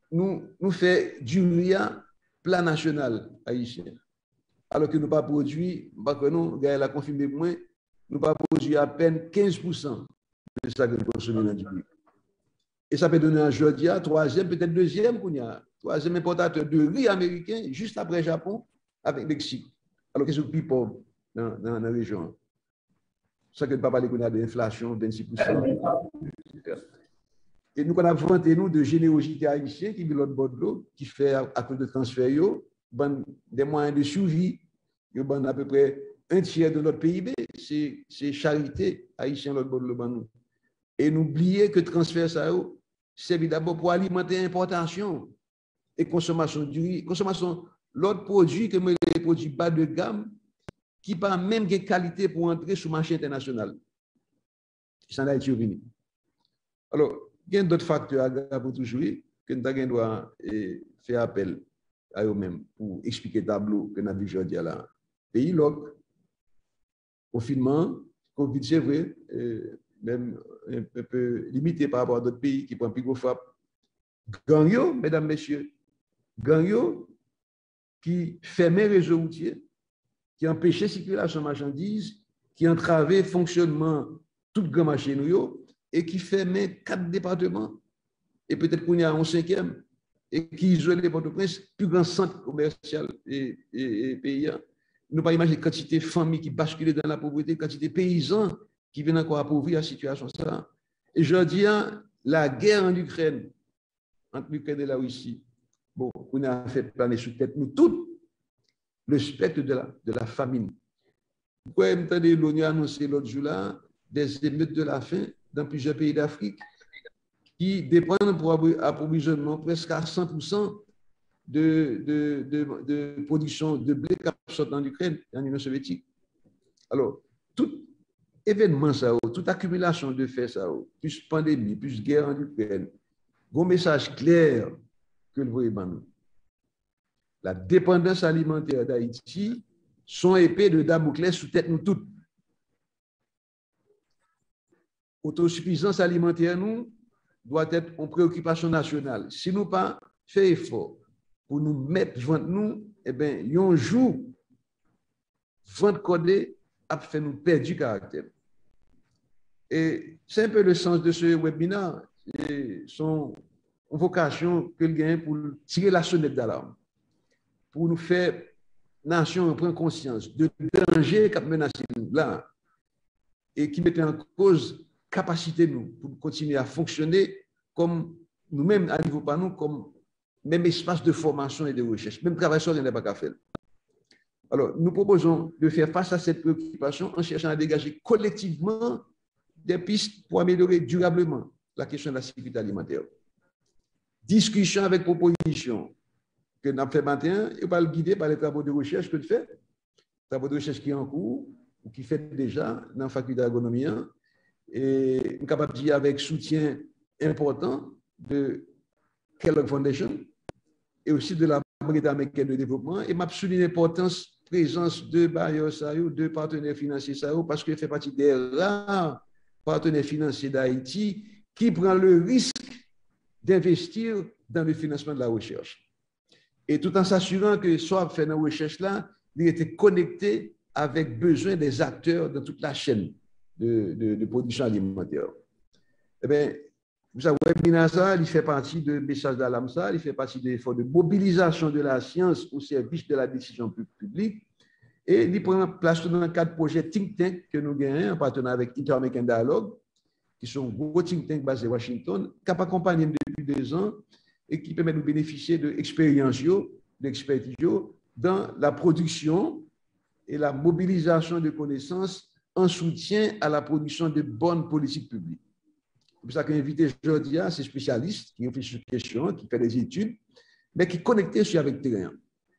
nous fait du RIA plan national haïtien. Alors que nous pas produit, nous, Gaël a confirmé pour moi, nous pas produit à peine 15% de ça que nous consommons dans le public. Et ça peut donner un jeudi à troisième, peut-être deuxième, troisième importateur de riz américain, juste après Japon, avec le Mexique. Alors que c'est le plus pauvre dans la région. Ça que ne pas parler qu'on a de l'inflation, 26%. Et nous, on a vanté nous de générosité haïtienne qui vit l'autre bord de l'eau, qui fait à cause de transfert, des moyens de survie, à peu près un tiers de notre PIB, c'est charité haïtienne l'autre bord de l'eau. Et n'oubliez que transfert ça, c'est d'abord pour alimenter l'importation et consommation du riz, consommation l'autre produit que les produits bas de gamme qui pas même de qualité pour entrer sur le marché international. Ça n'a été venu. Alors, il y a d'autres facteurs pour toujours que nous devons faire appel à eux-mêmes pour expliquer le tableau que nous avons vu aujourd'hui à la pays log, confinement, Covid, c'est vrai, même un peu limité par rapport à d'autres pays qui prennent plus gros frappe. Gagno, mesdames, messieurs, Gagno qui fermait les réseaux routiers, qui empêchait la circulation de marchandises, qui entravait le fonctionnement tout le grand marché nous et qui fermait 4 départements et peut-être qu'on y a un 5e et qui isolait Port-au-Prince, plus grand centre commercial et paysan. Nous ne pouvons pas imaginer la quantité de familles qui basculaient dans la pauvreté, la quantité de paysans qui viennent encore appauvrir la situation. Et je dis, la guerre en Ukraine, entre l'Ukraine et la Russie, bon, on a fait planer sous tête nous tous le spectre de la famine. Pourquoi l'ONU a annoncé l'autre jour là des émeutes de la faim dans plusieurs pays d'Afrique qui dépendent pour approvisionnement presque à 100% de production de blé qui sort en Ukraine et en Union soviétique. Alors, tout événement, toute accumulation de faits, plus pandémie, plus guerre en Ukraine, bon message clair que le voyez nous. La dépendance alimentaire d'Haïti sont épées de Damoclès sous tête nous toutes. Autosuffisance alimentaire nous doit être une préoccupation nationale. Si nous pas fait effort pour nous mettre devant nous, eh bien, un jour, vente codée a fait nous perdre du caractère. Et c'est un peu le sens de ce webinaire, son vocation que le gagne pour tirer la sonnette d'alarme, pour nous faire, nation, prendre conscience de danger qui menace nous là et qui mettait en cause capacité nous pour continuer à fonctionner comme nous-mêmes à niveau pas nous, comme même espace de formation et de recherche, même travail sur n'est pas qu'à faire. Alors, nous proposons de faire face à cette préoccupation en cherchant à dégager collectivement des pistes pour améliorer durablement la question de la sécurité alimentaire. Discussion avec proposition que nous avons fait matin et pas le guider par les travaux de recherche que nous faisons, travaux de recherche qui sont en cours ou qui fait déjà dans la faculté d'agronomie et nous sommes capables de dire avec soutien important de Kellogg Foundation et aussi de la Banque américaine de développement et m'a souligné l'importance présence de bailleurs, de partenaires financiers, parce qu'il fait partie des rares partenaires financiers d'Haïti qui prend le risque d'investir dans le financement de la recherche. Et tout en s'assurant que soit fait dans la recherche là, il était connecté avec besoin des acteurs dans toute la chaîne de production alimentaire. Eh bien, vous savez, il fait partie de message d'alarme, il fait partie de l'effort de mobilisation de la science au service de la décision publique. Et il prend place dans le cadre de projets think tank que nous gagnons en partenariat avec Inter-American Dialogue, qui sont gros think tank basés à Washington, qui accompagnent depuis 2 ans et qui permettent de bénéficier de l'expérience, d'expertise dans la production et la mobilisation de connaissances en soutien à la production de bonnes politiques publiques. C'est pour ça que invité aujourd'hui ces spécialistes qui réfléchissent sur ces questions, qui font des études, mais qui sont connectés avec le terrain.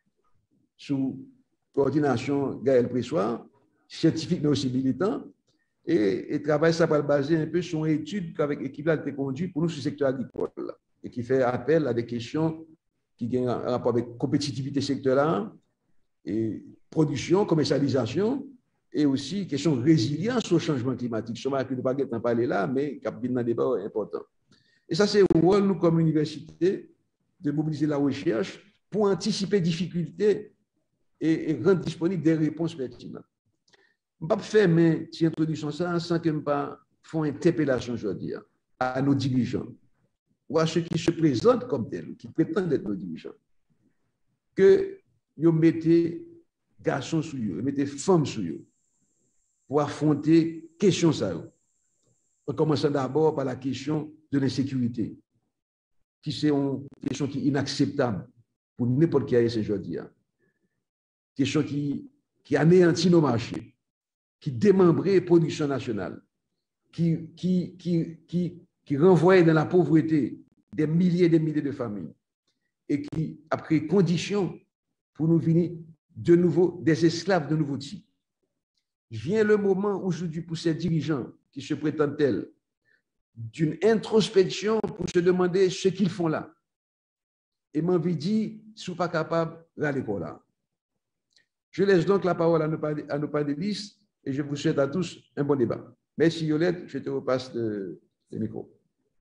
Sous coordination Gaël Pressoir, scientifique mais aussi militant, et travaille ça par baser un peu sur une étude qu'avec l'équipe a été conduite pour nous sur le secteur agricole et qui fait appel à des questions qui ont un rapport avec compétitivité sectorielle et production, commercialisation et aussi question de résilience au changement climatique. Je ne vais pas parler là, mais il y a un débat important. Et ça, c'est le rôle, nous, comme université, de mobiliser la recherche pour anticiper difficultés et rendre disponibles des réponses pertinentes. Je ne peux pas faire une introduction ça sans que je fasse une interpellation aujourd'hui à nos dirigeants ou à ceux qui se présentent comme tels, qui prétendent être nos dirigeants, que vous mettez garçons sous eux, mettez femmes sous eux pour affronter question ça. En commençant d'abord par la question de l'insécurité, qui c'est une question qui est inacceptable pour n'importe qui a ce aujourd'hui. Question qui anéantit nos marchés, qui démembrait la production nationale, qui renvoie dans la pauvreté des milliers et des milliers de familles et qui a créé conditions pour nous venir de nouveau des esclaves de nouveau type. Vient le moment aujourd'hui pour ces dirigeants qui se prétendent tels d'une introspection pour se demander ce qu'ils font là. Et m'envie dit, ils ne sont pas capables d'aller pour là. Je laisse donc la parole à nos panélistes et je vous souhaite à tous un bon débat. Merci Yolette, je te repasse le micro.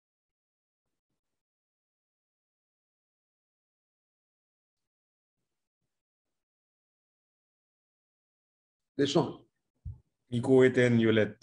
Les sons. Micro éteint, Yolette.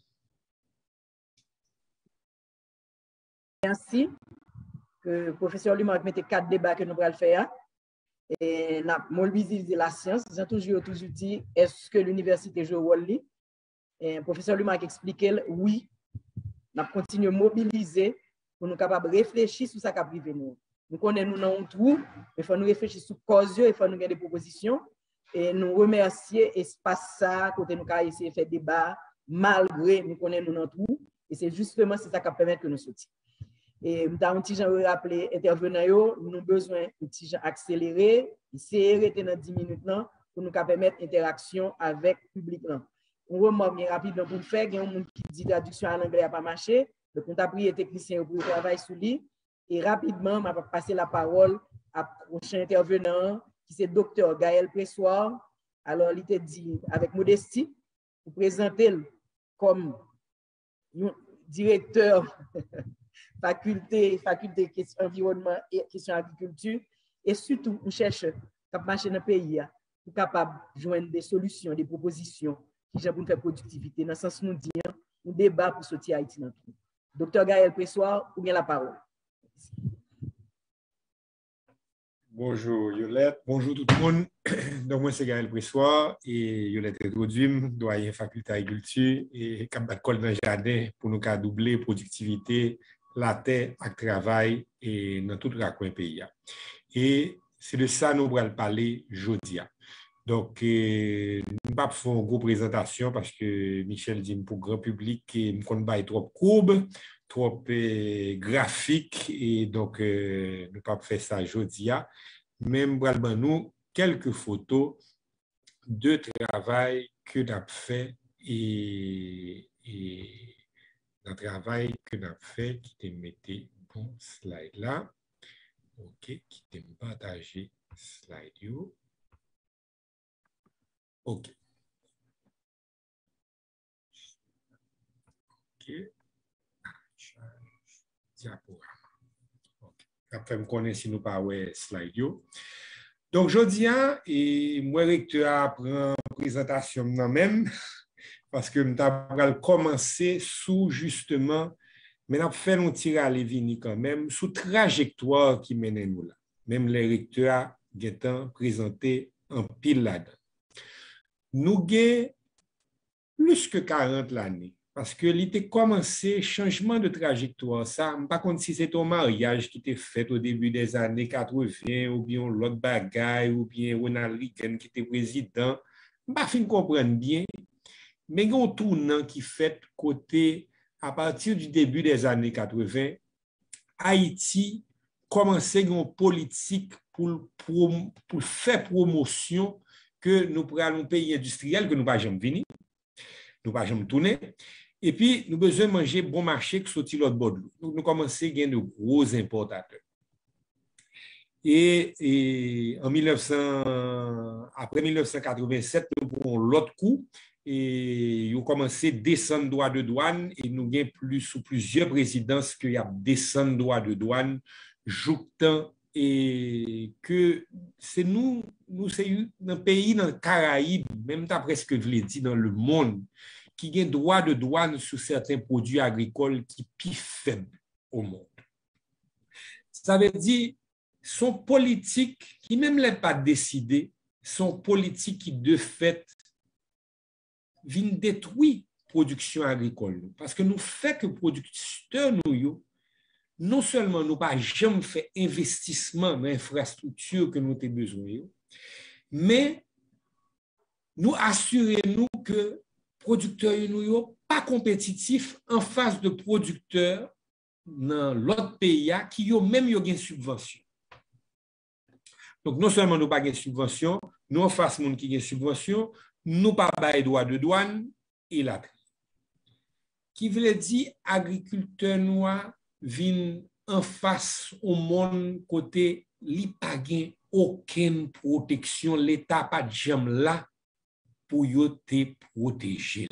Merci. Le professeur lui-même mettait 4 débats que nous allons faire. Et nous avons mobilisé la science. Nous avons toujours dit, est-ce que l'université joue un rôle? Et le professeur lui-même a expliqué, oui, nous continuons à mobiliser pour nous capables de réfléchir sur ce qui a privé nous. Nous connaissons nous dans tout, il faut nous réfléchir sur cause, il faut nous faire des propositions. Et nous remercier l'espace ça, côté nous avons essayé de faire débat, malgré nous connaissons nous dans tout. Et c'est justement ça qui permet que nous sortions. Et nous avons un petit gens rappelé intervenants, nous avons besoin de petit gens accélérés, essayer de dans 10 minutes là, pour nous permettre l'interaction avec le public. On remarque bien rapidement pour le faire, il y a un monde qui dit traduction en anglais n'a pas marché, donc on a pris les techniciens pour travailler sur lui. Et rapidement, je vais passer la parole à prochain intervenant, qui c'est Dr. Gaël Pressoir. Alors, il était dit avec modestie, pour présenter comme directeur faculté question environnement et question agriculture, et surtout, on cherche à marcher dans le pays pour capable de joindre des solutions, des propositions qui vont faire productivité. Dans le sens où nous disons, un débat pour sortir Haïti dans tout. Dr. Gaël Pressoir, vous avez la parole. Bonjour Yolette, bonjour tout le monde. Donc moi c'est Gaël Pressoir et Yolette Edouard, doyen faculté agriculture et cap battre dans le jardin pour nous doubler la productivité, la terre, le travail et dans tout le coin pays. Et c'est de ça nous allons parler aujourd'hui. Donc, nous ne pouvons pas faire une grosse présentation parce que Michel dit pour le grand public qu'il ne pas trop courbe, trop graphique, et donc nous ne pouvons pas faire ça aujourd'hui. Même nous quelques photos de travail que nous avons fait et le travail que nous avons fait qui te mettait bon slide là. OK, qui te partager slide. OK. OK. Diaporama. OK. Après, je connais si nous pas ouais slide. Donc, je dis, et moi, recteur prend présentation même, parce que nous avons commencé sous justement, mais nous avons fait un tir à l'évini quand même, sous trajectoire qui mène nous là. Même les recteurs étant présentés en pile là-dedans. Nous avons plus que 40 l'année, parce que l'idée commencé changement de trajectoire. Ça, par contre, si c'est un mariage qui était fait au début des années 80, ou bien l'autre bagaille, ou bien Ronald Reagan qui était président, je ne comprends bien. Mais il y a un tournant qui fait côté, à partir du début des années 80, Haïti commençait une politique pour faire promotion que nous prenons un pays industriel que nous ne pouvons jamais venir, nous ne pouvons jamais tourner. Et puis, nous avons besoin de manger bon marché qui sortit l'autre bord de l'eau. Donc, nous commençons à gagner de gros importateurs. Et en après 1987, nous prenons l'autre coup et nous commençons à descendre droit de douane et nous avons plusieurs présidences qui ont descendu droit de douane, Joutan et que c'est nous c'est un pays dans le Caraïbe, même d'après ce que je l'ai dit, dans le monde, qui a droit de douane sur certains produits agricoles qui sont plus faibles au monde. Ça veut dire, son politique, qui même n'est pas décidé, son politique qui de fait vient détruire la production agricole. Parce que nous fait que producteurs, nous, non seulement nous pas jamais fait investissement dans l'infrastructure que nous avons besoin, mais nous assurons que producteurs nous pas compétitifs en face de producteurs dans l'autre pays qui ont même une subvention. Donc non seulement nous pas une subvention, nous en face monde qui a une subvention, nous pas bail droit de douane et la prix. Qui veut dire agriculteurs noirs viennent en face au monde côté li pa gen aucune protection, l'État pas de jam là pour yo te protéger.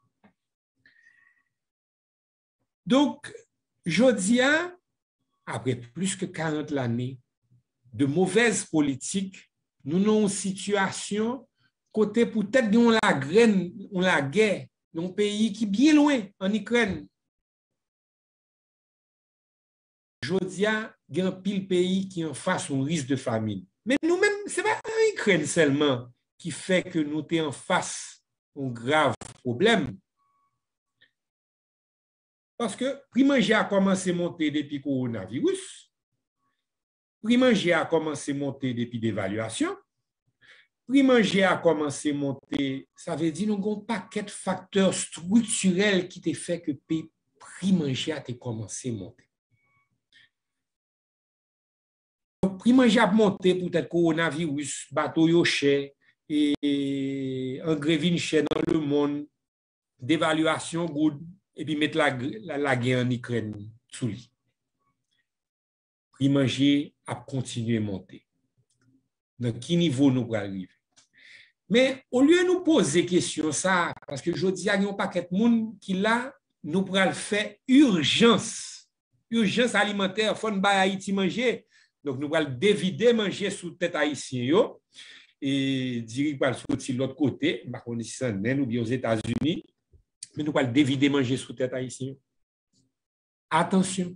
Donc, jodia, après plus que 40 années de mauvaise politique, nous avons une situation côté peut-être on la graine, on la guerre dans un pays qui est bien loin, en Ukraine. Jodia, il y a un pile pays qui en face un risque de famine. Mais nous-mêmes, ce n'est pas l'Ukraine seulement qui fait que nous sommes en face un grave problème. Parce que prix manger a commencé à monter depuis le coronavirus. Prix manger a commencé à monter depuis l'évaluation. Prix manger a commencé à monter, ça veut dire que nous avons un paquet de facteurs structurels qui ont fait que le prix manger a commencé à monter. Donc, prix manger a monté pour peut-être coronavirus, bateau yo cher, et engrais vin cher dans le monde, dévaluation good, et puis mettre la guerre en Ukraine sous lui. Prix manger a continué à monter. Dans quel niveau nous arrivons? Mais au lieu de nous poser question ça, parce que je dis, il y a un paquet de monde qui là, nous pourrons faire urgence alimentaire, il faut nous Haïti manger. Donc, nous allons dévider manger sous tête haïtien et dire qu'il sortir de l'autre côté, par contre, si c'est ou bien aux États-Unis, mais nous allons dévider manger sous tête haïtien. Attention,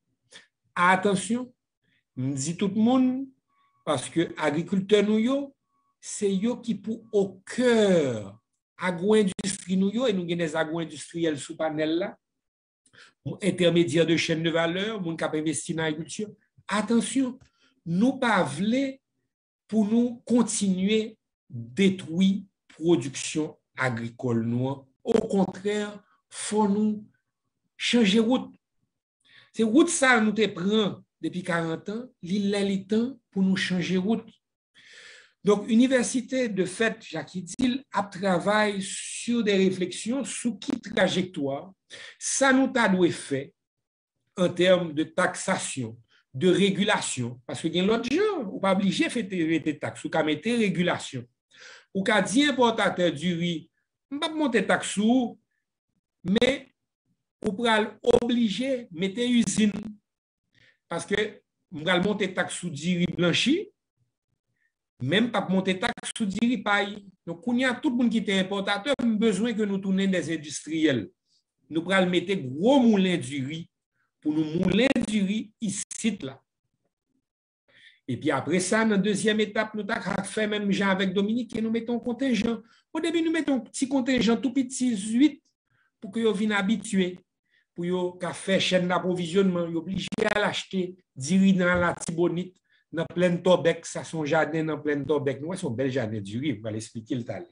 nous dit tout le monde, parce que agriculteurs nous, c'est eux qui pour au cœur agro-industrie nous, et nous avons des agro-industriels sous panel là, intermédiaires de chaîne de valeur, nous avons investi dans l'agriculture. Attention, nous pas voulons pour nous continuer à détruire la production agricole noire. Au contraire, il faut nous changer de route. C'est route ça nous te prend depuis 40 ans, il est temps pour nous changer de route. Donc, l'université, de fait, Jacques Idil, a travaillé sur des réflexions sur qui trajectoire ça nous a dû faire en termes de taxation, de régulation, parce que l'autre genre, on pas obligé de faire des taxes, ou qu'à mettre régulation, ou qu'à dire importateur du riz, on pas monter taxe, mais on pourra obliger de mettre usine, parce que on va monter taxe sur du riz blanchi, même pas monter taxe sur du riz paille. Donc, il y a tout le monde qui est importateur, besoin que nous tournions des industriels. Nous pourrons mettre gros moulins du riz pour nous mouler du riz ici là. Et puis après ça, dans la deuxième étape, nous avons fait même genre avec Dominique et nous mettons contingent. Au début, nous mettons un petit contingent tout petit 8 pour que vous viennent habituer, pour que vous faire chaîne d'approvisionnement, vous obligé à l'acheter, du riz dans la Tibonite, dans plein Tobec, ça son jardin dans plein Tobec. Nous avons un bel jardin du riz, on va l'expliquer le talent.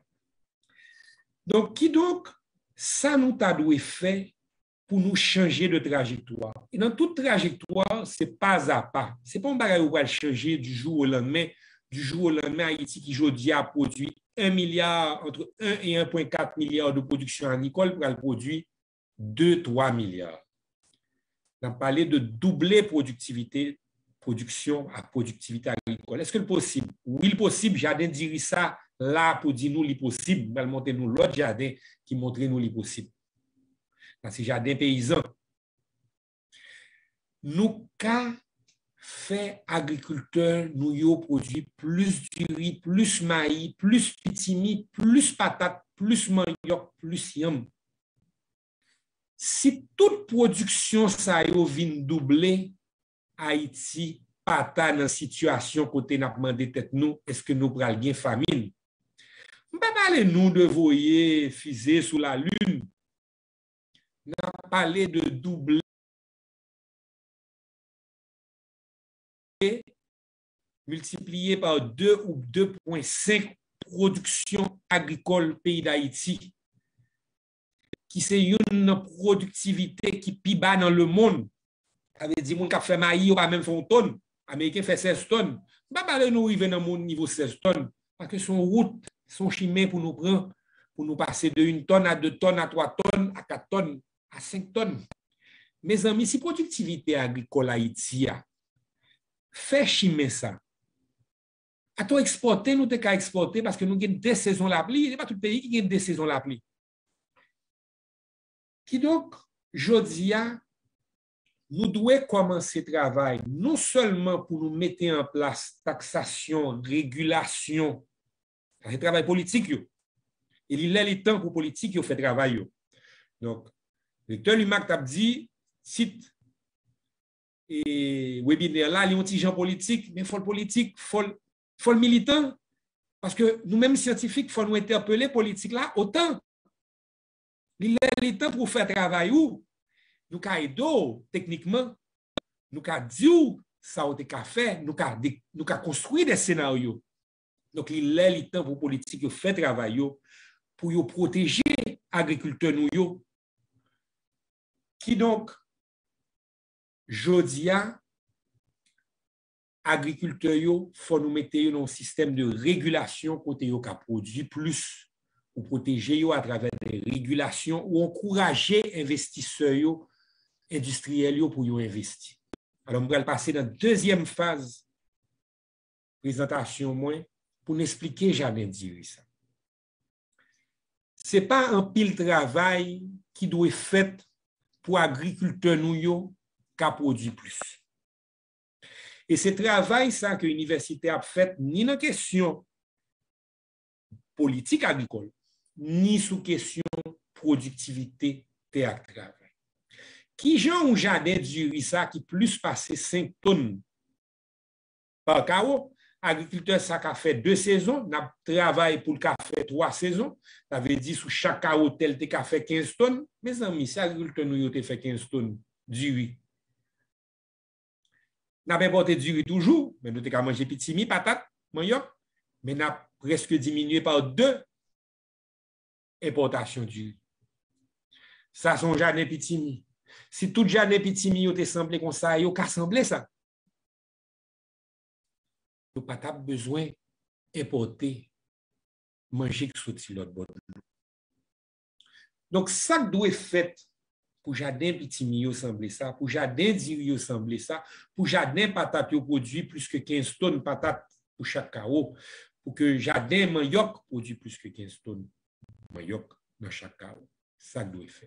Donc, ça nous a dû faire pour nous changer de trajectoire. Et dans toute trajectoire, c'est pas à pas. Ce n'est pas un bagage où on va changer du jour au lendemain. Du jour au lendemain, Haïti qui aujourd'hui a produit 1 milliard, entre 1 et 1,4 milliard de production agricole pour produire 2-3 milliards. On a parlé de doubler production à productivité agricole. Est-ce que c'est possible? Oui, c'est possible. Jardin dirait ça là pour dire nous, c'est possible. On va monter nous l'autre jardin qui montre nous, c'est possible. Dans ces jardins paysans, nous avons fait agriculteur nous yo produit plus du riz, plus maïs, plus pitimi, plus patate, plus manioc, plus yam. Si toute production ça yo vin doubler, Haïti pas dans situation côté n'a demandé tête nous, est-ce que nous pral gen famine? On pas parler nous de voyer fusée sous la lune. N'a parlé de doubler multiplié par 2 ou 2,5 production agricole pays d'Haïti, qui c'est une productivité qui pi bas dans le monde. Ça veut dire que fait maïs ou pas même fait une tonne. Américain fait 16 tonnes. Pas parler nous arriver dans mon niveau 16 tonnes parce que son route, son chemin pour nous prendre, pour nous passer de 1 tonne à 2 tonnes à 3 tonnes à 4 tonnes à 5 tonnes. Mes amis, si productivité agricole Haïti a fait chemin ça. À toi exporter, nous t'es exporter parce que nous avons 2 saisons la pluie. Il n'y a pas tout le pays qui a 2 saisons la pluie. Qui donc, jodia, nous devons commencer le travail, non seulement pour nous mettre en place taxation, régulation, c'est travail politique. Et il est le temps pour politique qui fait travail. Donc, le docteur Lumac t'a dit, site et webinaire là, il y a un petit genre politique, mais il faut le politique, il faut le militant, parce que nous-mêmes scientifiques, il faut nous interpeller politique là autant. Il est le temps pour faire travail où nous avons techniquement, nous avons dit ça a fait, nous avons construit des scénarios. Donc, il est le temps pour politique de faire travail pour protéger les agriculteurs nous. Qui donc, jodia, agriculteurs, il faut nous mettre dans un système de régulation côté yo ka produit plus ou protéger yo à travers des régulations ou encourager investisseurs industriels pour y investir. Alors, on va passer dans la deuxième phase présentation moins pour nous expliquer jamais dire ça. Ce n'est pas un pile travail qui doit être fait pour agriculteurs nous qui produit plus. Et ce travail ça que l'université a fait ni dans question politique agricole, ni sous question productivité théâtre travail. Qui j'en un jardin du riz ça qui plus passé 5 tonnes par carreau, agriculteur ça a fait 2 saisons, n'a travaillé pour le café 3 saisons, ça veut dire sous chaque carreau tel te fait 15 tonnes, mes amis, si agriculteur nous te fait 15 tonnes du riz. N'a pas importé du riz toujours, mais nous te manger pitimi, patate, manioc, mais n'a presque diminué par 2 importations du riz. Ça son jardin pitimi. Si tout jardin pitimi yo te semblé comme ça, yo ka semblé ça. Yo pas t'a besoin importer manger qui sorti l'autre bord. Donc ça doit être fait pour jardin pitimi yo semblé ça, pour jardin diri yo semblé ça, pour jardin patate yo produit plus que 15 tonnes patate pour chaque carreau, pour que jardin manioc produit plus que 15 tonnes manioc dans chaque carreau. Ça doit être fait.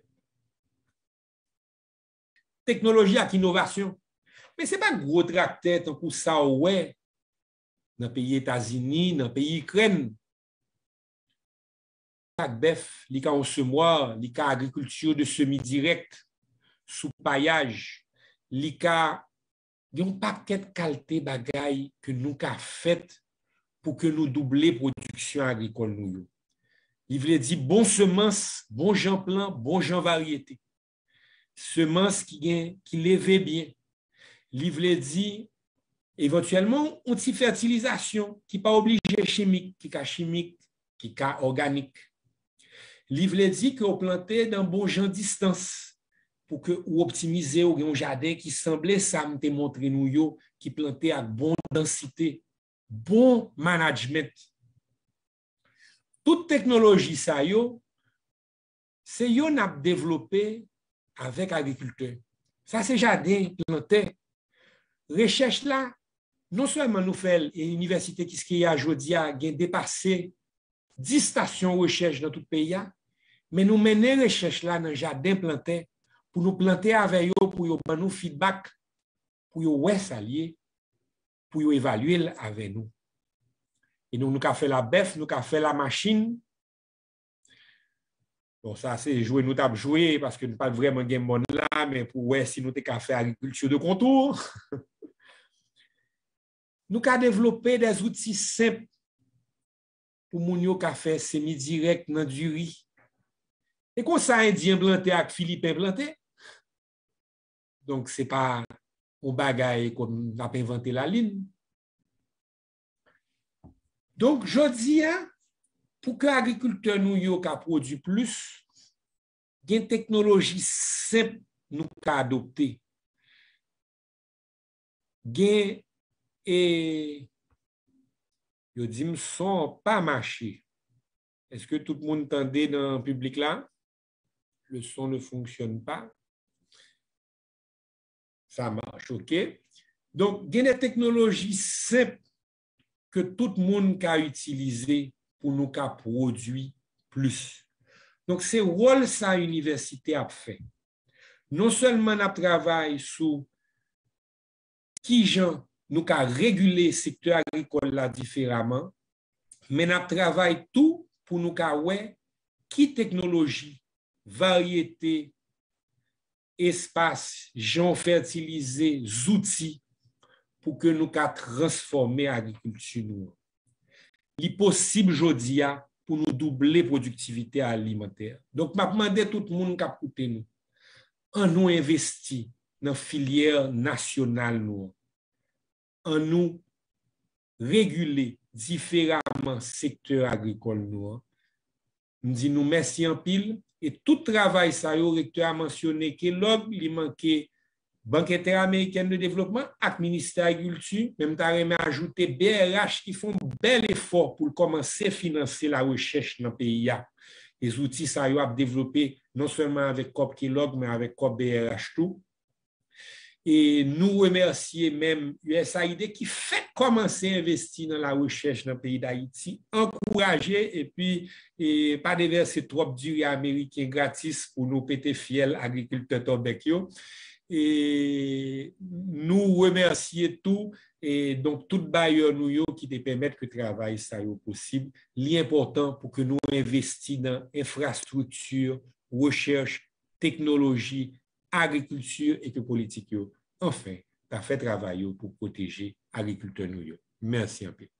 Technologie avec innovation. Mais ce n'est pas gros tracteur tant que ça, ouais, dans le pays États-Unis, dans le pays Ukraine. Chaque bœuf, il y a un semoir, il y a agriculture de semi-direct, sous paillage, il y a un paquet de qualité bagaille que nous avons fait pour que nous doublions la production agricole. Il veut dire bon semence, bon genre plant, bon genre variété. Semence qui levait bien. Il veut dire éventuellement une petite fertilisation qui n'est pas obligée chimique, qui est organique. Il veut dire que vous plantez dans bon genre distance pour que vous optimisez un jardin qui semblait ça me montrer nous qui plantait à bonne densité, bon management. Toute technologie ça c'est yon a développé avec agriculteurs. Ça, c'est jardin planté. Recherche là, non seulement nous fait l'université qui a aujourd'hui a dépassé 10 stations de recherche dans tout le pays, mais nous menons recherche là dans le jardin planté pour nous planter avec eux, pour nous feedback, pour nous ouais s'allier, pour évaluer avec nous. Et nous avons fait la bœuf, nous avons fait la machine. Bon, ça, c'est jouer, nous avons joué parce que nous n'avons pas vraiment game bon là, mais pour ouais, si nous avons fait agriculture de contour, nous avons développé des outils simples pour nous faire semi-direct dans du riz. Et comme ça, Indien planté avec Philippin planté. Donc, ce n'est pas un bagage qu'on a inventé la ligne. Donc, je dis, pour que l'agriculteur nous produise plus, il y a une technologie simple nous adopter. Et je dis, ne sont pas marché. Est-ce que tout le monde entendait dans le public là? Le son ne fonctionne pas. Ça marche, OK? Donc, il y a des technologies simples que tout le monde a utilisé pour nous produire plus. Donc, c'est rôle ça l'université a fait. Non seulement nous travaillons sur qui gens nous a régulé le secteur agricole là différemment, mais nous travaillons tout pour nous ouais qui technologie, variété, espace, gens fertilisés, outils pour que nous transformer l'agriculture. Il est possible aujourd'hui pour nous doubler la productivité alimentaire. Donc, je demande à tout le monde qui a écouté nous, en nous investir dans la filière nationale, en nous réguler différemment le secteur agricole. Nous disons merci en pile. Et tout travail, ça, le recteur a mentionné que il manquait Banque interaméricaine de développement et ministère de l'Agriculture, même t'as ajouté BRH qui font un bel effort pour commencer à financer la recherche dans le pays. Les outils, ça y a développé non seulement avec COP Kellogg, mais avec COP BRH tout. Et nous remercier même USAID qui fait commencer à investir dans la recherche dans le pays d'Haïti, encourager et puis pas déverser trop du américain gratis pour nous péter fiel agriculteurs tobacco. Et nous remercier tout et donc tout bailleur nous qui te permettent que le travail ça soit possible. L'important pour que nous investissions dans infrastructure, recherche, technologie, agriculture et que politique. Enfin, tu as fait travail pour protéger l'agriculteur nous. Merci un peu.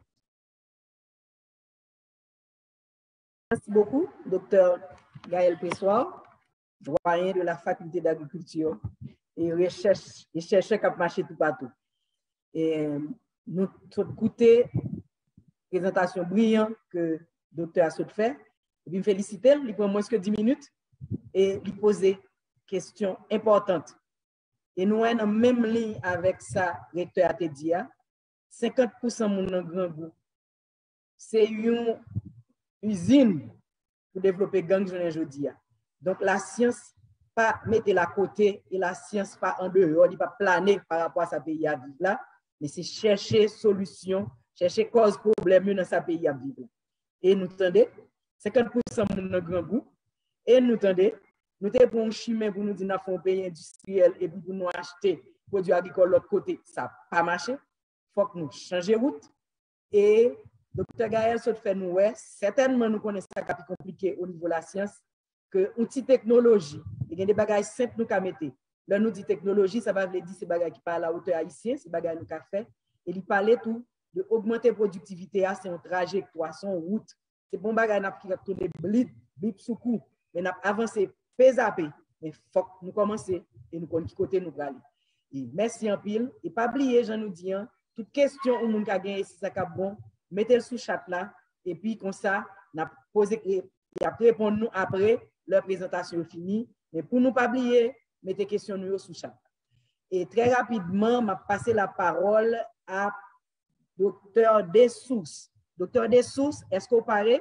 Merci beaucoup, Dr. Gaël Pessoir, doyen de la faculté d'agriculture et chercheur qui a marché tout partout. Et nous avons écouté la présentation brillante que le docteur a fait. Et puis, me féliciter, il prend moins que 10 minutes et lui poser des questions importantes. Et nous sommes en même ligne avec ça, le recteur a dit, 50% de mon grand goût. C'est une usine pour développer gang aujourd'hui. Donc, la science, pas mettre la côté et la science pas en dehors, il pas planer par rapport à sa pays à vivre là, mais c'est chercher solution, chercher cause problème dans sa pays à vivre. Et nous tendez 50% de notre grand goût et nous tendez nous te pour un chemin pour nous dire nous font un pays industriel et puis pour nous acheter produits agricoles de l'autre côté, ça n'a pas marché. Il faut que nous changions route et Dr. Gaël se fait nous certainement nous connaissons ça qui est compliqué au niveau de la science que outil technologie, il y a des bagages simples nous qu'à mettre. Là nous dit technologie, ça va dire ces bagages qui parlent à la hauteur haïtienne, ces bagages nous qu'a fait et il parlait tout de augmenter productivité, c'est une trajectoire, son route. C'est bon bagage n'a qui tourner blip sous coup, mais n'a avancé pesapé, mais faut que nous commencer et nous connaissons qui côté nous aller. Et merci en pile et pas oublier Jean nous dit toute question au monde qui a gagné si ça cap bon, mettez sous chat là et puis comme ça n'a posé et après répondre nous après leur présentation finie, mais pour nous pas oublier mettez question nous sous chat. Et très rapidement m'a passé la parole à Docteur Dessous. Docteur Dessous, est-ce que vous parlez?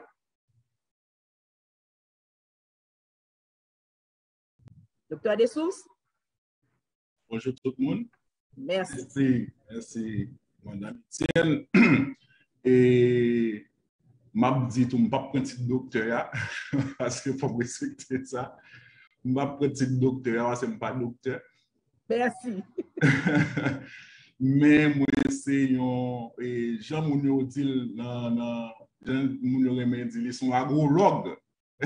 Docteur Dessous? Bonjour tout le monde. Merci. Merci, madame Etienne. Et m'a dit tout, je ne pas prendre titre docteur parce qu'il faut respecter ça. Je ne pas prendre titre docteur parce que je ne suis pas docteur. Merci. mais moi, c'est un Jean Mounio dit, ils sont agrologues.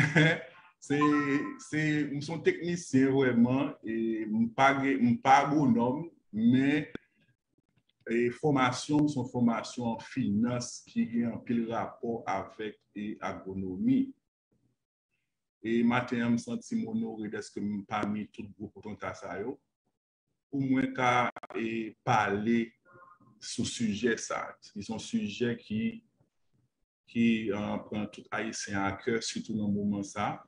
Ils sont techniciens vraiment, et pas agronome, mais formation, sont formation en finance qui a un pile rapport avec l'agronomie. Et maintenant, je me sens honoré d'être parmi tout le groupe pour moi qu'à parler sur ce sujet. C'est un sujet qui prend tout haïtien à cœur, surtout dans le moment ça.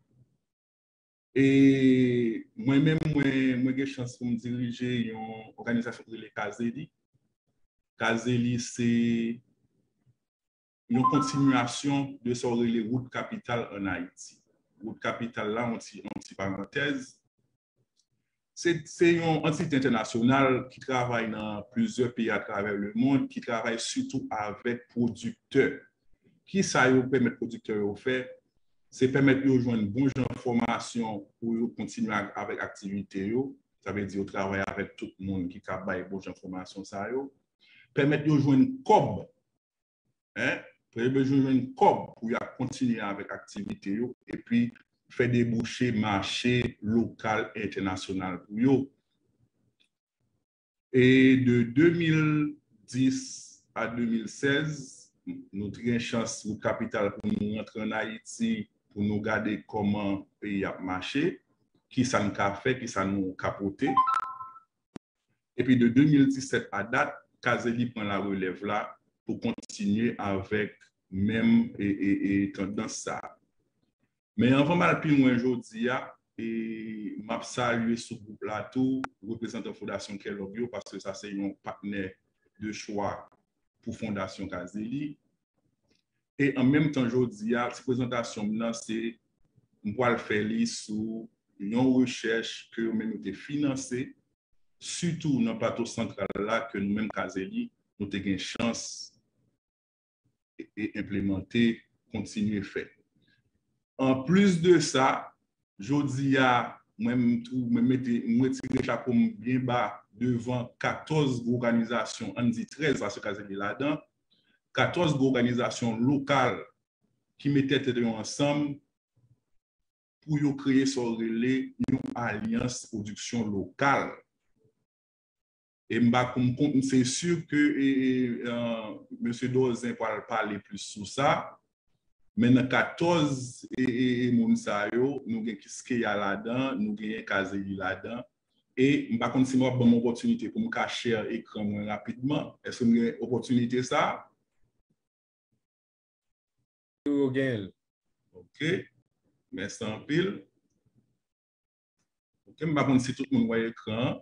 Et moi-même, j'ai chance de me diriger une organisation de l'Ekazeli. Kazeli, c'est une continuation de ce les routes capitales en Haïti. Route capitale là, on dit parenthèse. C'est une entité internationale qui travaille dans plusieurs pays à travers le monde, qui travaille surtout avec producteurs. Qui ça permet aux producteurs de faire? C'est permettre de jouer une bonne information pour continuer avec l'activité. Ça veut dire travailler avec tout le monde qui a une bonne information. Permettre de jouer une cob. Permettre de jouer une cob pour continuer avec l'activité et puis faire déboucher marché local et international pour eux. Et de 2010 à 2016, nous avons une chance au capital pour nous rentrer en Haïti, pour nous regarder comment le pays a marché, qui ça nous a fait, qui ça nous a capoté. Et puis de 2017 à date, Kazeli prend la relève là pour continuer avec même tendance ça. Mais avant de plus loin aujourd'hui, et m'a salué ce groupe là tout représentant Fondation Kellogg parce que ça c'est un partenaire de choix pour Fondation Kazeli. Et en même temps aujourd'hui, cette présentation là c'est on va le faire sur une recherche que nous avons financée surtout dans le plateau central là que nous-mêmes Kazeli nous avons une chance et implémenter, continuer à faire. En plus de ça, je dis à moi-même, je chapeau bien bas devant 14 organisations, on dit 13 parce que c'est là-dedans, 14 organisations locales qui mettaient ensemble pour créer sur relais une alliance production locale. Et c'est sûr que M. Dozin va parler plus sur ça. Mais dans 14 Mounsayo, nous avons Kiske là-dedans, nous avons Kazeli là-dedans. Et je ne sais pas si je vais une opportunité pour me cacher l'écran moins rapidement. Est-ce que vous avez une opportunité ça? OK. Merci en pile. OK, je ne sais pas si tout le monde voit l'écran.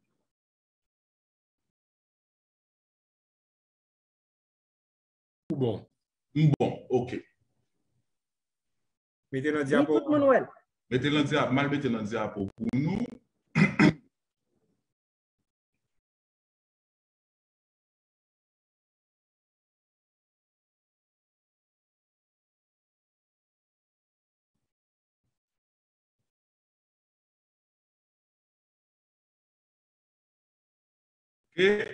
Bon. Bon, OK. Mettez le diapo. Mettez le diapo, mal mettez le diapo pour nous. OK.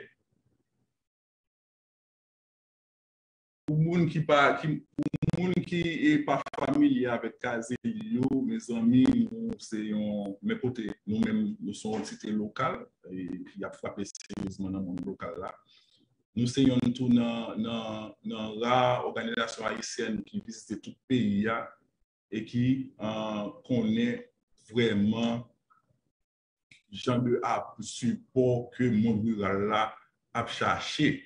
Pour les gens qui n'est pas familier avec Kazeli, mes amis, mes côtés, nous-mêmes, nous sommes une entité locale, et il y a frappé sérieusement dans le monde local là. Nous sommes tout dans la organisation haïtienne qui visite tout le pays et qui connaît vraiment le genre de support que le monde rural là a cherché.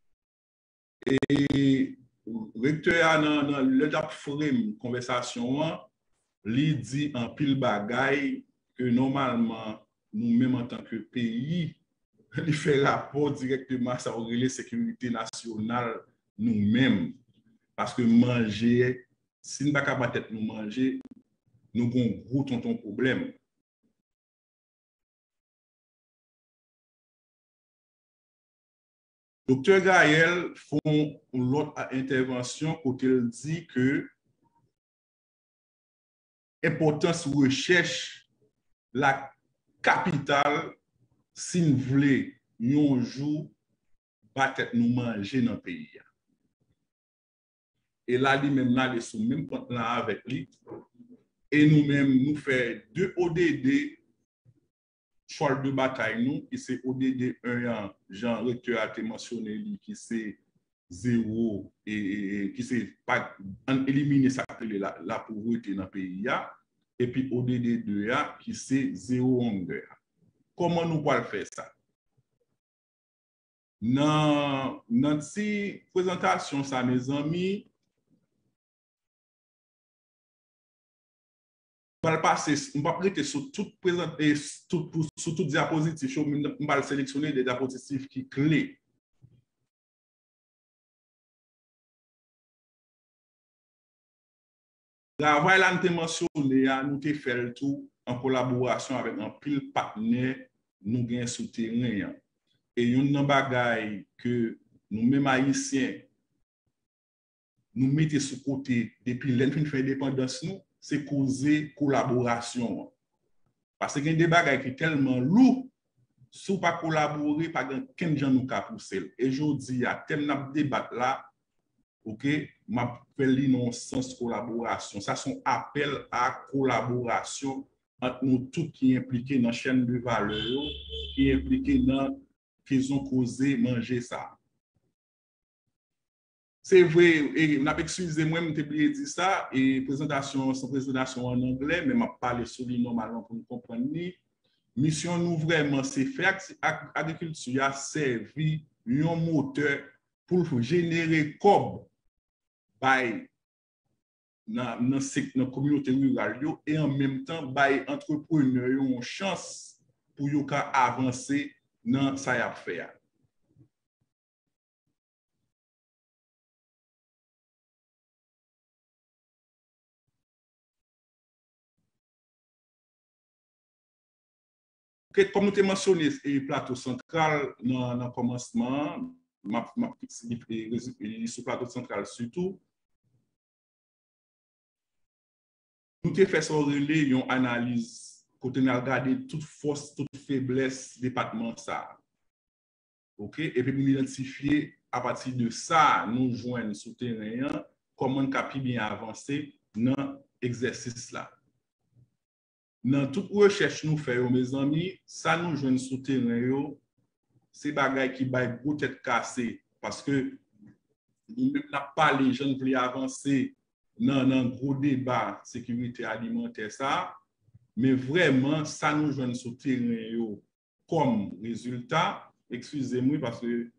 Et le recteur, dans le frame conversation, il dit en pile bagaille que normalement, nous-mêmes en tant que pays, il fait rapport directement à la sécurité nationale nous-mêmes. Parce que manger, si nous ne pouvons pas nous manger, nous avons un gros tonton problème. Docteur Gaël font l'autre intervention quand il dit que l'importance recherche la capitale si vous voulez yon jour peut-être nous manger dans le pays. Et là, lui-même, là, les sous même compte là avec lui. Et nous-mêmes, nous faisons 2 ODD, cheval de bataille, nous, qui c'est ODD 1, Jean Recteur a mentionné, qui c'est 0, et qui c'est pas éliminer ça, la pauvreté dans le pays. Et puis ODD 2, qui c'est 0 hunger. Comment nous pouvons faire ça? Dans cette présentation, ça, mes amis, on va passer, on va prêter sur toute diapositive, on va sélectionner des diapositives qui sont clés. Travail là, nous avons mentionné, nous avons fait le tout en collaboration avec un pile partenaire, nous avons souterrain. Et il y a un bagage que nous-mêmes haïtiens, nous mettons sur côté depuis l'indépendance, c'est causer collaboration. Parce qu'il y a des bagages qui sont tellement lourds, si vous ne collaborez pas, pas de gens nous cap pousser. Et je dis, à thème de débat là, ok, m'a fait non sens collaboration. Ça sont appel à collaboration entre nous tous qui impliqués dans la chaîne de valeur, qui impliqués dans faisons causer manger ça. C'est vrai, et excusez-moi, je t'ai dit ça, et présentation, sans présentation en anglais, mais je parle sur lui normalement pour nous comprendre. Mission nous vraiment, c'est faire l'agriculture a servi un moteur pour générer cob dans la communauté rurale et en même temps, by entrepreneurs ont une chance pour avancer dans sa affaire. Comme nous avons mentionné, le plateau central dans le commencement, sur le plateau central surtout, nous avons fait une analyse pour regarder toute force, toute faiblesse du département. Okay? Et puis nous identifier à partir de ça, nous joignons souterrain, comment nous pouvons bien avancer dans l'exercice là. Dans toute recherche nous faisons, mes amis, ça nous joue souterrain, c'est bagaille qui baille beaucoup tête cassée parce que nous même n'a pas les jeunes qui veulent avancer dans un gros débat sécurité alimentaire ça, mais vraiment ça nous joue souterrain comme résultat. Excusez-moi parce que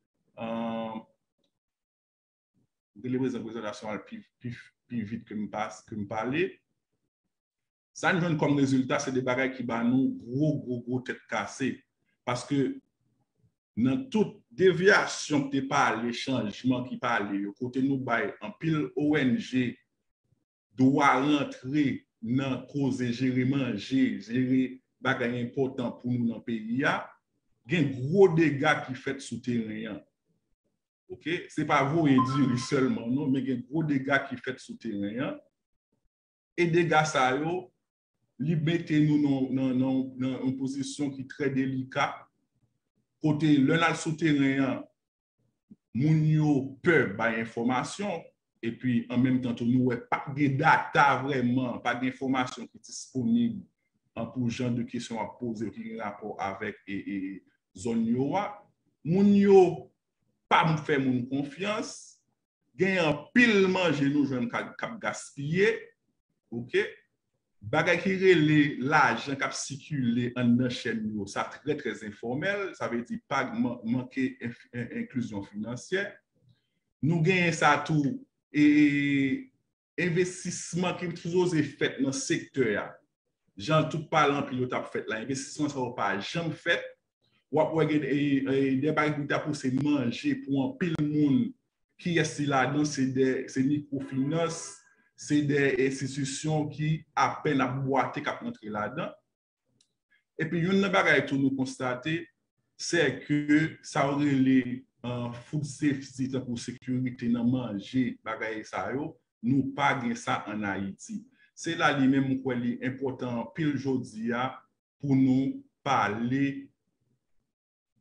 les présentations plus vite que me parler. Ça nous donne comme résultat, c'est des bagages qui bat nous gros tête cassée. Parce que dans toute déviation qui parle, changement qui parle, côté nous bail en pile ONG doit rentrer dans cause gérer manger, gérer bagages important pour nous dans le pays. Il y a un gros dégâts qui fait souterrain. OK, c'est pas vous et dire seulement non, mais il y a un gros dégâts qui fait souterrain. Et dégâts ça yo mettez-nous dans une position qui est très délicate. Côté l'un souterrain, moun yo peur par information et puis en même temps nous pas de data vraiment, pas d'information qui est disponible pour genre de questions à poser qui ont rapport avec et zone yo. Moun yo pas me faire mon confiance, gagne un pile manger nous jeune cap gaspiller. OK? Bagay qui relè l'argent qui a circulé en dans chaîne, ça très informel, ça veut dire pas manquer inclusion financière. Nous gagnons ça tout et investissement qui toujours fait dans le secteur. Jean tout parlant pilote a fait là, investissement ça va pas jamais fait. Ou des bagay qui pour se manger pour un pile monde qui est là-dedans, c'est microfinance. C'est des institutions qui à peine à boiter qu'à rentrer là-dedans. Et puis, une chose que nous constatons, c'est que ça aurait les food safety pour sécurité dans manger, bagaille ça yo, nous pas gain ça en Haïti. C'est là lui-même quoi li important pile jodi pour nous parler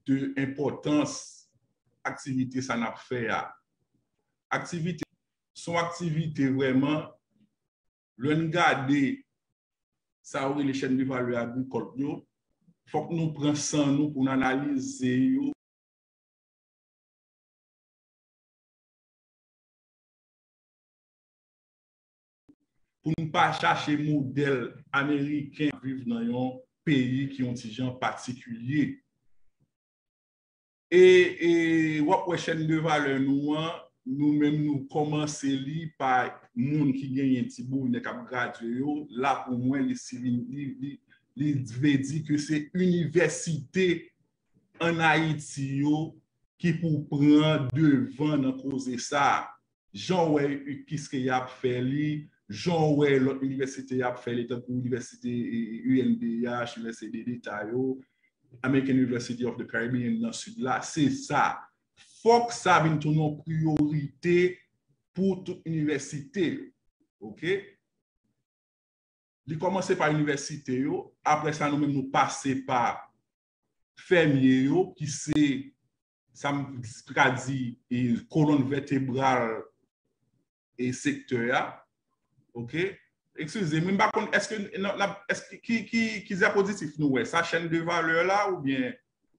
de importance activité ça n'a fait à activité son activité vraiment le regarder ça aurait les chaînes de valeur agricole yo faut que nous prenions ça nous pour analyser yo pour ne pas chercher modèle américain vivre dans un pays qui ont des gens particuliers. Et la chaîne de valeur nous-mêmes nous commençons par monde qui gagne un petit bout de gradué là pour moi les veut dire que c'est université en Haïti qui pour prendre devant dans cause ça. Jean ouais qu'est-ce qu'il a fait lui Jean ouais l'autre université a fait l'état pour l'université UNBH, l'université d'État, American University of the Caribbean dans le sud là, c'est ça. Faut que ça vienne une priorité pour toute université. OK? Il commence par l'université, après ça nous-mêmes nous passer par fermier qui c'est ça me dit colonne vertébrale et secteur. OK? Excusez-moi, est-ce qui est positif nous, sa chaîne de valeur là ou bien?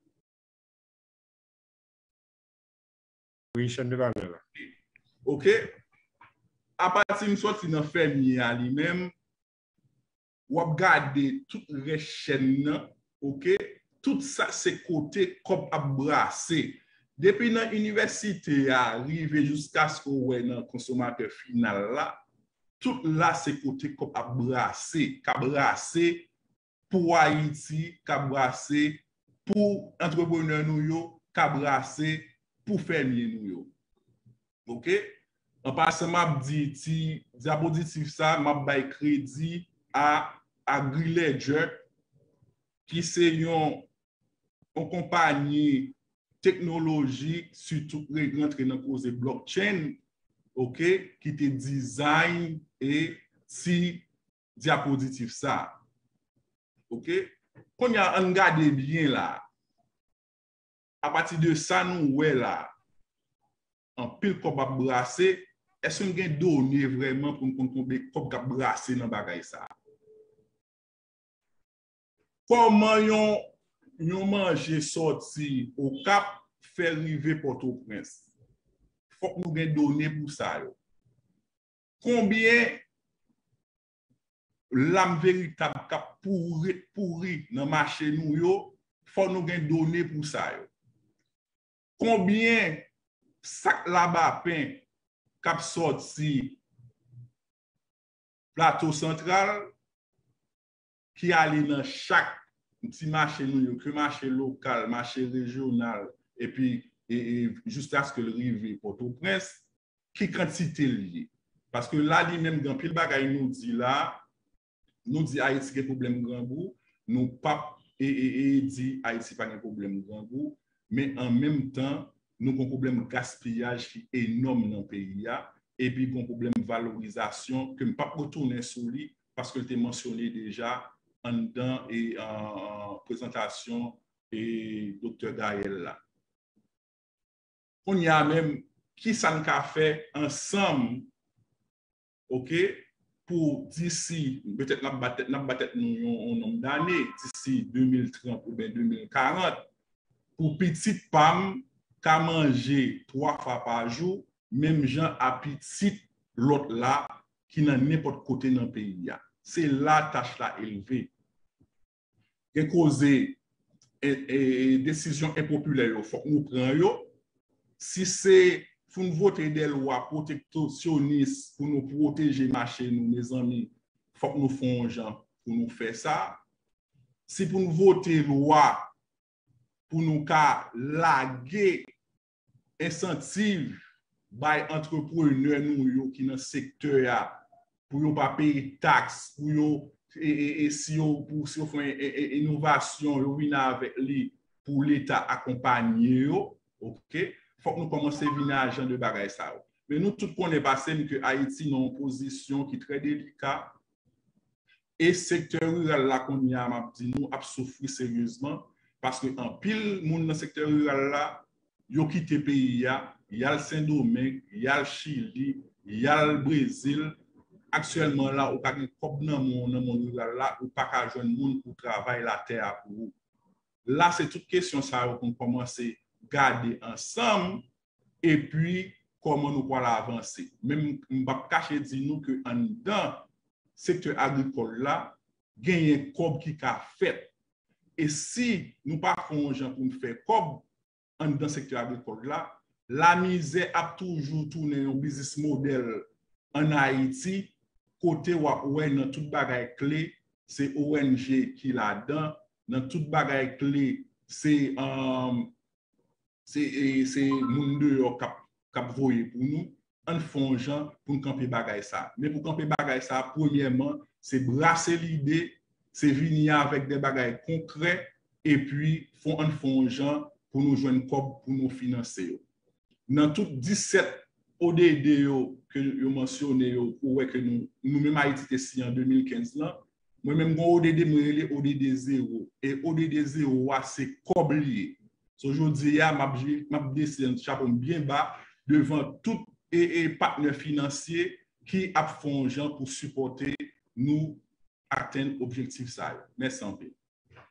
Oui, chaîne de valeur là. OK? À partir de sorti dans fermier lui-même, ou regarder toute les chaînes, OK? Tout ça c'est côté comme abrasser. Depuis dans l'université arrivé jusqu'à ce qu'on ait dans consommateur final là. Tout là, c'est côté qu'on a brassé pour Haïti, qu'a brassé pour entrepreneurs nous, qu'a brassé pour fermiers nous. OK? En passant, m'a dit, diapositive ça, m'a bail crédit à AgriLedger, qui c'est une compagnie technologique, surtout rentrée dans la cause de blockchain, OK, qui te design et si diapositive ça. OK? Quand il y a un regard bien là, à partir de ça, nous, ouais là, en pile qu'on va brasser, est-ce qu'on a des données vraiment pour nous comprendre qu'on va brasser dans le bagage ça? Comment yon manger sorti au Cap, faire arriver Port-au-Prince? Faut que nous ayons des données pour ça. Combien l'âme véritable cap pourri dans le marché nous, faut nous ayons des données pour ça. Combien sac là-bas pain cap sorti plateau central qui allait dans chaque petit marché nous, que marché local, marché régional et puis jusqu'à ce que le rive Port-au-Prince, qui quantité liée. Parce que là, lui-même, dans pile bagay nous dit là, nous dit Haïti a un problème grand goût, nous pas et dit Haïti pas un problème grand goût, mais en même temps, nous avons un problème de gaspillage qui est énorme dans le pays, et puis un problème de valorisation que je ne peux pas retourner sur lui parce que je l'ai mentionné déjà en dedans et en présentation et Dr. Gaël là. On y a même qui ça nous a fait ensemble, OK, pour d'ici, peut-être nous battre un nombre d'années, d'ici 2030 ou bien 2040, pour petite pomme qu'à manger 3 fois par jour, même gens à petite l'autre là, qui n'a n'importe côté dans le pays. C'est la tâche là élevée. Et causer décision impopulaire, il faut que nous prenions. Si c'est pour nous voter des lois protectionnistes pour nous protéger marché nous mes amis, il faut que nous fassions gens pour nous faire ça. Si pour nous voter loi pour nous laguer incentive by entrepreneurs nous qui dans le secteur pour ne pas payer taxes pour si pour faire innovation avec lui pour l'État accompagner, OK. Faut que nous commençons à venir à agent de bagaille ça. Mais nous tout connaissons passé que Haïti est en position qui est très délicate et secteur rural là qu'on y a dit nous a souffert sérieusement parce que en pile monde dans le secteur rural là, yo quitté pays ya, il y a le Saint-Domingue, il y a le Chili, il y a le Brésil. Actuellement là, ou pas de cob dans mon rural là, ou pas qu'à joindre monde pour travailler la terre pour vous. Là, c'est toute question ça qu'on commence à garder ensemble et puis comment nous pouvons avancer. Même on ne va pas cacher dire nous que en dans secteur agricole là, il y a un cob qui a fait. Et si nous ne faisons pas pour nous faire cob dans le secteur agricole là, la misère a toujours tourné un business model en Haïti, côté où dans toute bagaille clé, c'est ONG qui là-dedans, dans toute bagaille clé, c'est monde cap voyer pour nous, en font gens pour camper bagaille ça. Mais pour camper bagaille ça, premièrement, c'est brasser l'idée, c'est venir avec des bagailles concrets et puis font gens pour nous joindre pour nous financer. Dans toutes 17 ODD que vous mentionnez, que nous-mêmes Haïti signé en 2015, moi-même, ODD, ODD 0. Et ODD 0, c'est coblier. Aujourd'hui, je vais décider un chapeau bien bas devant tous les partenaires financiers qui font gens pour supporter nous atteindre l'objectif. Merci en paix.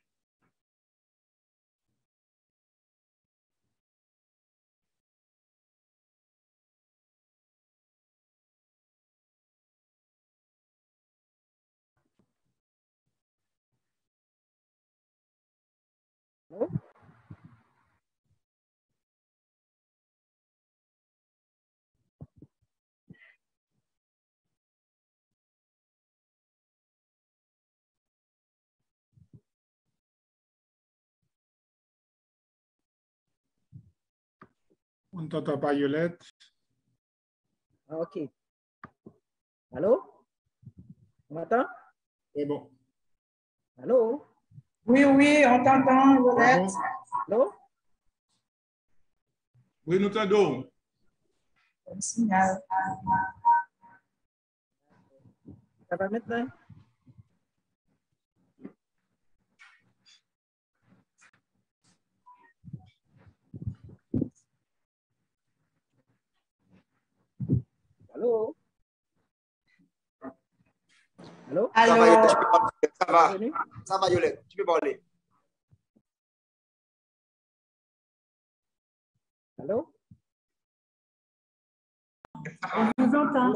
On ne t'entend pas, Yolette. OK. Allô? On m'entend? C'est bon. Allô? Oui, on t'entend, Yolette. Allô? Oui, nous t'entendons. Signal. Ça va maintenant? Allô? Allô? Ça va, Yolette, tu peux parler. Bienvenue. Ça va, Yolette, tu peux parler. Allô? On vous entend.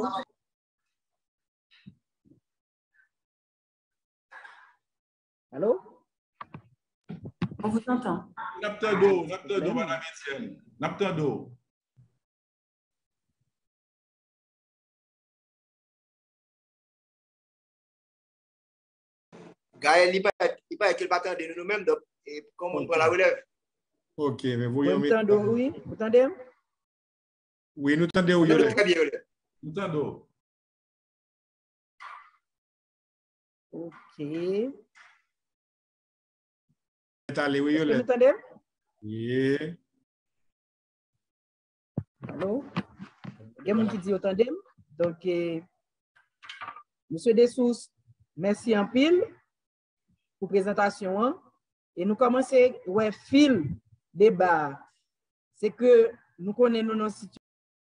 Allô? On vous entend. N'abtendo, madame Etienne. N'abtendo. Gaël, il paraît qu'il va attendre de nous-mêmes, donc, et comment on prend la relève. OK, mais Vous entendez, oui? Vous entendez? Oui, nous t'entendons, Très Yolette. bien, Yolette. Nous t'entendons. OK. Allez, oui, Est-ce que vous Yolette. entendez? Oui. Allô? Il y a quelqu'un qui dit entendez? Donc, Monsieur Dessous, merci en pile pour la présentation. Hein? Et nous commençons ouais fil débat. C'est que nous connaissons nos situations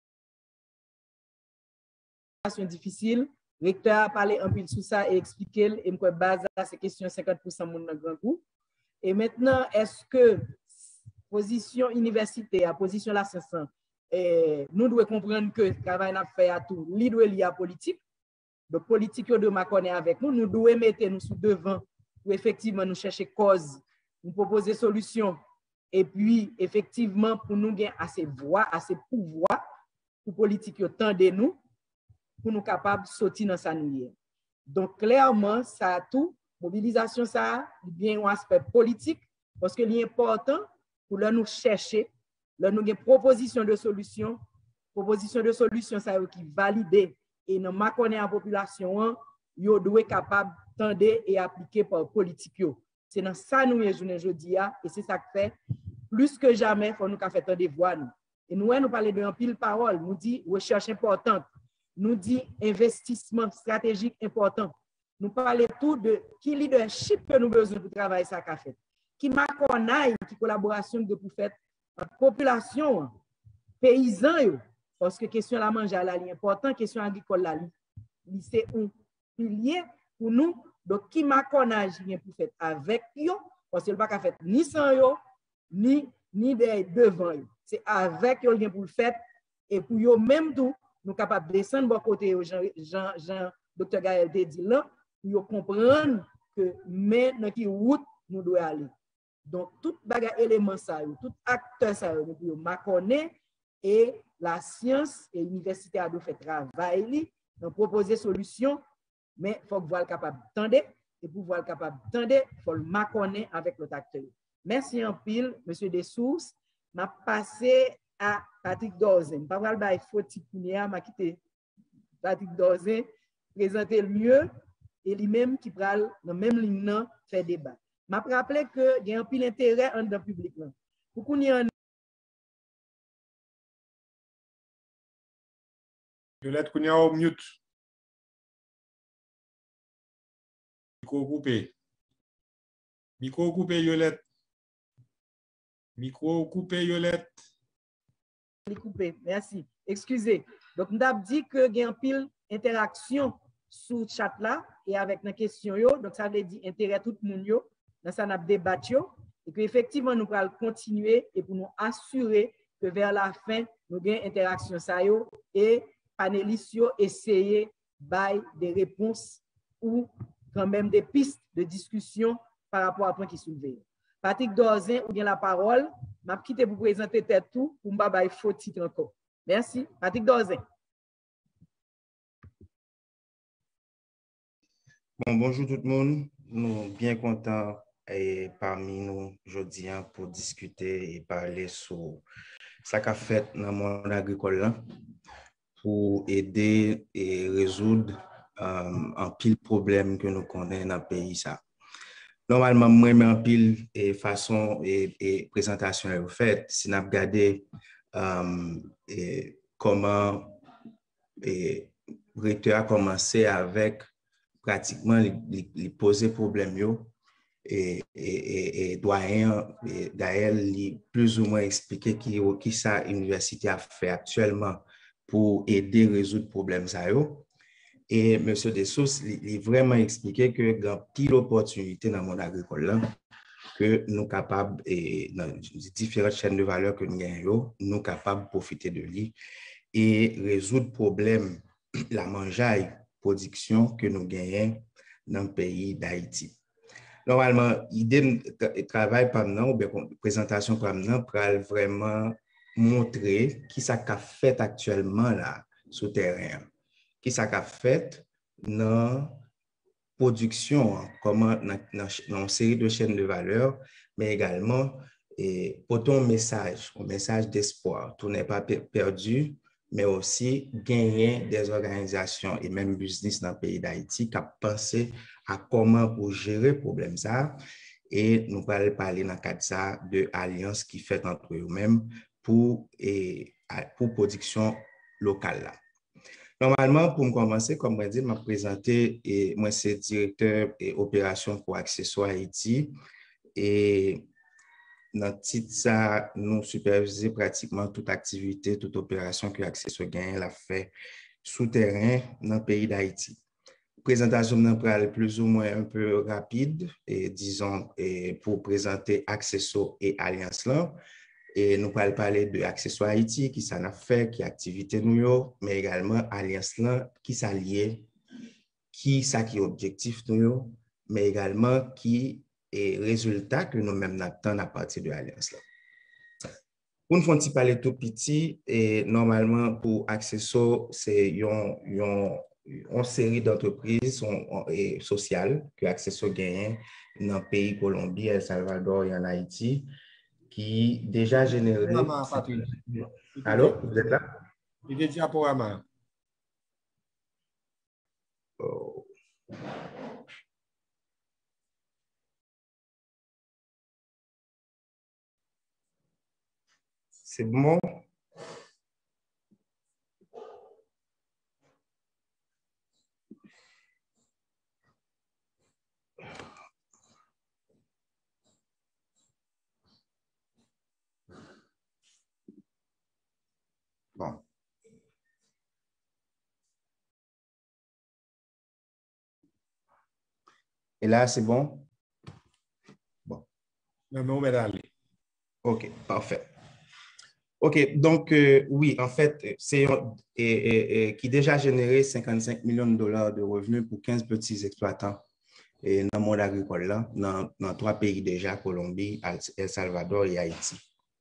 difficiles. Le recteur a parlé un peu sur ça et expliqué et me base à ces questions 50% mon grand coup. Et maintenant, est-ce que position universitaire, position la 500, nous devons comprendre que le travail n'a fait à tout, il doit lier à politique. Donc, politique de m'accorder avec nous, nous devons mettre nous sous devant pour effectivement nous chercher cause, nous proposer solution. Et puis, effectivement, pour nous gagner assez voix, assez pouvoir pour politique de nous, pour nous capables de sortir dans sa nuit. Donc, clairement, ça a tout. Mobilisation, ça a bien un aspect politique parce que c'est important pour nous chercher, nous avons une proposition de solution, ça qui valide et nous marquons la population, nous doit être capable d'entendre et appliquer par politique. C'est dans ça nous sommes aujourd'hui et c'est ça qui fait plus que jamais, il faut nous faire tant de voix. Et nous parlons de un pile parole, nous dit recherche importante, nous dit investissement stratégique important. Nous parlons tout de qui leadership que nous avons besoin pour travailler ça qu'a fait. qui m'a connaît, qui collaboration de pour faire population, paysans, parce que question la manger là, l'important, question agricole là, c'est un pilier pour nous. Donc, qui m'a connaît, vient pour faire avec eux, parce qu'il ne va pas faire ni sans eux, ni devant eux. C'est avec eux vient pour le faire, et pour eux même tout, nous sommes capables de descendre de côté, Jean, Dr. Gaël te dit là, pour comprendre que mais dans quelle route nous devons aller. Donc, tout bagage élément ça, tout acteur ça, nous devons connaître et la science et l'université a dû faire travail, donc proposer solution, mais il faut voir capable d'entendre et pour voir capable d'entendre, il faut le connaître avec l'autre acteur. Merci en pile, monsieur Dessources. M'a passé à Patrick Dorzen. Pas mal il faut tipounia m'a quitté Patrick Dorzen présenter le mieux et lui-même qui pral dans même ligne faire débat. M'a rappelé que il y a un pile intérêt en dans public là. Pour qu'on y en Violette Kounia au mute. Micro coupé. Micro coupé, Violette. Micro coupé, Violette. coupé. Merci. Excusez. Donc, nous avons dit que il y a un pile interaction sous le chat là et avec nos questions. Donc, ça veut dire intérêt tout le monde. Dans ça, nous avons débattu. Et qu'effectivement, nous allons continuer et pour nous assurer que vers la fin, nous avons interaction ça et panélistes essayer de des réponses ou quand même des pistes de discussion par rapport à point qui soulevé. Patrick Dorzen, ou bien la parole. Je vais quitter pour présenter tête tout pour me faire faux titre encore. Merci. Patrick Dorzen. Bon, bonjour tout le monde. Nous sommes bien contents et parmi nous aujourd'hui pour discuter et parler sur ce qu'a fait dans le monde agricole là, pour aider et résoudre un pile problème que nous connaissons dans le pays. Ça. Normalement, moi, je en pile et façon et présentation est faite. Si nous regardons comment le recteur a commencé avec pratiquement les poser problème et doyen d'ailleurs plus ou moins expliquer qui ça l'université a fait actuellement pour aider à résoudre le problème ça et M. Dessources il vraiment expliqué que il y a pile opportunité dans le monde agricole là que nous capables et dans différentes chaînes de valeur que nous gagnons nous capables de profiter de lui et résoudre le problème la mangeaille production que nous gagnons dans le pays d'Haïti. Normalement, l'idée de travail par nous, ou bien présentation par nous, pour vraiment montrer qui ça qu'a fait actuellement là, sur le terrain. Qui ça qu'a fait dans la production, comment dans une série de chaînes de valeur, mais également pour ton message, un message d'espoir. Tout n'est pas perdu, mais aussi gagner des organisations et même business dans le pays d'Haïti qui a pensé à comment pour gérer le problème ça. Et nous allons parler dans le cadre ça de alliance qui fait entre eux-mêmes pour production locale là. Normalement, pour me commencer, comme je dis, je vais me présenter et moi, c'est directeur et opération pour Accessoires Haïti. Et dans le titre, ça, nous supervisons pratiquement toute activité, toute opération que Accessoires gagne la fait souterrain dans le pays d'Haïti. Présentation pour aller plus ou moins un peu rapide, et disons, pour présenter Accessoires et Alliance là. Et nous allons parler de Accessoires Haïti, qui ça n'a fait, qui activité nous, mais également Alliance là, qui s'allie, qui ça qui est objectif nous, mais également qui est résultat que nous-mêmes n'attendons à partir de l'Alliance là. Pour nous faire parler tout petit, et normalement pour Accessoires, c'est une série d'entreprises sociales que Accessoires gagne dans le pays Colombie, El Salvador et en Haïti, qui déjà généré. Allô, vous êtes là? Il est diaporama. Oh. C'est bon? Et là, c'est bon? Bon. Non, mais on va aller. OK, parfait. OK, donc oui, en fait, c'est qui déjà généré 55 millions de dollars de revenus pour 15 petits exploitants et dans le monde agricole, là, dans 3 pays déjà, Colombie, El Salvador et Haïti.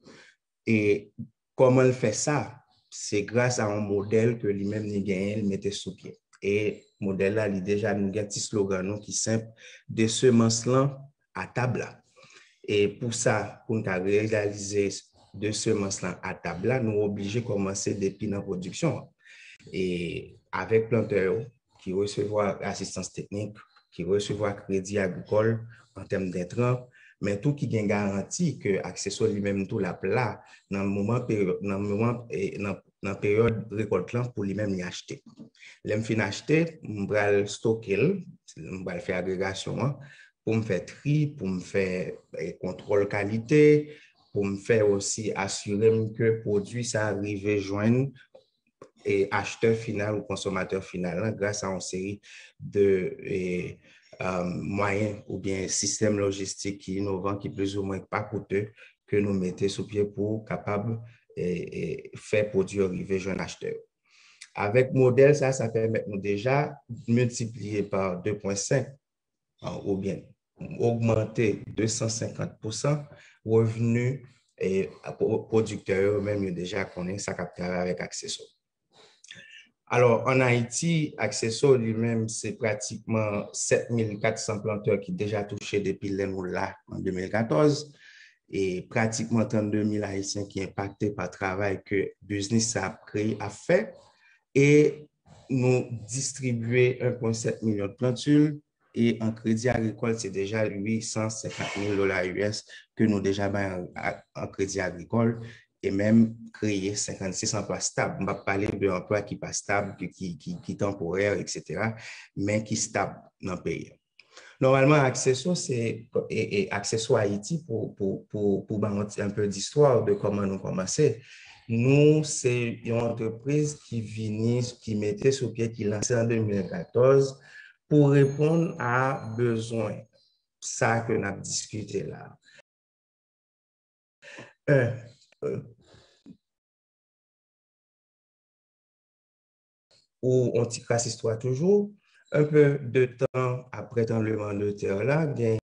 Et comment il fait ça? C'est grâce à un modèle que lui-même nous gagné, il mettait sous pied. Et le modèle là, il déjà nous a un petit slogan qui est simple, de semences là à table là. Et pour ça, pour nous réaliser de semences là à table là, nous sommes obligés de commencer depuis la production. Et avec planteurs qui recevoir assistance technique, qui recevoir crédit agricole en termes d'intrants, mais tout qui gagne garantie que accessoire lui-même tout la plat dans le moment dans période récolte pour lui-même y acheter. L'aime fin acheter, on va stocker, on va faire agrégation pour me faire tri, pour me faire contrôle qualité, pour me faire aussi assurer que le produit ça arrive joindre et acheteur final ou consommateur final grâce à une série de moyens ou bien systèmes logistiques innovants qui plus ou moins pas coûteux que nous mettons sous pied pour capable faire produit arriver jeune acheteur. Avec modèle, ça permet nous déjà multiplier par 2,5 ou bien augmenter 250% revenus et producteurs eux-mêmes déjà connaissent ça capteur avec accessoires. Alors, en Haïti, Accessoire lui-même, c'est pratiquement 7400 planteurs qui déjà touché depuis là en 2014 et pratiquement 32 000 Haïtiens qui sont impactés par le travail que Business a créé, a fait. Et nous distribuer 1,7 million de plantules et en crédit agricole, c'est déjà 850 000 dollars US que nous déjà en crédit agricole. Et même créer 56 emplois stables. On va parler d'emplois qui ne sont pas stables, qui sont temporaires, etc., mais qui sont stables dans le pays. Normalement, Accessoire, c'est Accessoire Haïti pour un peu d'histoire de comment nous commençons. Nous, c'est une entreprise qui mettait sur pied, qui lançait en 2014 pour répondre à besoins. Ça que nous avons discuté là. Où on tire cette histoire toujours, un peu de temps après l'enlèvement de terre là, il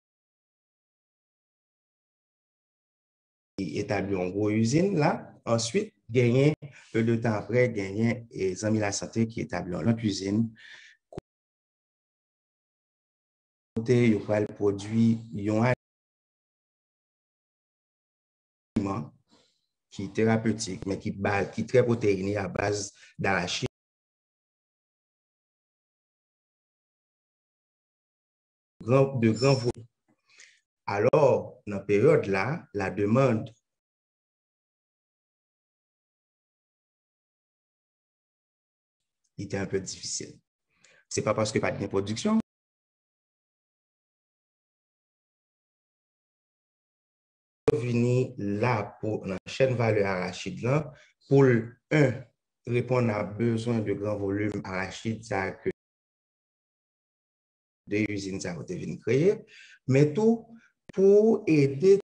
établi une grosse usine là. Ensuite, gagné peu de temps après, gagné les amis de la santé qui établit une usine. Côté, il va le produit, un aliment qui est thérapeutique, mais qui est très protéiné à base d'arachide. De grands volumes. Alors, dans la période là, la demande était un peu difficile. Ce n'est pas parce que pas de production. Venir là pour la chaîne valeur arachide là, pour répondre à besoin de grands volumes arachide ça que des usines ça ont créer, mais tout pour aider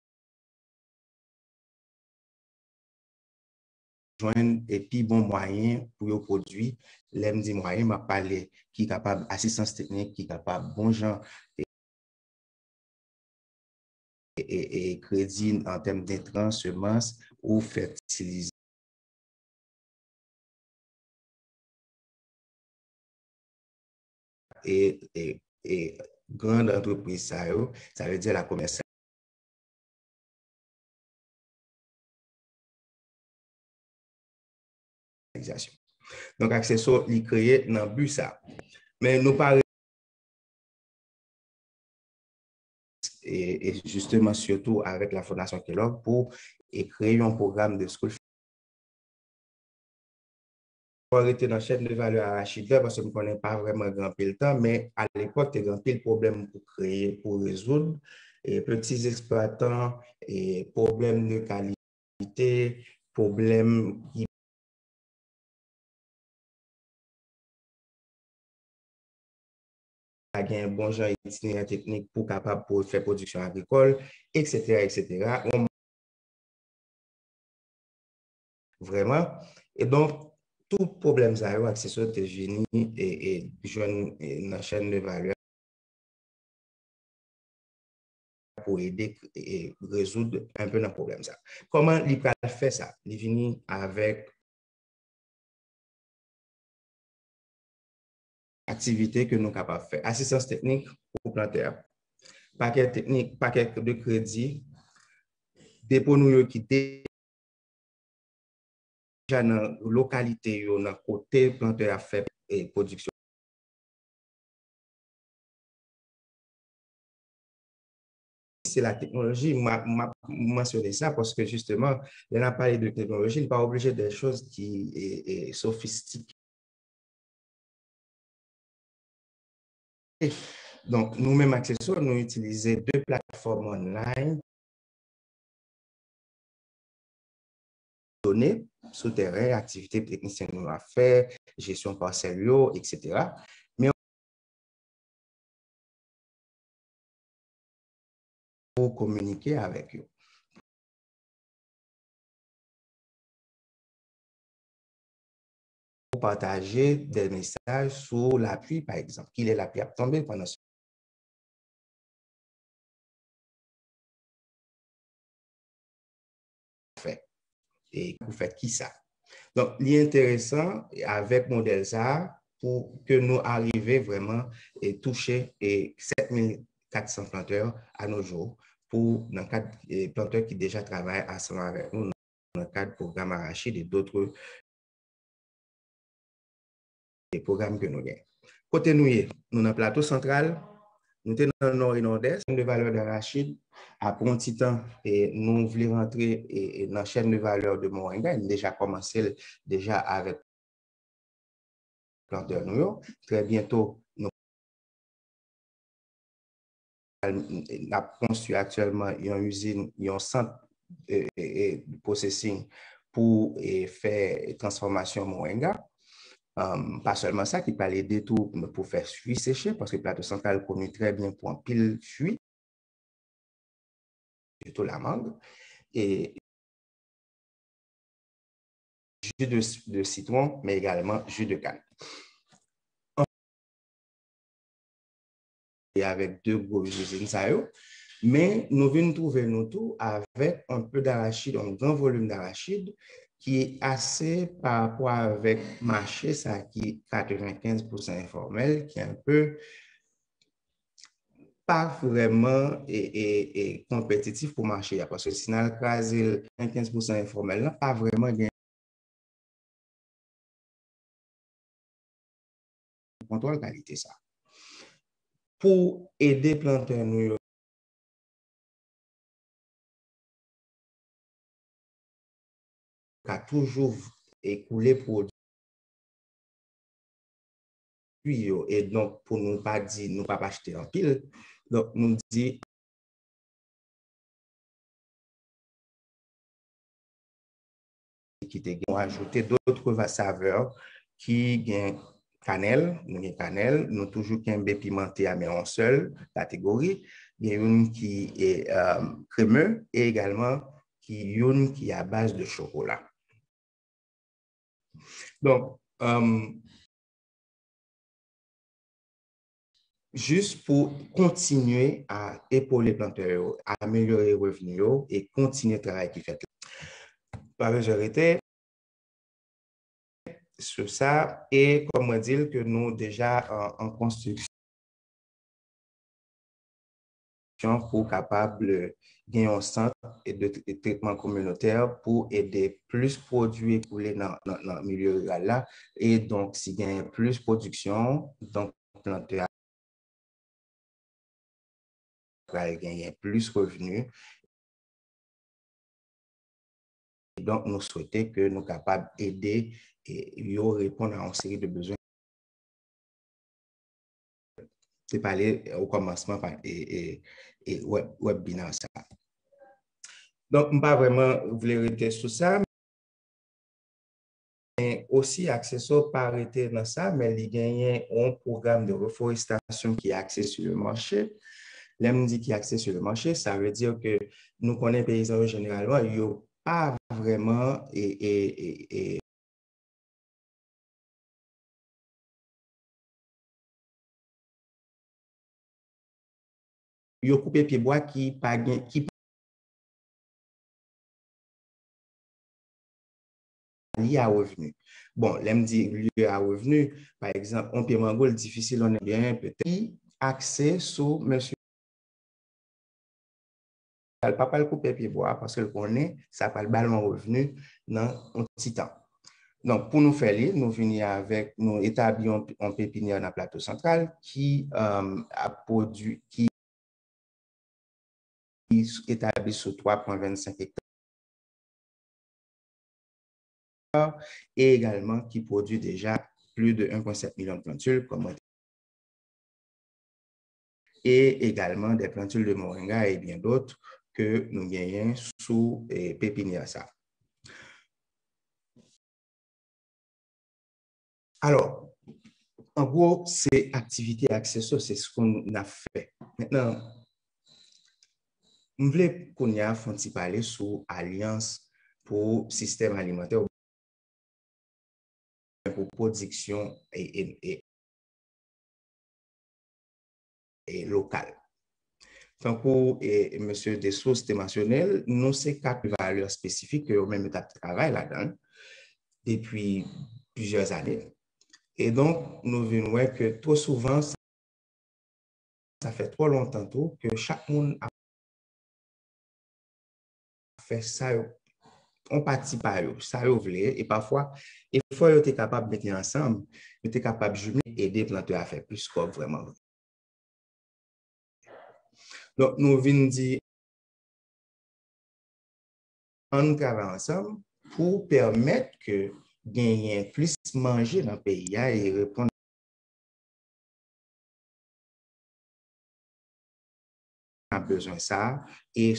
joindre et puis bon moyen pour le produit. L'aime dit moyen m'a parlé qui est capable assistance technique, qui est capable bon genre et crédit en termes d'intrants, semences ou fertilisation. Et grande entreprise, ça veut dire la commercialisation. Donc, Accessoire, il créé dans le but ça. Mais nous parlons et justement surtout avec la Fondation Kellogg pour créer un programme de school. Pour arrêter dans la chaîne de valeur arachide parce que nous ne connaissons pas vraiment grand pile temps, mais à l'époque, il y a grand pile problème pour créer, pour résoudre. Et petits exploitants, et problèmes de qualité, problèmes qui un bon genre itinéraire technique pour capable pour faire production agricole, etc., etc. Vraiment. Et donc, tout problème, ça a accès aux États-Unis et jeune une chaîne de valeur pour aider et résoudre un peu le problème. Ça. Comment il fait ça? Il vient avec activité que nous sommes capables de faire. Assistance technique pour planteur. Paquet technique, paquet de crédit, dépôt nous qui déjà dans la localité, dans le côté planteur à faire et production. C'est la technologie, m'a mentionné ça parce que justement, on a parlé de technologie, il n'est pas obligé des choses qui est sophistiquées. Donc, nous-mêmes, accessoires, nous utilisons 2 plateformes online, données, souterrain, activités techniciennes nous a fait, gestion parcelle, etc. Mais pour communiquer avec eux. Pour partager des messages sur la pluie, par exemple, qu'il est la pluie à tomber pendant ce fait. Et vous faites qui ça? Donc, l'intéressant avec modèle ça pour que nous arrivions vraiment et toucher 7400 planteurs à nos jours pour dans le cadre des planteurs qui déjà travaillent ensemble avec nous dans le cadre du programme Arachide et d'autres programmes que nous avons. Côté nous, nous dans le plateau central, nous sommes dans le nord et nord-est, de valeur d'arachide. Après un petit temps, et nous voulons rentrer dans la chaîne de valeur de Moringa. Nous avons déjà commencé déjà avec planteurs nous. Très bientôt, nous avons construit actuellement une usine, un centre de processing pour faire transformation Moringa. Pas seulement ça, qui parlait des tout pour faire fruits séchés, parce que le plateau central connu très bien pour un pile fruits, surtout la mangue, et jus de citron, mais également jus de canne. Et avec 2 grosses usines, mais nous venons trouver nous tout avec un peu d'arachide, un grand volume d'arachide, qui est assez par rapport avec le marché, ça qui est 95% informel, qui est un peu pas vraiment compétitif pour marcher, parce que si on a crasé 15% informel, pas vraiment bien contrôle qualité ça. Pour aider planteurs nous à toujours écouler produits et donc pour nous pas dire nous pas acheter en pile, donc nous dit qui ont ajouté d'autres saveurs qui gagnent cannelle, nous toujours qu'un pimenté à mais en seule catégorie, il y a une qui est crémeux et également une qui est à base de chocolat. Donc, juste pour continuer à épauler les planteurs, à améliorer les revenus et continuer le travail qui fait. Par majorité, sur ça, et comme on dit que nous déjà en construction pour capable gagner un centre de traitement communautaire pour aider plus produits écoulés dans le milieu rural là, et donc si gagne plus production, donc planter va gagner plus revenus. Donc, nous souhaitons que nous soyons capables d'aider et répondre à une série de besoins. C'est parler au commencement et webinaire ça. Donc, je ne vais pas vraiment vous rester sur ça. Mais aussi axé sur pas arrêter dans ça, mais il gagne un programme de reforestation qui est axé sur le marché. L'aime dit qui est axé sur le marché, ça veut dire que nous connaissons les paysans généralement, ils n'ont pas vraiment ils ont coupé pied bois qui pas qui lié à revenu. Bon, l'aime dit lié à revenu, par exemple, on peut mango difficile, on est bien peut-être accès sur monsieur le papa le couper pied bois parce que le connaît, ça pas le ballon revenu dans un petit temps. Donc, pour nous faire, nous venons avec, nous établissons un pépinière dans le plateau central qui a produit, qui est établi sur 3,25 hectares et également qui produit déjà plus de 1,7 million de plantules, et également des plantules de moringa et bien d'autres que nous gagnons sous pépinière ça. Alors, en gros, c'est activité accessoire, c'est ce qu'on a fait. Maintenant, je voulais qu'on y a parler sur Alliance pour système alimentaire pour production et locale. Tant pour M. Dessous, c'était mentionné, nous, c'est 4 valeurs spécifiques que nous-mêmes nous travaillons là-dedans depuis plusieurs années. Et donc, nous venons voir que trop souvent, ça fait trop longtemps que chaque monde a fait ça, on participe à eux, ça vous voulez, et parfois, il faut être capable de mettre ensemble, être capable de jumeler et aider les planteurs à faire plus comme vraiment. Donc, nous venons dire, on travaille ensemble pour permettre que gagner plus manger dans le pays et répondre à besoin de ça et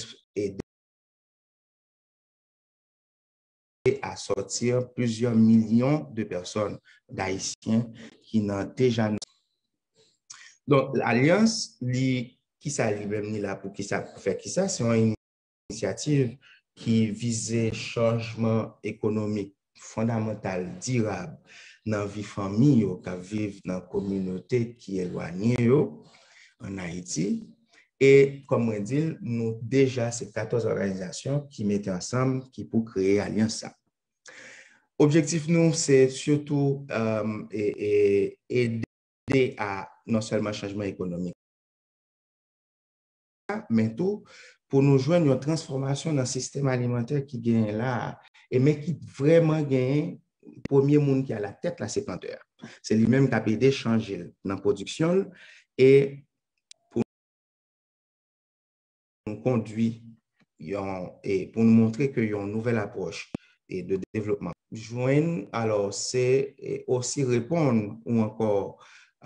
à sortir plusieurs millions de personnes d'Haïtiens qui n'ont déjà. Donc, l'Alliance, qui ça lui là pour qui ça fait qui ça, c'est une initiative qui visait changement économique fondamental, durable, dans la vie famille, qui vivent dans la communauté qui est éloignée en Haïti. Et comme on dit, nous déjà, c'est 14 organisations qui mettent ensemble qui pour créer Alliance. Objectif, nous, c'est surtout aider à non seulement changement économique, mais tout pour nous joindre une transformation dans le système alimentaire qui gagne là, et mais qui vraiment gagne, le premier monde qui a la tête là, c'est planteurs. C'est lui-même qui a pu changer dans la production et pour nous conduire et pour nous montrer qu'il y a une nouvelle approche et de développement. Joindre, alors, c'est aussi répondre ou encore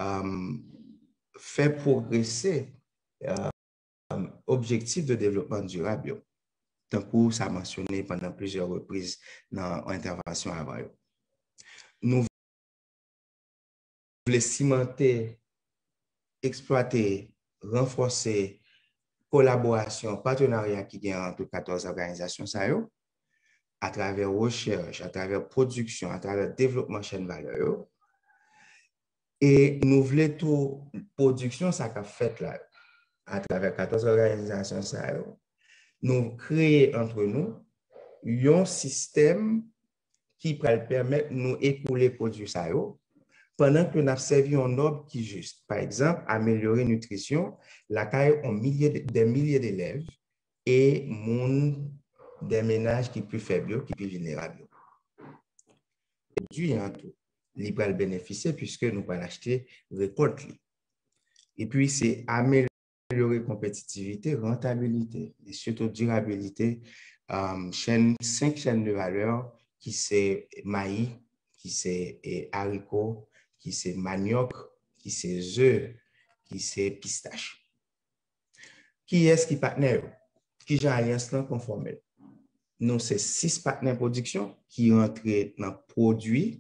faire progresser objectifs de développement durable. Tant que ça a mentionné pendant plusieurs reprises dans l'intervention avant. Nous voulons cimenter, exploiter, renforcer collaboration, partenariat qui y a entre 14 organisations à travers recherche, à travers production, à travers développement chaîne valeur. Et nous voulons tout production, ça qu'a fait là, à travers 14 organisations, nous créer entre nous un système qui peut permettre de nous écouler les produits pendant que nous avons servi un ordre qui est juste. Par exemple, améliorer la nutrition, la caille ont des milliers d'élèves et des ménages qui sont plus faibles, qui sont plus vulnérables. Et en tout, ils peuvent bénéficier puisque nous pouvons acheter récolte. Et puis, c'est améliorer la compétitivité, rentabilité et surtout durabilité. 5 chaînes de valeur qui c'est maïs, qui c'est haricots, qui c'est manioc, qui c'est œufs, qui c'est pistache. Qui est-ce qui partenaire? Qui j'ai alliance conforme? Nous, c'est 6 partenaires production qui rentrent dans le produit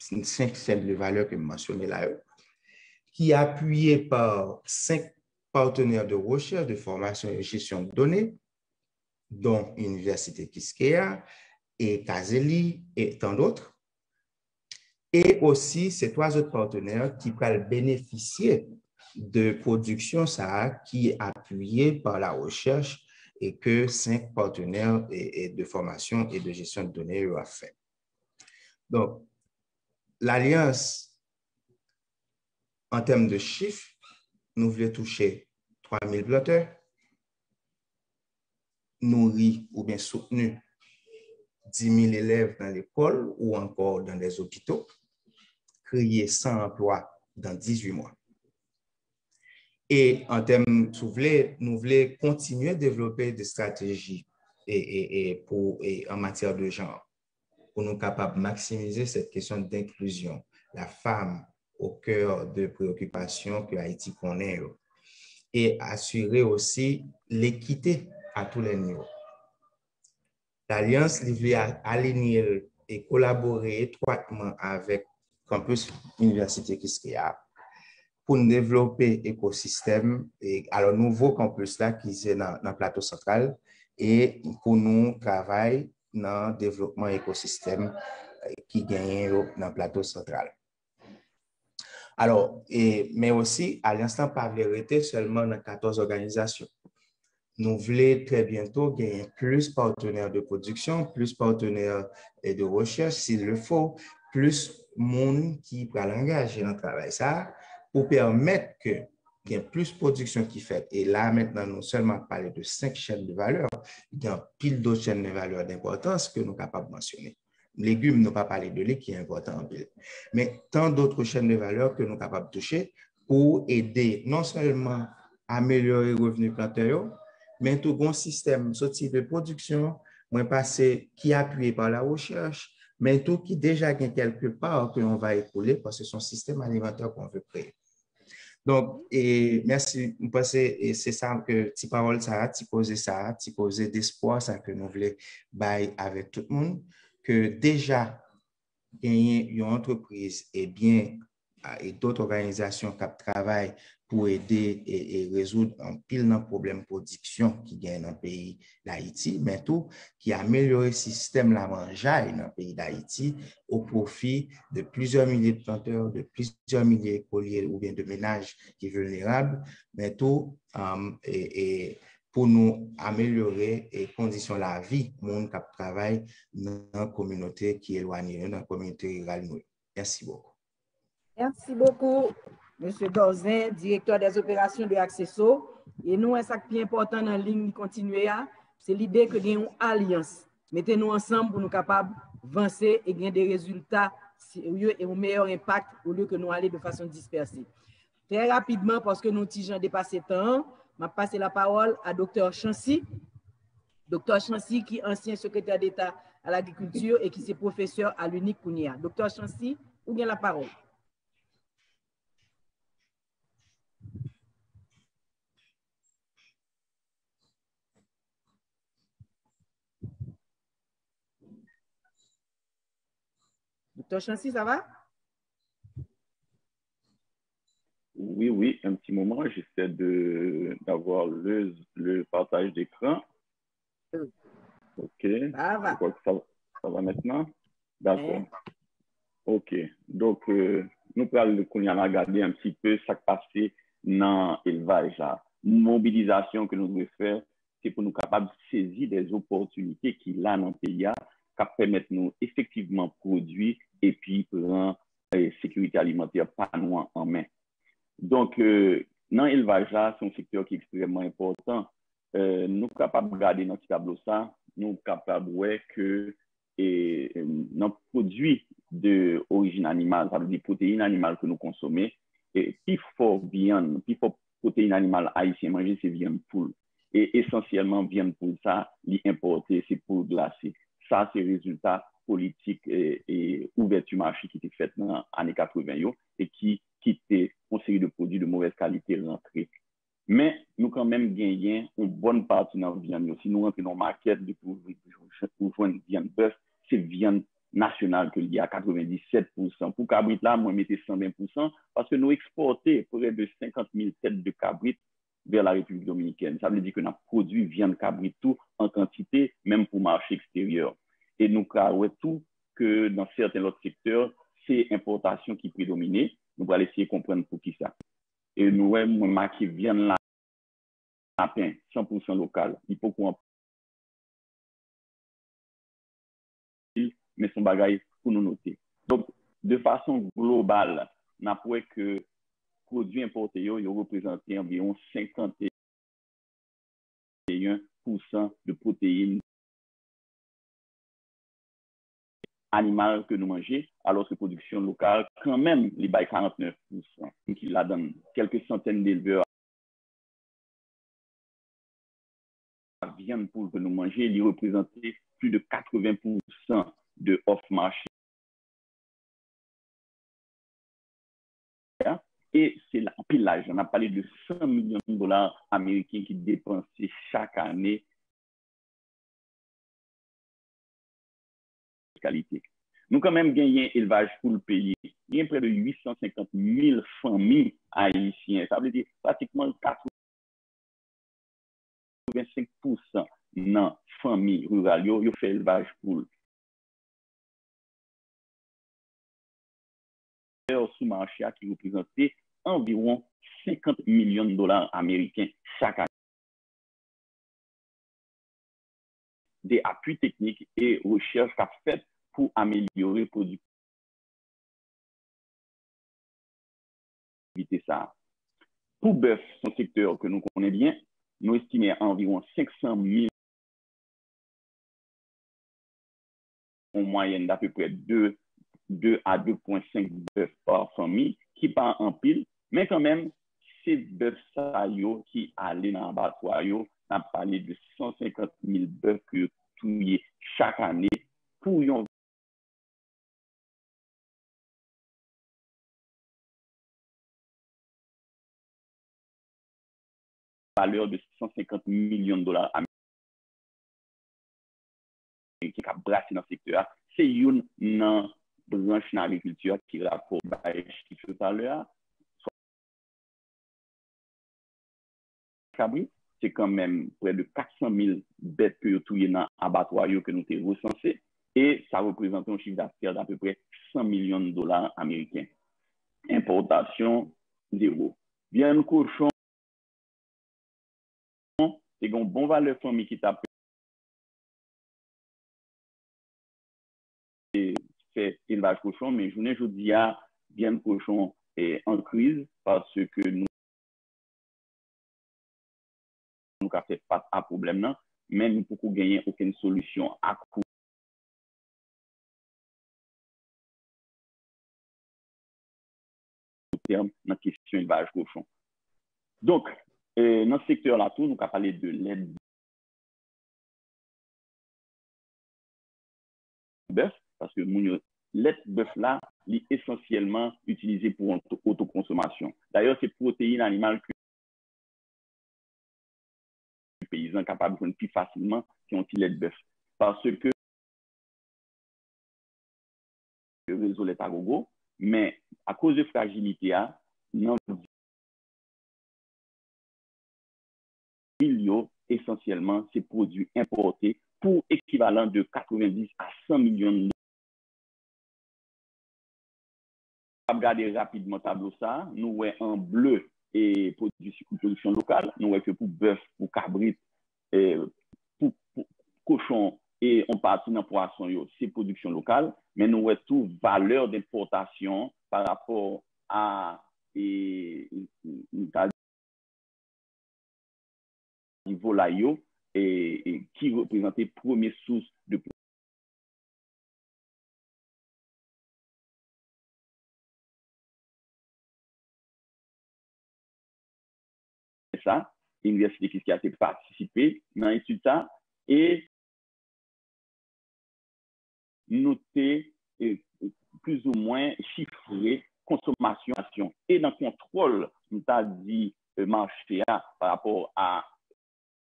5 chaînes de valeur que je mentionnais là, qui est appuyé par 5 partenaires de recherche, de formation et de gestion de données, dont l'Université Quisqueya et Kazeli et tant d'autres. Et aussi ces 3 autres partenaires qui peuvent bénéficier de production ça, qui est appuyée par la recherche et que 5 partenaires de formation et de gestion de données ont fait. Donc, l'Alliance, en termes de chiffres, nous voulons toucher 3000 blotteurs, nourrir ou bien soutenir 10 000 élèves dans l'école ou encore dans les hôpitaux, créer 100 emplois dans 18 mois. Et en termes, nous voulons continuer à développer des stratégies en matière de genre, pour nous capables de maximiser cette question d'inclusion, la femme au cœur de préoccupations que Haïti connaît, et assurer aussi l'équité à tous les niveaux. L'Alliance veut aligner et collaborer étroitement avec Campus Université Quisqueya pour développer l'écosystème et alors nouveau campus là qui est dans le plateau central et pour nous travailler dans le développement écosystème qui gagne dans le plateau central. Alors, mais aussi, Alliance n'a pas arrêté seulement dans 14 organisations. Nous voulons très bientôt gagner plus de partenaires de production, plus de partenaires de recherche s'il le faut, plus de monde qui va l'engager dans le travail ça pour permettre qu'il y ait plus de production qui fait. Et là, maintenant, non seulement parler de 5 chaînes de valeur, il y a pile d'autres chaînes de valeur d'importance que nous sommes capables de mentionner. Légumes, nous pas parler de lait qui est important en pile. Mais tant d'autres chaînes de valeur que nous sommes capables de toucher pour aider non seulement à améliorer les revenus planteurs, mais tout un système sorti de production, moins passé qui est appuyé par la recherche, mais tout qui déjà gagne quelque part que l'on va écouler parce que c'est son système alimentaire qu'on veut créer. Donc, merci, et c'est ça que tu parles ça, tu poses d'espoir, ça que nous voulons bailler avec tout le monde, que déjà, gagner une entreprise et bien, et d'autres organisations qui travaillent pour aider et résoudre un pile de problèmes de production qui gagnent dans le pays d'Haïti, mais tout qui améliore le système la mangeaille dans le pays d'Haïti au profit de plusieurs milliers de planteurs, de plusieurs milliers d'écoliers ou bien de ménages qui sont vulnérables, mais tout pour nous améliorer les conditions de la vie, monde qui travaille dans la communauté qui est éloignée, dans la communauté rurale. Merci beaucoup. Merci beaucoup, M. Dorzin, directeur des opérations de Accesso. Et nous, un sac plus important dans la ligne de continuer, c'est l'idée que nous avons une alliance. Mettez-nous ensemble pour nous capables d'avancer et gagner des résultats sérieux et un meilleur impact au lieu que nous aller de façon dispersée. Très rapidement, parce que nous avons dépassé le temps, je vais passer la parole à Dr. Chancy. Dr. Chancy, qui est ancien secrétaire d'État à l'agriculture et qui est professeur à l'UNIC Kounia. Dr. Chancy, vous avez la parole. Dr. Chancy, ça va? Oui, un petit moment, j'essaie d'avoir le partage d'écran. OK. Ça va. Je crois que ça va maintenant. D'accord. OK. Donc, nous allons regarder un petit peu ce qui passé dans l'élevage. La mobilisation que nous devons faire, c'est pour nous capables de saisir des opportunités qui là dans le pays, qui permettent nous effectivement produire et puis prendre la sécurité alimentaire pas nous en main. Donc, dans l'élevage, c'est un secteur qui est extrêmement important. Nous sommes capables de regarder dans ce tableau, ça, nous sommes capables de voir que nos produits d'origine animale, ça veut dire protéines animales que nous consommons, et plus fort viande, plus fort protéines animales haïtiennes manger, c'est viande poule. Et essentiellement, viande poule, ça, l'importer, c'est poule glacée. Ça, c'est le résultat politique et ouverture marché qui était fait dans les années 80 et qui était une série de produits de mauvaise qualité rentrés. Mais nous quand même gagnons une bonne partie de la viande. Si nous rentrons dans le market pour joindre viande bœuf, c'est viande national que il y a 97%. Pour cabrit là, moi, mettez 120% parce que nous exportons près de 50 000 têtes de cabrit vers la République dominicaine. Ça veut dire que nous produit viande cabrit tout en quantité, même pour marché extérieur. Et nous croyons tout que dans certains autres secteurs, c'est l'importation qui prédomine. Nous allons essayer de comprendre pour qui ça. Et nous avons marqué viande là, lapin, 100% local. Il faut qu'on mais son bagage pour nous noter. Donc, de façon globale, on a prouvé que produits importés, ils représentent environ 51% de protéines animales que nous mangeons, alors que production locale, quand même, les bails 49%. Donc, il a dans quelques centaines d'éleveurs à viande pour que nous mangeons, il représentait plus de 80% de off-marché. Et c'est l'empilage. On a parlé de 100 millions de dollars américains qui dépensent chaque année de qualité. Nous, quand même, gagnons élevage pour le pays. Il y a près de 850 000 familles haïtiennes. Ça veut dire pratiquement 85% dans familles rurales. Ils font élevage pour sous marché qui représentait environ 50 millions de dollars américains chaque année. Des appuis techniques et recherches qu'a fait pour améliorer la productivité. Ça. Pour bœuf, son secteur que nous connaissons bien, nous estimons environ 500 000 en moyenne d'à peu près 2 à 2,5 bœufs par famille qui part en pile, mais quand même, ces bœufs qui allaient dans l'abattoir, on a parlé de 150 000 bœufs que tués chaque année pour une valeur de 150 millions de dollars américains qui a brassé dans le secteur. C'est une branche dans l'agriculture qui rapporte tout à l'heure. C'est quand même près de 400 000 bêtes que vous avez dans l'abattoir que nous avons recensé et ça représente un chiffre d'affaires d'à peu près 100 millions de dollars américains. Importation, zéro. Bien cochon, c'est une bonne valeur famille qui t'a fait élevage cochon, mais je dis à bien cochon est en crise parce que nous avons fait face à problème là, mais nous ne pouvons gagner aucune solution à court terme dans la question élevage cochon. Donc, dans ce secteur là, nous avons parlé de l'aide bœuf, parce que l'aide bœuf là est essentiellement utilisée pour autoconsommation. D'ailleurs, c'est protéines animales que les paysans capables de prendre plus facilement qui ont lait de bœuf. Parce que le réseau est à gogo, mais à cause de fragilité, non essentiellement ces produits importés pour équivalent de 90 à 100 millions de dollars. On va regarder rapidement le tableau ça. Nous voyons en bleu et production locale. Nous voyons que pour bœuf, pour cabrit, pour cochon et on partit dans poisson, c'est production locale. Mais nous voyons tout valeur d'importation par rapport à volaille et qui représentait première source de ça, l'université qui a participé dans l'étude et noter plus ou moins chiffrer consommation et dans le contrôle, nous avons dit marché par rapport à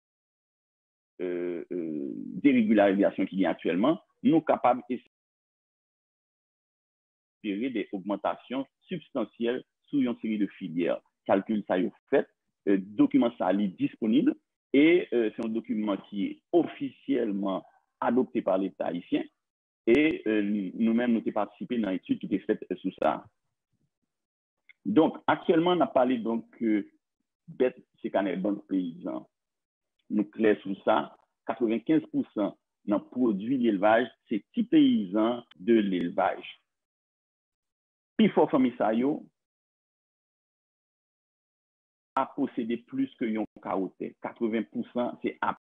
dérégularisation qu'il y a actuellement, nous sommes capables espérer des augmentations substantielles sur une série de filières. Calcul ça est fait, document ça est disponible et c'est un document qui est officiellement adopté par l'État haïtien et nous-mêmes nous avons participé dans l'étude qui était faite sur ça. Donc, actuellement, on a parlé donc que bête, c'est qu'on est bon paysan. Nous clair sur ça, 95% dans produit d'élevage, c'est petits paysans de l'élevage. Puis, faut famille ça yo a possédé plus que yon carotte. 80% c'est à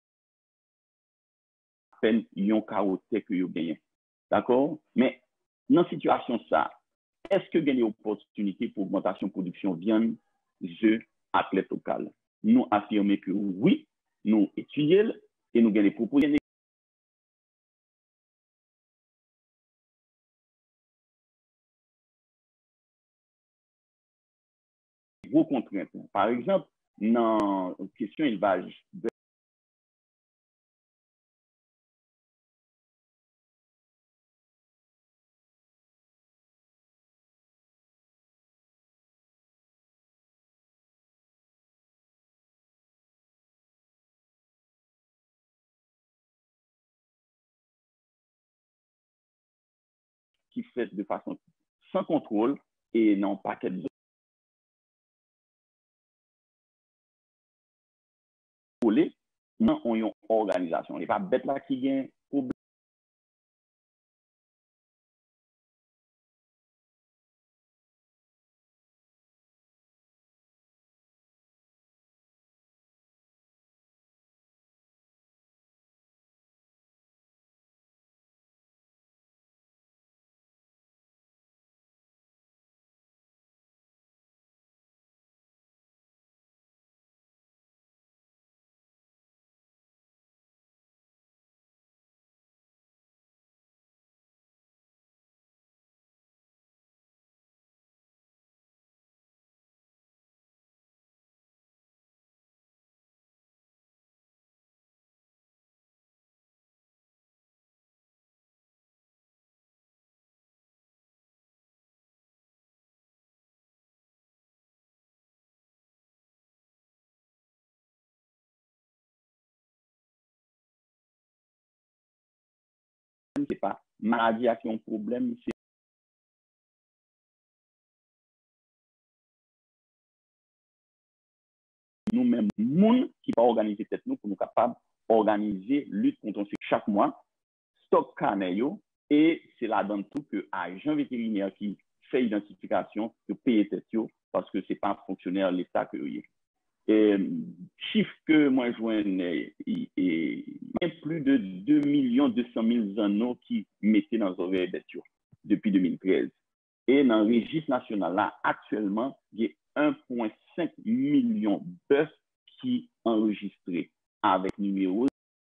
peine yon carotte que yo gagne. D'accord? Mais dans cette situation ça, est-ce que gagne opportunité pour augmentation de production viande, œufs, athlètes locales? Nous affirmons que oui, nous étudions et nous gagnons des propositions. Gros contraintes. Par exemple, dans la question élevage, qui fait de façon sans contrôle et non pas qu'elle volée, non, on y a une organisation. Il n'est pas bête là qui gagne problème. C'est pas maladie qui a un problème, c'est nous-mêmes, moun qui pas organiser tête nous pour nous capables organiser lutte contre chaque mois, stock caneyo et c'est là-dedans tout que agent vétérinaire qui fait identification, que paye tête parce que c'est pas un fonctionnaire de l'État que y est. Chiffre que moi je vois, il y a plus de 2 200 000 anneaux qui mettaient dans les oreilles bêtes depuis 2013. Et dans le registre national, là, actuellement, il y a 1,5 million de bœufs qui enregistrés avec numéro,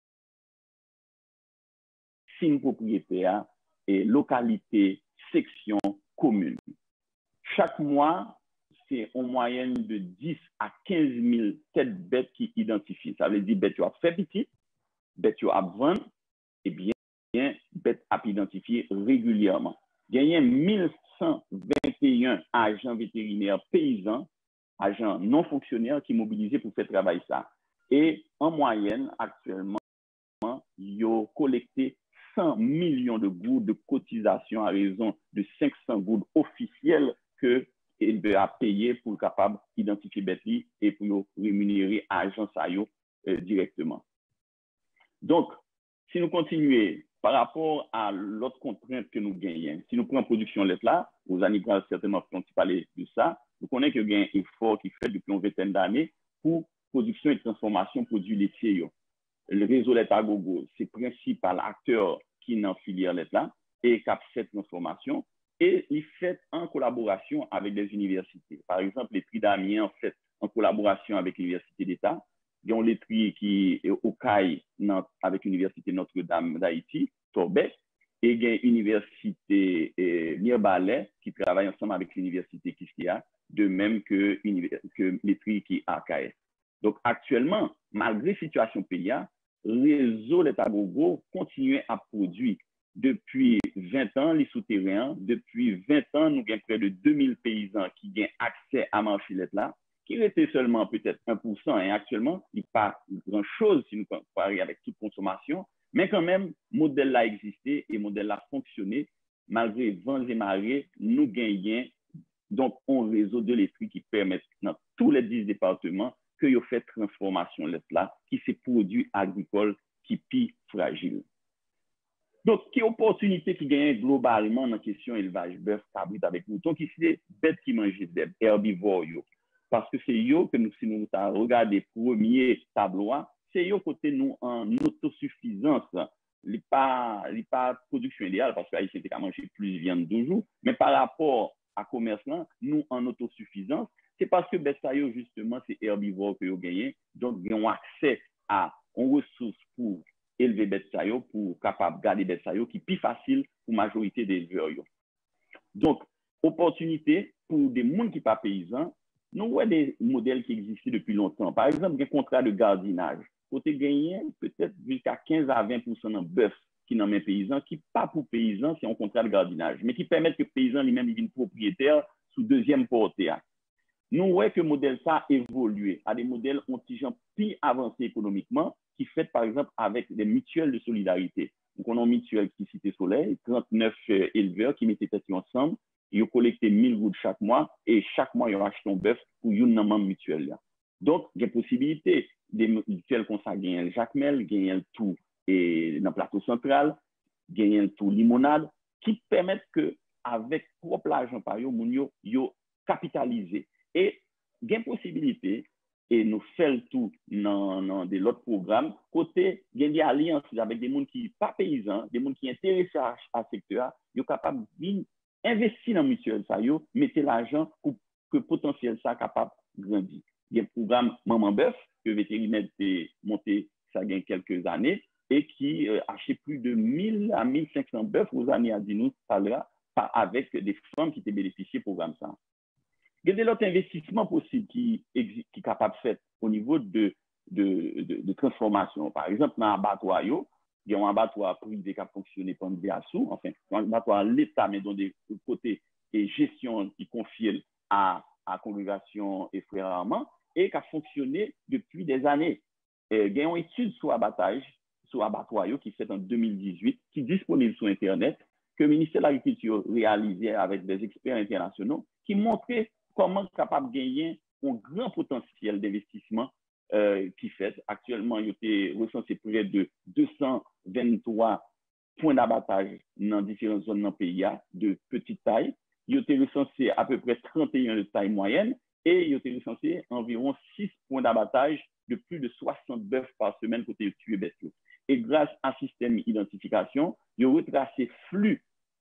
signe propriétaire et localité, section, commune. Chaque mois, c'est en moyenne de 10 à 15 000 têtes bêtes qui identifient. Ça veut dire bêtes qui ont fait petit, bêtes qui ont vendu, et bien bêtes à identifier régulièrement. Il y a 1121 agents vétérinaires paysans, agents non fonctionnaires qui sont mobilisés pour faire travailler ça. Et en moyenne, actuellement, ils ont collecté 100 millions de gouttes de cotisation à raison de 500 gouttes officielles que il a payé pour être capable d'identifier Betty et pour rémunérer agents directement. Donc, si nous continuons par rapport à l'autre contrainte que nous gagnons, si nous prenons production là, vous allez certainement parler de ça, nous connaissons qu'il y a un effort qui fait depuis une vingtaine d'années pour production et transformation de produits laitiers. Le réseau lait à gogo, c'est le principal acteur qui est dans la filière là et qui a fait cette transformation. Et il fait en collaboration avec des universités. Par exemple, les prix d'Amiens fait en collaboration avec l'Université d'État. Il y a les prix qui est au CAI avec l'Université Notre-Dame d'Haïti, Torbet, et il y a l'Université Mirbalais qui travaille ensemble avec l'Université Kiskia, de même que les prix qui est à CAI. Donc actuellement, malgré la situation pays, le réseau l'État Gogo continue à produire depuis 20 ans, les souterrains, depuis 20 ans, nous avons près de 2000 paysans qui ont accès à marchilette là, qui était seulement peut-être 1%, et actuellement, il n'y a pas grand-chose si nous comparons avec toute consommation, mais quand même, le modèle là existait et le modèle là fonctionnait, malgré vents et marées, nous gagnons donc un réseau de l'électrique qui permet dans tous les 10 départements que vous fait transformation là, qui c'est produits agricoles qui pis fragiles. Donc, quelle opportunité qui gagne globalement dans la question élevage bœuf, cabrit avec mouton, qui c'est des bêtes qui mangent des herbivores. Parce que c'est eux que nous, si nous regardons les premiers tableaux, c'est eux côté nous en autosuffisance. Il n'est pas production idéale parce que Haïtien a mangé plus de viande de jour, mais par rapport à commerce là, nous en autosuffisance, c'est parce que bêtes justement c'est herbivores que vous gagnez, donc ils ont accès à une ressource pour élever bêtes pour capable garder bêtes qui est plus facile pour la majorité des éleveurs. Donc opportunité pour des gens qui ne sont pas paysans, nous avons des modèles qui existent depuis longtemps. Par exemple, un contrat de gardiennage. Côté gagné peut-être jusqu'à 15 à 20% de bœuf qui n'ont pas paysans, qui pas pour paysans, c'est un contrat de gardiennage, mais qui permettent que les paysans lui-même deviennent propriétaires sous deuxième portée. Nous voyons que le modèle ça a évolué à des modèles plus avancés économiquement, qui fait par exemple avec des mutuelles de solidarité. Donc on a une mutuelle qui Cité Soleil, 39 éleveurs qui mettaient tête ensemble, ils ont collecté 1000 gouttes chaque mois et chaque mois ils ont acheté un bœuf pour une membre mutuelle. Donc il y a possibilité des mutuelles comme ça, gagnent le Jacmel, gagnent le tout et dans le plateau central, gagnent le tout limonade, qui permettent que avec propre l'argent par eux, ils capitalisé. Et il y a une possibilité, et nous faisons le tout dans de l'autre programme, côté, il y a des alliances avec des gens qui ne sont pas paysans, des gens qui sont intéressés à ce secteur, ils sont capables d'investir dans le mutuel, mettre l'argent pour que le potentiel soit capable de grandir. Il y a un programme Maman Bœuf, que le vétérinaire a monté ça il y a quelques années, et qui achète plus de 1000 à 1500 bœufs aux années à nous avec des femmes qui étaient bénéficiées du programme ça. Il y a des autres investissements possibles qui sont capables de faire au niveau de transformation. Par exemple, dans l'abattoir, il y a un abattoir privé qui a fonctionné pendant des assauts, enfin, un abattoir l'État, mais dans des côtés et gestion qui confie à la congrégation et frères Armand, et qui a fonctionné depuis des années. Il y a une étude sur abattoir qui est faite en 2018, qui est disponible sur Internet, que le ministère de l'Agriculture réalisait avec des experts internationaux, qui montrait comment capable de gagner un grand potentiel d'investissement qui fait. Actuellement, il y a recensé près de 223 points d'abattage dans différentes zones dans le pays de petite taille. Il y a recensé à peu près 31 de taille moyenne et il y a recensé environ 6 points d'abattage de plus de 60 bœufs par semaine côté tuer bêtes. Et grâce à un système d'identification, il y a retracé flux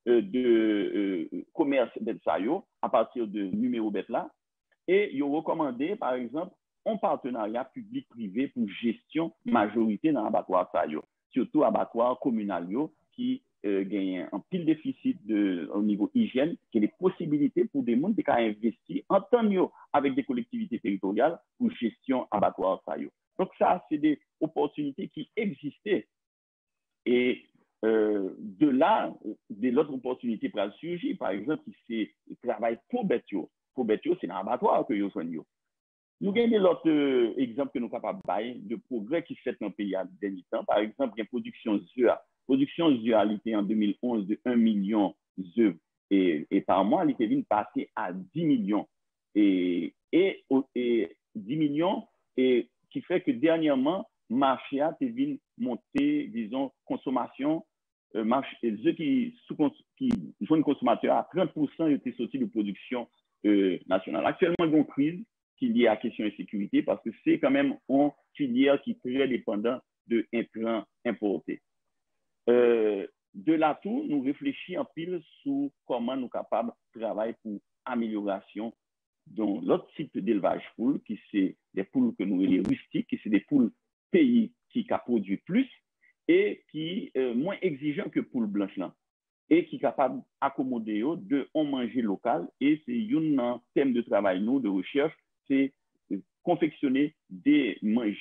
de commerce bêtes à partir de numéro bêtes là. Et il a recommandé, par exemple, un partenariat public-privé pour gestion majorité dans l'abattoir surtout abattoir communal qui gagne un pile déficit au niveau hygiène, qui a des possibilités pour des gens qui ont investi en temps avec des collectivités territoriales pour gestion abattoir Donc ça, c'est des opportunités qui existaient. Et de là, de l'autre opportunité pour surgir, par exemple, c'est le travail pour Betio. Pour Betio, c'est dans l'abattoir que vous soignez. Nous avons l'autre exemple que nous sommes capables de progrès qui se fait dans le pays à dernier temps. Par exemple, il y a une production ZEA. Production ZEA, elle était en 2011 de 1 million d'œufs et par mois, elle était passée à 10 millions. Et 10 millions, et qui fait que dernièrement, le marché a été monter, disons, consommation. Ceux qui sont consommateurs à 30% étaient sortis de production nationale. Actuellement, il y a une crise qui est liée à la question de sécurité parce que c'est quand même une filière qui est très dépendante de intrants importés. De là tout, nous réfléchissons en pile sur comment nous sommes capables de travailler pour amélioration dans l'autre type d'élevage poule, qui c'est des poules que nous les rustiques, qui c'est des poules pays qui produisent plus et qui moins exigeants que poules blanches là, et qui sont capables d'accommoder de on manger local. Et c'est un thème de travail, nous, de recherche, c'est confectionner des manger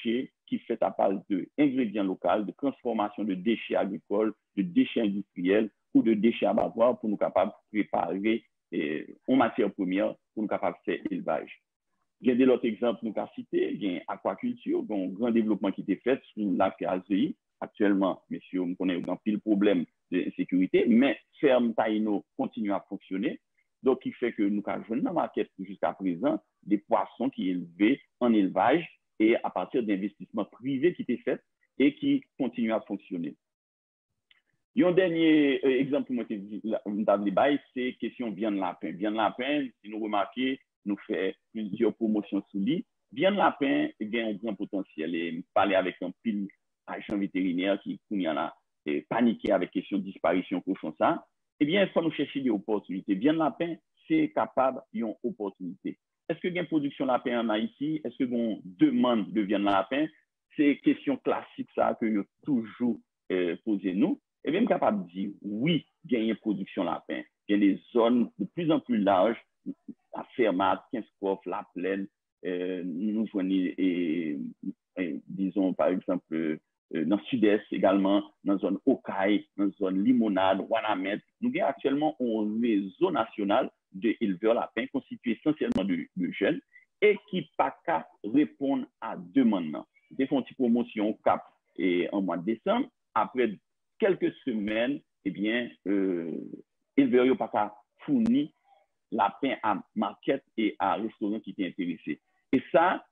qui fait à partir d'ingrédients locaux, de transformation de déchets agricoles, de déchets industriels ou de déchets abattoirs pour nous capables de préparer en matière première pour nous capables de faire élevage. Il y a d'autres exemples nous avons cités, il y a aquaculture, donc un grand développement qui était fait sur la Azei. Actuellement, messieurs, on connaît un pile problème d'insécurité, mais ferme Taïno continue à fonctionner. Donc, qui fait que nous avons joué dans la market jusqu'à présent des poissons qui sont élevés en élevage et à partir d'investissements privés qui étaient faits et qui continuent à fonctionner. Il y a un dernier exemple pour moi, c'est question viande lapin. Viande lapin, si nous remarquons, nous faisons plusieurs promotions sous lui. Viande lapin, il y a un grand potentiel. Et parler avec un pile agent vétérinaire qui en a paniqué avec question de disparition cochon ça. Eh bien, il faut nous chercher des opportunités. Viande lapin, c'est capable d'une opportunité. Est-ce que il y a une production lapin en Haïti? Est-ce que une demande de viande lapin? C'est une question classique ça que nous toujours posé nous. Et bien, capable de dire oui, il y a une production lapin. Il y a des zones de plus en plus larges, la Fermat, 15 coffres, la plaine, nous joignons, disons par exemple, dans le sud-est également, dans la zone Okaï, dans la zone Limonade, Wanamet. Nous avons actuellement un réseau national d'éleveurs lapins constitué essentiellement de jeunes et qui ne pas qu'à répondre à demande. Nous avons une petite promotion au Cap en mois de décembre. Après quelques semaines, eh bien, éleveurs n'ont pas qu'à fournir lapin à market et à restaurant qui étaient intéressés. Et ça,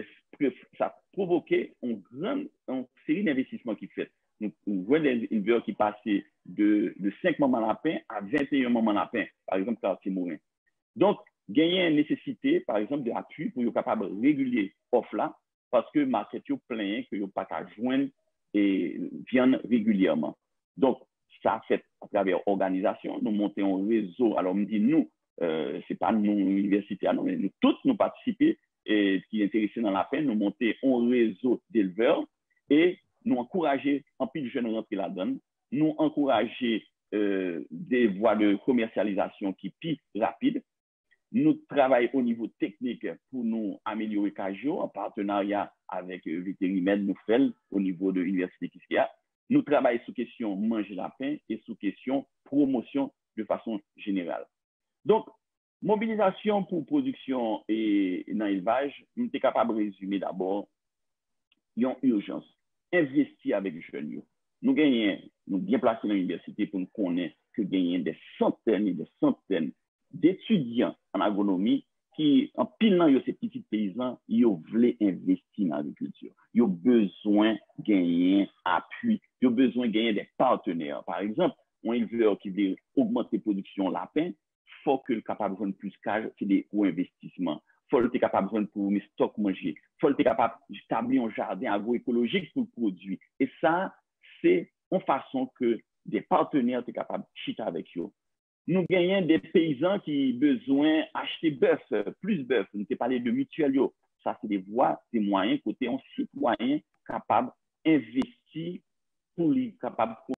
ça a provoqué une série d'investissements qui fait. Nous voyons des éleveurs qui passaient de 5 mamans lapins à 21 mamans lapins, par exemple, quartier Morin. Donc, gagner une nécessité, par exemple, d'appui pour être capable de réguler offre là, parce que le marché est plein, que vous pas qu'à joindre et viennent régulièrement. Donc, ça fait à travers organisation, nous montons un réseau. Alors, on me dit, nous, ce n'est pas nous, université, non, mais nous tous, nous participer et qui est intéressé dans la peine, nous monter un réseau d'éleveurs et nous encourager en plus de jeunes rentrer là-dedans, nous encourager des voies de commercialisation qui plus rapides. Nous travaillons au niveau technique pour nous améliorer Cagio en partenariat avec Vétérimed nous fait au niveau de l'université Kiskia. Nous travaillons sous question manger lapin et sous question promotion de façon générale. Donc, mobilisation pour production et dans l'élevage, nous sommes capables de résumer d'abord, il y a une urgence. Investir avec les jeunes. Nous gagnons, nous bien placés dans l'université pour nous connaître que gagnons des centaines et des centaines d'étudiants en agronomie qui, en pilant ces petits paysans, ils veulent investir dans l'agriculture. Ils ont besoin de gagner appui. Ils ont besoin de gagner des partenaires. Par exemple, un éleveur qui veut augmenter la production lapin, il faut qu'il soit capable de prendre plus cage, c'est des gros investissements. Il faut qu'il soit capable de prendre pour mes stocks manger. Il faut qu'il soit capable d'établir un jardin agroécologique pour le produit. Et ça, c'est une façon que des partenaires sont capables de chiter avec eux. Nous gagnons des paysans qui ont besoin d'acheter bœuf, plus bœuf. Nous avons parlé de mutuelle. Ça, c'est des voies, des moyens, côté un citoyen capable d'investir pour lui, capable de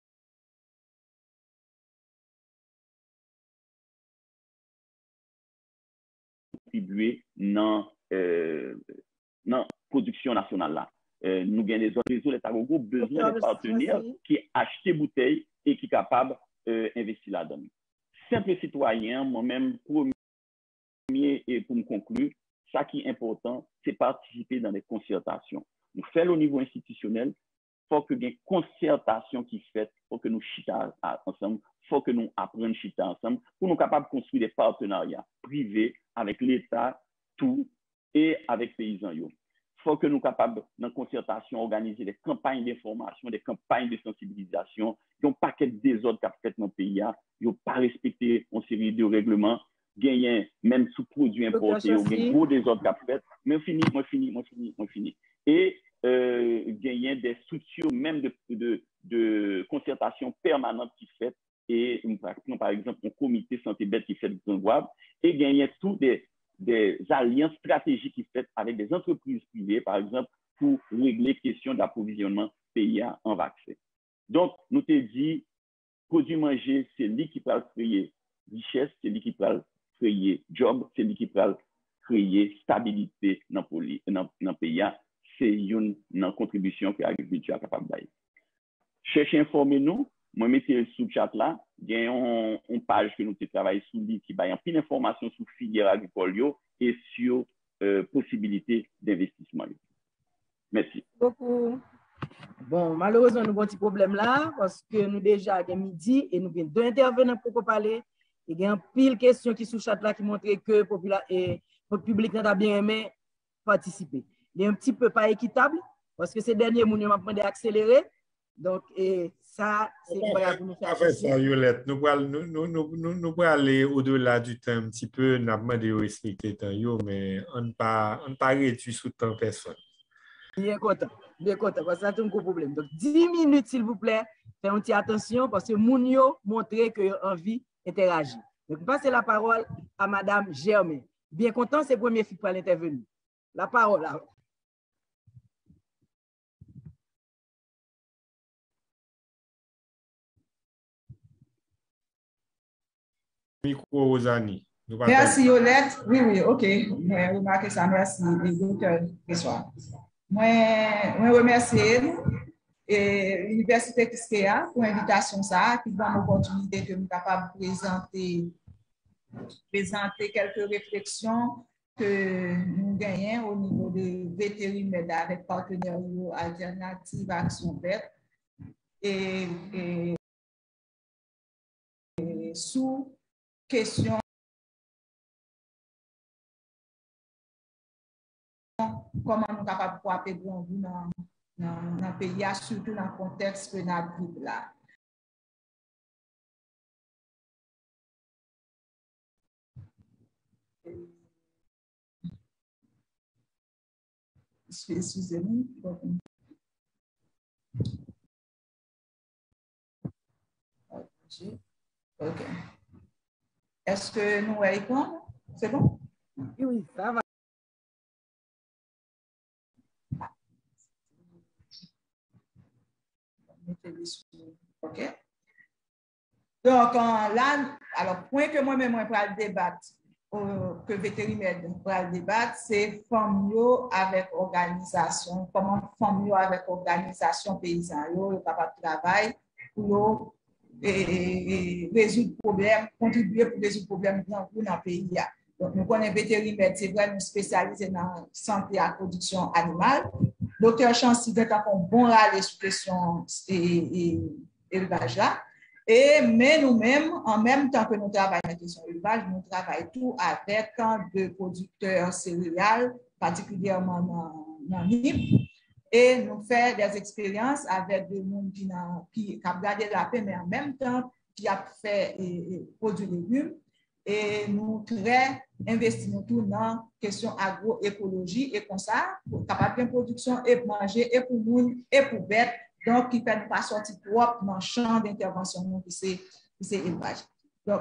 contribuer dans la production nationale. Là. Nous avons des autres réseaux, l'État Gogo, besoin de partenaires qui achètent des bouteilles et qui sont capables d'investir là-dedans. Simple citoyen, moi-même, premier et pour me conclure, ça qui est important, c'est participer dans les concertations. Nous faisons au niveau institutionnel, il faut que y ait une concertation qui se fasse, il faut que nous chita ensemble, il faut que nous apprenions à chita ensemble, pour nous capables de construire des partenariats privés avec l'État, tout, et avec les paysans. Il faut que nous soyons capables, dans la concertation, organiser des campagnes d'information, des campagnes de sensibilisation. Il y a un paquet de désordres qui a fait dans le pays. Ils n'ont pas respecté une série de règlements. Gagner, même sous produits importés, il y a un gros désordre qui a fait. Mais moi fini. Et gagner des structures même de concertation permanente qui fait. Et par exemple, un comité santé bête qui fait du Grand et gagner tous des alliances stratégiques qui sont faites avec des entreprises privées, par exemple, pour régler les questions d'approvisionnement pays en vaccins. Donc, nous te dit, produit manger, c'est lui qui peut créer richesse, c'est lui qui peut créer job, c'est lui qui peut créer stabilité dans le pays. c'est une contribution que l'agriculture est capable d'aller. Cherchez informer nous, moi mettez sous le chat là, il y a une page que nous travaillons sous lui qui va y avoir plein d'informations sur filière agricole et sur possibilités d'investissement. Merci. Beaucoup. Bon, malheureusement, nous avons un petit problème là, parce que nous déjà à midi et nous avons deux intervenants pour parler. Il y a un pile de questions qui sont sous chat là qui montrent que le public n'a pas bien aimé participer. Il est un petit peu pas équitable, parce que ces derniers mots m'ont demandé d'accélérer. Donc, ça, c'est incroyable pour nous faire. Après ça, Yolette, nous pouvons aller au-delà du temps un petit peu, nous avons demandé de respecter le temps, mais on ne pas réduire sous temps personne. Bien content, parce que ça, c'est un gros problème. Donc, 10 minutes, s'il vous plaît, faites un petit attention, parce que Mounio montre qu'il a envie d'interagir. Donc, passez la parole à Madame Germain. Bien content, c'est la première fille pour l'intervenir. La parole, là. Micro Rosani. Merci, Yolette. Oui, OK. Moi, remarquez ça, merci, docteur Bessoir. Moi, remercie l'Université Kiskeya pour l'invitation, qui donne l'opportunité de nous capables de présenter quelques réflexions que nous gagnons au niveau de vétérinaires avec partenaires Alternative Action Verte et sous question comment nous sommes capables de frapper dans le pays, surtout dans le contexte que nous vivons là. Excusez-moi. OK. Est-ce que nous voyons? C'est bon? Oui, ça va. OK. Donc, là, alors, point que moi-même, je vais débattre, que vétérinaire va débattre, c'est famille avec organisation, comment famille avec organisation paysanne, le capable de travail pour résoudre le problème, contribuer pour résoudre le problème dans le pays. Donc, nous connaissons vétérinaire, c'est vrai, nous spécialisés dans la santé et la production animale. Docteur Chancy a un bon râle sur la question élevage là. Mais nous-mêmes, en même temps que nous travaillons sur la question élevage, nous travaillons tout avec des producteurs céréales, particulièrement dans l'IP. Et nous faisons des expériences avec des gens qui ont gardé la paix, mais en même temps qui ont fait produits légumes. Et nous investissons tout dans la question agroécologie et comme ça, pour capable de production et manger et pour nous et pour bêtes, donc qui ne peut pas sortir propre dans le champ d'intervention qui c'est élevage. Donc,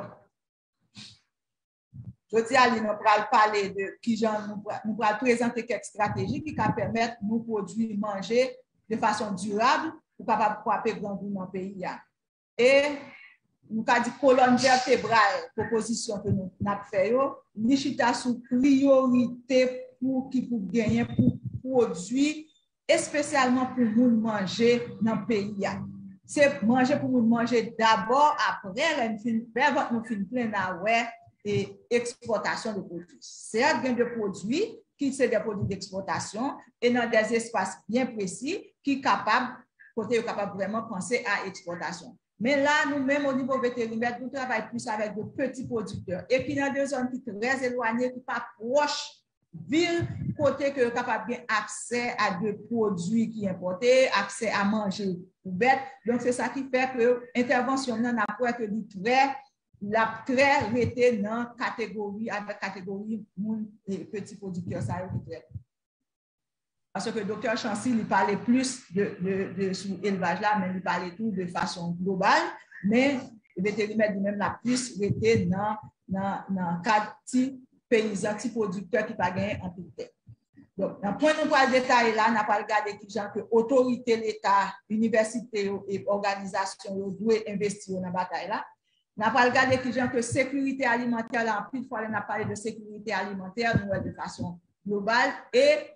je dis à lui, nous allons parler de qui nous allons présenter quelques stratégies qui permettent de nous produire, manger de façon durable pour capable frapper grand bout dans le pays. Et nous avons dit colonne vertébrale, proposition que nous avons fait, nous chita sous priorité pour gagner, pour produire, et spécialement pour nous manger dans le pays. C'est manger pour nous manger d'abord, après, nous finissons plein et exportation de produits. C'est un gain de produits qui sont des produits d'exportation et dans des espaces bien précis qui sont capables vraiment penser à l'exportation. Mais là, nous-mêmes, au niveau vétérinaire, nous travaillons plus avec de petits producteurs. Et puis, il y a des zones qui sont très éloignées, qui ne sont pas proches ville, côté que capable bien accès à des produits qui sont importés, accès à manger pour bêtes. Donc, c'est ça qui fait que l'intervention n'a pas été la très rété dans catégorie, avec catégorie petits producteurs. Ça, parce que le docteur Chancy, il parlait plus de sous élevage là, mais il parlait tout de façon globale, mais le vétérinaire lui-même l'a plus été dans le cadre petit paysan, petit producteur qui n'a pas gagné en tout temps. Donc, dans le point de vue détail là, on n'a pas regardé qui genre que autorité, l'État, université et organisation doivent investir dans la bataille là. On n'a pas regardé qui genre que sécurité alimentaire là, en plus de fois, on a parlé de sécurité alimentaire de façon globale et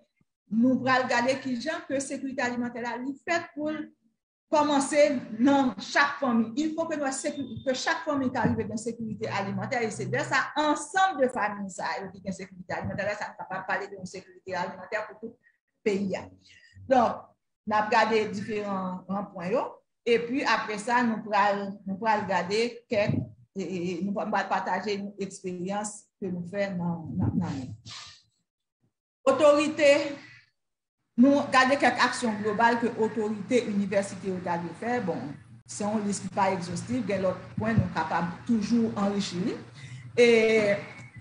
nous allons regarder qui gens que sécurité alimentaire est faite pour commencer dans chaque famille. Il faut que chaque famille arrive dans la sécurité alimentaire et c'est de ça, ensemble de familles ça, qui ont une sécurité alimentaire, ça ne peut pas parler d'une sécurité alimentaire pour tout le pays. Donc, nous avons regardé différents points et puis après ça, nous pourrons regarder nous allons partager une expérience que nous faisons dans l'autorité. Nous regardons quelques actions globales que l'autorité université a fait. Bon, c'est une liste qui n'est pas exhaustive, mais l'autre point, nous sommes capables de toujours enrichir. Et,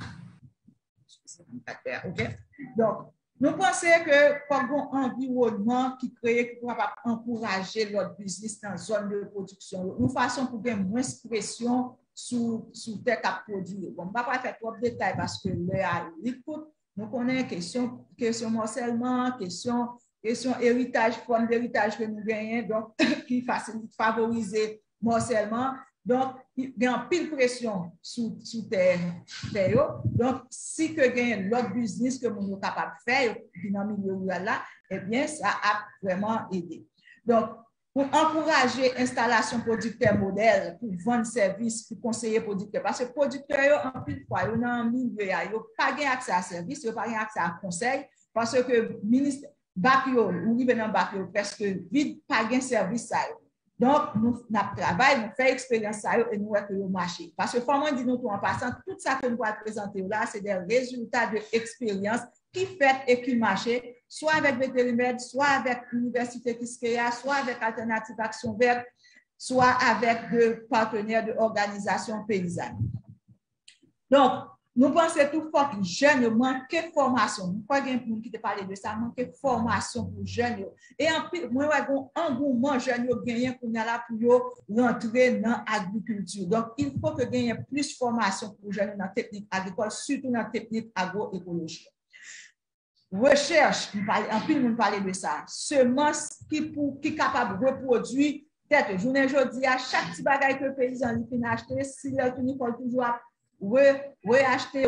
okay. Donc, nous pensons que comme un environnement qui crée, qui va encourager notre business dans la zone de production, nous faisons pour gagner moins de pression sur terre à produire. Bon, on ne va pas faire trop de détails parce que l'écoute, nous connaissons question morcellement, question héritage, forme d'héritage que nous gagnons, donc qui facilite, favoriser morcellement. Donc, il y a une pile pression sous terre. Donc, si que gagne l'autre business que nous sommes capables de faire dans le milieu rural là, eh bien, ça a vraiment aidé. Donc, pour encourager l'installation producteur modèle, pour vendre services, pour conseiller producteurs, parce que producteurs, en pile fois, ils ont un milieu, ils n'ont pas accès à service, ils n'ont pas accès à conseil, parce que le ministre Bakio, ou dans Bakio, presque vide, pas de service. Donc, nous travaillons, nous faisons expérience et nous voyons que le marché. Parce que, comment dit nous tout en passant, tout ça que nous allons présenter là, c'est des résultats de expérience qui fait et qui marche, soit avec Vétérimed, soit avec l'université qui se crée, soit avec Alternative Action Verte, soit avec des partenaires de organisations paysannes. Donc, nous pensons tout fort que les jeunes manquent de formation. Nous croyons qu'il y a un qui te parle de ça, manque de formation pour les jeunes. Et en plus, nous avons un engouement jeune pour rentrer dans l'agriculture. Donc, il faut que y ait plus de formation pour les jeunes dans la technique agricole, surtout dans la technique agroécologique. Recherche, en plus, nous parlons de ça. Semences qui est capable de reproduire, peut-être, journée aujourd'hui, à chaque petit bagage que le paysan lui a acheté, s'il a toujours acheter.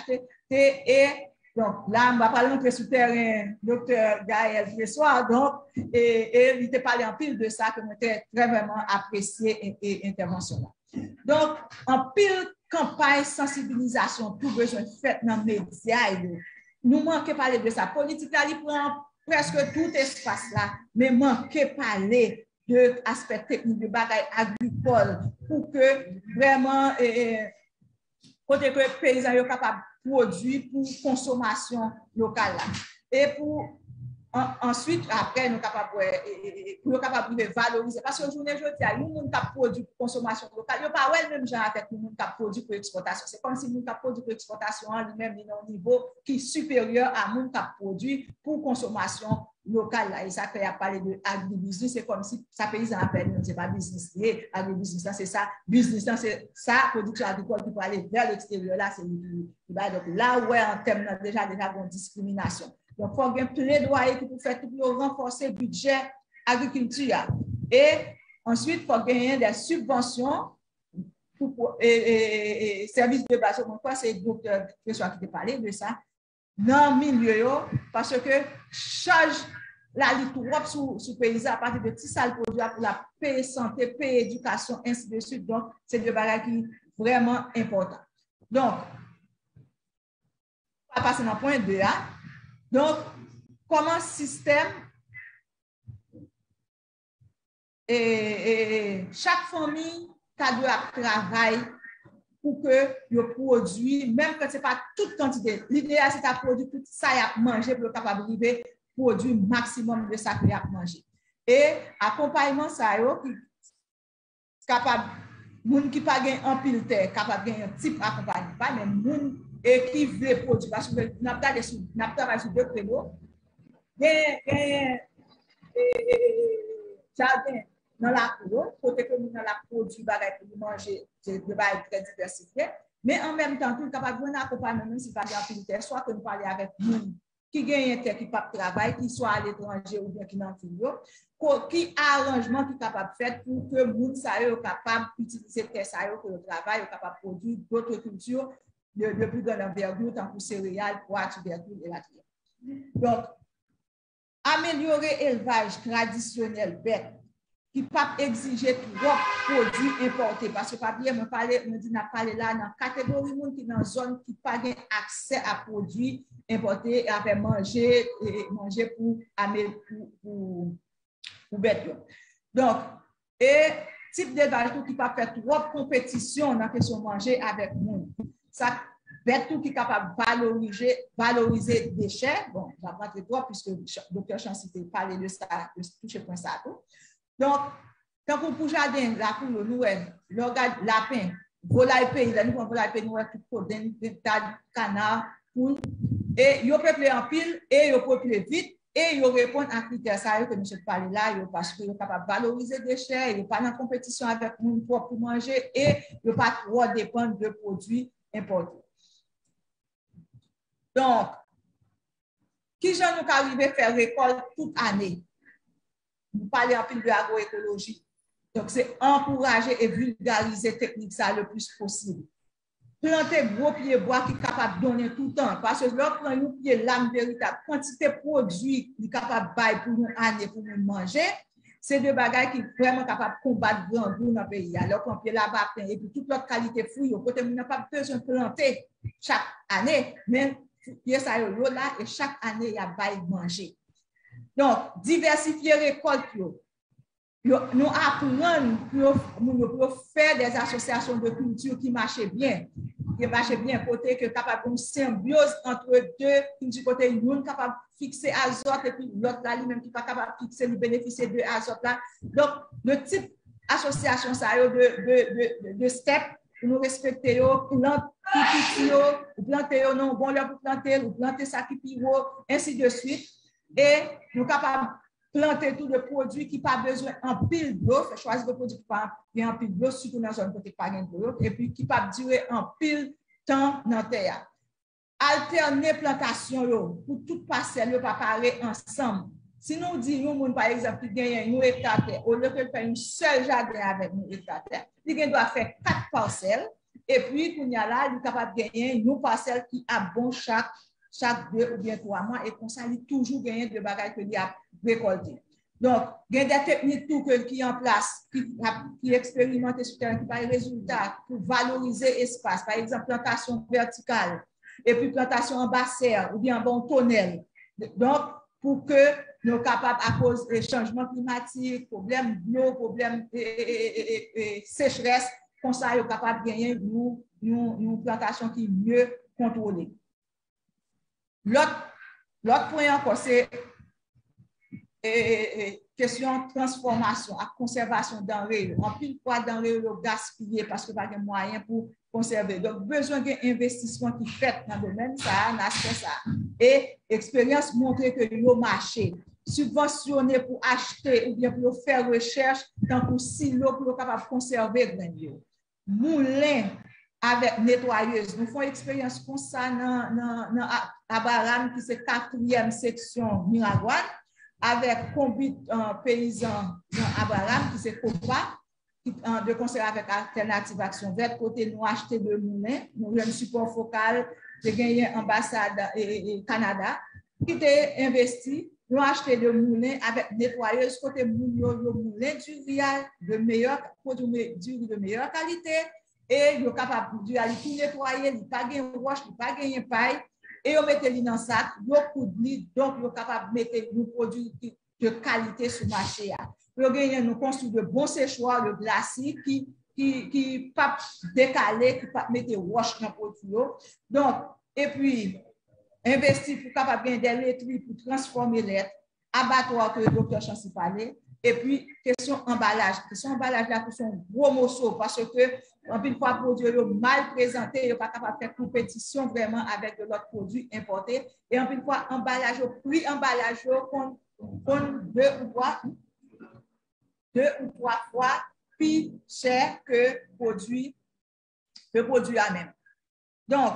Et donc, là, on va pas rentrer sur le terrain, docteur Gaël, ce soir. Donc, et il te parlé en pile de ça, que nous avons très vraiment apprécié et intervention là. Donc, en pile campagne sensibilisation, tout besoin fait dans les médias. Nous manquons de parler de ça. Politique là, il prend presque tout espace là, mais manquons de parler de l'aspect technique de bagaille agricole pour que vraiment, côté que les paysans sont capables de produire pour consommation locale là. Et pour ensuite, après, nous sommes capables de valoriser. Parce que aujourd'hui, il y a des gens qui produisent pour consommation locale. Il n'y a pas le même genre avec les gens qui produisent pour exportation. C'est comme si nous produisons pour exportation en lui-même à un niveau qui est supérieur à nous qui produisent pour consommation locale. Là. Et ça fait parler de agribusiness. C'est comme si ça paysan appelle, ce n'est pas business lié. Agribusiness, c'est ça. Business, c'est ça. Production agricole qui peut aller vers l'extérieur. Là, c'est donc là où en termes déjà une discrimination. Donc, il faut qu'il y ait un plaidoyer pour faire pour renforcer le budget agriculture. Et ensuite, il faut qu'il y ait des subventions pour services de base. Pourquoi c'est le docteur François qui t'a parlé de ça? Dans le milieu, parce que charge la ligne trop sur paysan à partir de petits salles produits pour la paix santé, paix éducation, ainsi de suite. Donc, c'est des bagages qui sont vraiment importants. Donc, on va passer dans le point 2. Donc, comment système et chaque famille doit travailler pour que le produit, même quand ce n'est pas toute quantité, l'idéal c'est de produire tout ça et à manger pour être capable de produire maximum de ça qu'il y a à manger. Et accompagnement ça qui est capable, les gens qui pas en pile terre, capable de gagner un type d'accompagnement, pas même et qui veut produire, parce que nous avons travaillé sur deux créneaux. Il y a jardin dans la cour, côté que nous avons la produit pour manger, c'est de très diversifié. Mais en même temps, nous sommes capables de accompagner, même si pas en pile terre, soit que nous parlons avec nous qui gagnent terre, qui pas travail, qui soit à l'étranger ou bien qui n'en font pas, qui arrangement qui est capable de faire pour que nous soyons capables d'utiliser terre, que le travail est capable de produire d'autres cultures de plus grande envergure, tant pour céréales, pois, tubercules et la terre. Donc, améliorer l'élevage traditionnel bête, qui ne pas exiger trop produits importés. Parce que, pas bien, me dit, n'a parlé là dans la catégorie de monde qui est dans une zone qui n'a pas accès à produits importés et à faire manger pour bête. Donc, et type d'élevage qui ne pas faire trop compétition dans la question de manger avec nous. Ça, bête qui est capable de valoriser des déchets. Bon, je ne vais pas te droit puisque le docteur Chancité parlait de ça, de toucher point ça. Donc, quand pour jardin, la poule, nous, le lapin, volaille pays, nous avons volaille pays, nous avons tout des tas de canards, poules, et ils peuplent en pile, et ils peuplent vite, et ils répondent à critères ça que nous parlons là, parce qu'ils sont capables de valoriser des déchets, ils ne sont pas en compétition avec nous pour manger, et ils ne sont pas trop dépendre de produits importés. Donc, qui j'en nous arrivé à faire récolte toute année? Nous parlons en pile de agroécologie. Donc, c'est encourager et vulgariser la technique ça le plus possible. Planter gros pieds bois qui est capable de donner tout le temps. Parce que lorsqu'on a un pied lame véritable, quantité de produits qui est capable de bailler pour nous année pour nous manger, c'est des bagages qui sont vraiment capables de combattre grand goût dans le pays. Alors qu'on peut là-bas et puis toute l'autre qualité de fruits, on n'a pas besoin de planter chaque année, mais ça là et chaque année, il y a bail manger. Donc, diversifier les récoltes. Nous apprenons pour faire des associations de culture qui marchent bien. Côté que capable de symbiose entre deux, qui côté une capable de fixer azote et puis l'autre là lui-même qui n'est pas capable de fixer le bénéfice de azote là. Donc, le type d'association ça de step pour nous respecter, planter non bon là pour planter ça qui pivot, ainsi de suite. Et nous sommes capables de planter tous les produits qui n'ont pas besoin en pile d'eau. Il faut choisir des produits qui n'ont pas en pile d'eau, surtout dans une zone qui n'a pas d'eau, et puis qui ne peuvent pas durer en pile temps dans la terre. Alterner plantation pour toute parcelle, ne pas parler ensemble. Si nous disons, par exemple, qui gagne un hectare, au lieu de faire un seul jardin avec un hectare, il doit faire 4 parcelles, et puis, il y a là, il est capable de gagner une parcelle qui a bon chaque 2 ou bien 3 mois et qu'on s'allie toujours gagner de bagages que il a récolté. Donc, il y a des techniques qui sont en place, qui expérimentent sur le terrain, qui ont des résultats pour valoriser l'espace. Par exemple, plantation verticale et puis plantation en basse-serre ou bien en bon tonnel. Donc, pour que nous soyons capables, à cause des changements climatiques, problèmes d'eau, problèmes de sécheresse, qu'on soit capable de gagner une plantation qui est mieux contrôlée. L'autre point encore, c'est question de transformation, à conservation denrées. En pile fois denrées gaspillées parce que pas de moyens pour conserver. Donc, besoin d'investissement qui fait dans le domaine, ça, l'aspect ça. Et expérience montre que le marché subventionné pour acheter ou bien pour faire recherche dans pour silo pour capable de conserver grain. Moulin avec nettoyeuse. Nous faisons expérience comme ça dans Abaram, qui c'est 4e section Miragoine, avec combien paysans dans Abaram, qui c'est COPA, de conseil avec Alternative Action Verte, côté nous acheter de moulins, nous avons un support focal, de gagner ambassade et Canada, qui était investi, nous acheter de moulins avec nettoyeuse, côté moulin du riz de meilleure qualité. Et vous êtes capable de tout nettoyer, il n'y a pas de roche, il n'y a pas de paille, et vous mettez dans le sac, vous coudez, donc vous êtes capable de mettre nos produits de qualité sur le marché. Vous avez construit de bons séchoirs, de glacis qui ne pas décaler, qui ne pas mettre roche dans le produit. Donc, et puis, investir pour capable de gagner des laiteries pour transformer l'air, abattoir que le docteur Chancy parlait. Et puis, question emballage. Question emballage là, c'est un gros morceau parce que, en une fois, produit mal présenté, il n'est pas capable de faire compétition vraiment avec de l'autre produit importé. Et en une fois, emballage, prix emballage, qu'on 2 ou 3 fois plus cher que produit à même. Donc,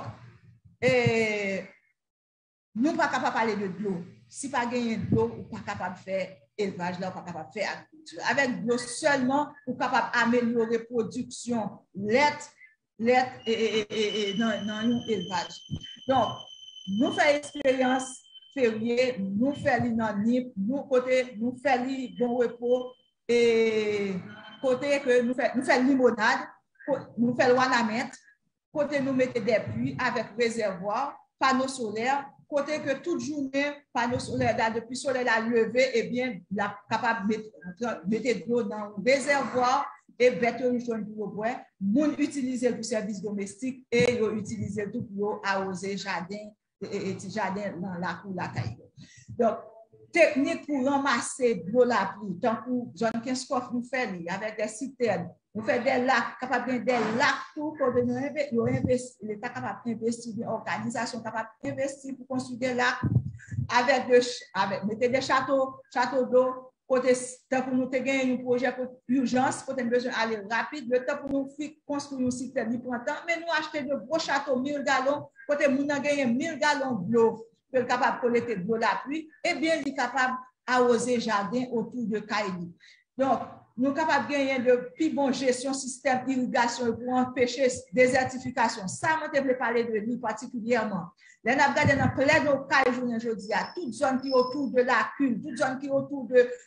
nous ne sommes pas capables de parler de l'eau. Si pas gagner de l'eau, nous ne sommes pas capables de faire élevage là, on pas capable de faire agriculture. Avec l'eau seulement, on est capable d'améliorer la production lait et dans l'élevage. Donc, nous faisons expérience férié, nous faisons dans NIP, nous côté, nous faisons bon repos et côté que nous faisons limonade, nous faisons wanamet, côté nous mettons des puits avec réservoir, panneaux solaires, côté que toute journée, panneaux solaires, depuis le soleil a levé, eh bien, la capable de mettre de l'eau dans le réservoir et bête rejoindre pour le bois, moun utiliser pour service domestique et utiliser tout pour arroser jardin et jardin dans la cour la caille. Donc, technique pour ramasser de l'eau la pluie, tant que John Kinskoff nous fait avec des citernes, nous fait des lacs, capable de des lacs pour que l'État capable d'investir, l'organisation capable d'investir pour construire des lacs avec mettre des châteaux d'eau. Côté temps pour nous gagner un projet pour urgence, pour besoin aller rapide, le temps pour nous construire un site de prend temps, mais nous acheter de gros châteaux 1000 gallons, côté nous gagner 1000 gallons d'eau pour être capable de collecter de l'eau la pluie, et bien il est capable d'arroser jardin autour de Kaili. Donc, nous sommes capables de gagner de plus bonne gestion système d'irrigation pour empêcher désertification. Ça, je vais parler de lui particulièrement. Là, nous avons regardé dans plein de cas aujourd'hui, toute zone qui est autour de la cule, toute zone qui est autour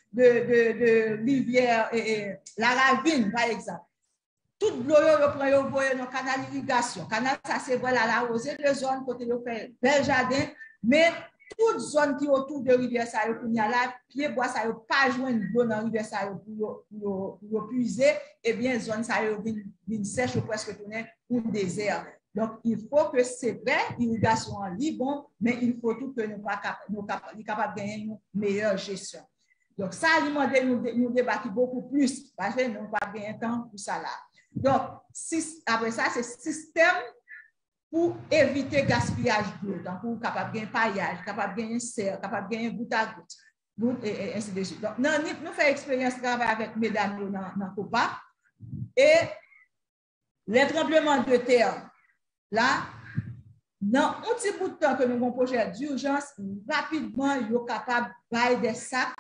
de rivière, la ravine, par exemple. Toute l'eau, vous prenez dans le canal d'irrigation. Canal, ça c'est voilà, la rosée de zone, côté vous fait bel jardin, mais toute zone qui est autour de rivière, ça y a là, pied bois, ça y a pas joindre de l'eau dans la rivière, ça y a pour puiser, et bien, zone, ça y a une sèche ou presque tourner un désert. Donc, il faut que c'est vrai, l'irrigation en lit, bon, mais il faut tout que nous sommes capables de gagner une meilleure gestion. Donc, ça, nous débattons beaucoup plus, parce que nous n'avons pas bien temps pour ça là. Donc, après ça, c'est système pour éviter le gaspillage d'eau, donc pour capable de gagner paillage, capable de gagner serre, capable de gagner goutte à goutte, et ainsi de suite. Donc, nous faisons expérience de travail avec mesdames dans COPA, et les tremblements de terre, là, dans un petit bout de temps que nous avons un projet d'urgence, rapidement, nous sommes capables de faire des sacs.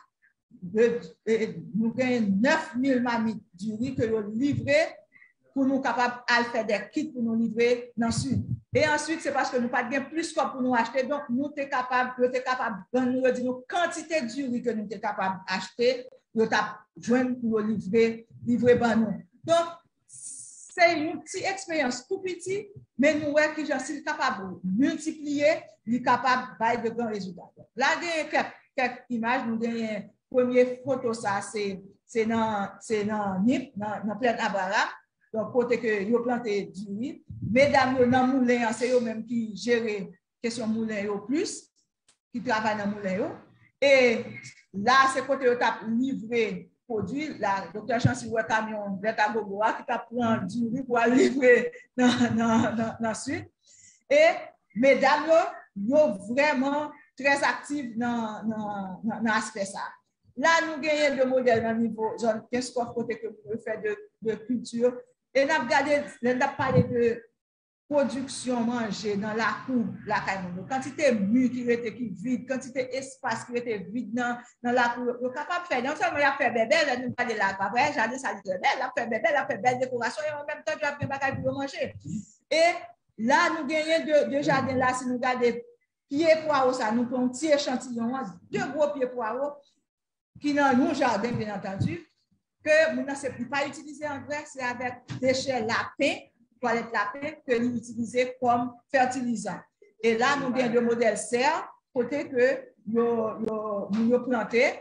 Nous gagnons 9000 mamites du riz que nous livrons pour nous capables de faire des kits pour nous livrer dans le sud. Et ensuite, c'est parce que nous n'avons pas plus pour nous acheter. Donc, nous sommes capables de nous dire la quantité du riz que nous sommes capables d'acheter, nous sommes joindre pour nous livrer par nous. Donc, c'est une petite expérience tout petit, mais nous voyons que je suis capable de multiplier, nous sommes capables de grands résultats. Là, il y a quelques images. Nous avons une première photo, ça, c'est dans NIP, dans plein Abraham. Donc, côté que vous plantez du riz. Mesdames, dans le moulin, c'est eux-mêmes qui gèrent question moulin au plus, qui travaillent dans le moulin. Et là, c'est côté où tu as livré produit, la docteur Chancy ou camion Beta Gogoa qui t'a pris du riz pour livrer dans le sud. Et mesdames, ils sont vraiment très actives dans l'aspect ça. Là, nous gagnons des modèles dans le niveau zone 15 côté que vous faire de culture. Et nous avons parlé de production manger dans la cour, la caille. Quantité mûre qui était vide, quantité espace qui était vide dans la cour. Vous êtes capable de faire. Non seulement il a fait bébé, nous pas de la après, jardin ça dit belle, il a fait bébé, il a fait belle décoration et en même temps il a fait bagaille pour manger. Et là nous gagnons de jardin là si nous regardons pieds poireaux ça, nous prenons un petit échantillon, 2 gros pieds poireaux qui dans nos jardins bien entendu que nous ne pas utiliser en vrai, c'est avec déchets lapins, toilettes lapins que nous utilisons comme fertilisant. Et là, nous avons des modèles serre, côté que nous plantons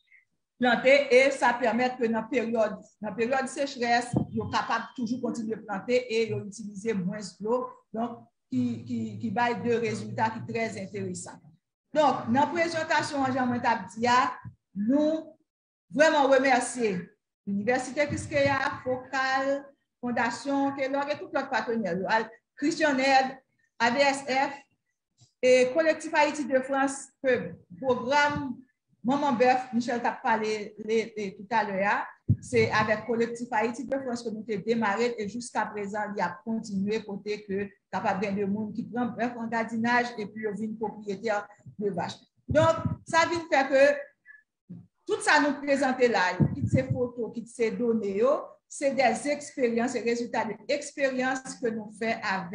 et ça permet que dans la période de sécheresse, nous sommes capables de toujours continuer de planter et d'utiliser moins d'eau, donc qui va être 2 résultats qui sont très intéressants. Donc, dans la présentation en Jean-Montabdia, nous vraiment remercier l'Université Quisqueya, Focal, Fondation, Kellogg et tous leurs partenaires, Christian Aid, ADSF et Collectif Haïti de France, le programme Maman Bœuf, Michel t'a parlé tout à l'heure, c'est avec Collectif Haïti de France que nous avons démarré et jusqu'à présent, il a continué côté que capable de monde qui prend bref en gardinage et puis il vient propriétaire de vaches. Donc, ça vient faire que tout ça nous présente là, toutes ces photos, toutes ces données, c'est des expériences et résultats d'expériences que nous faisons avec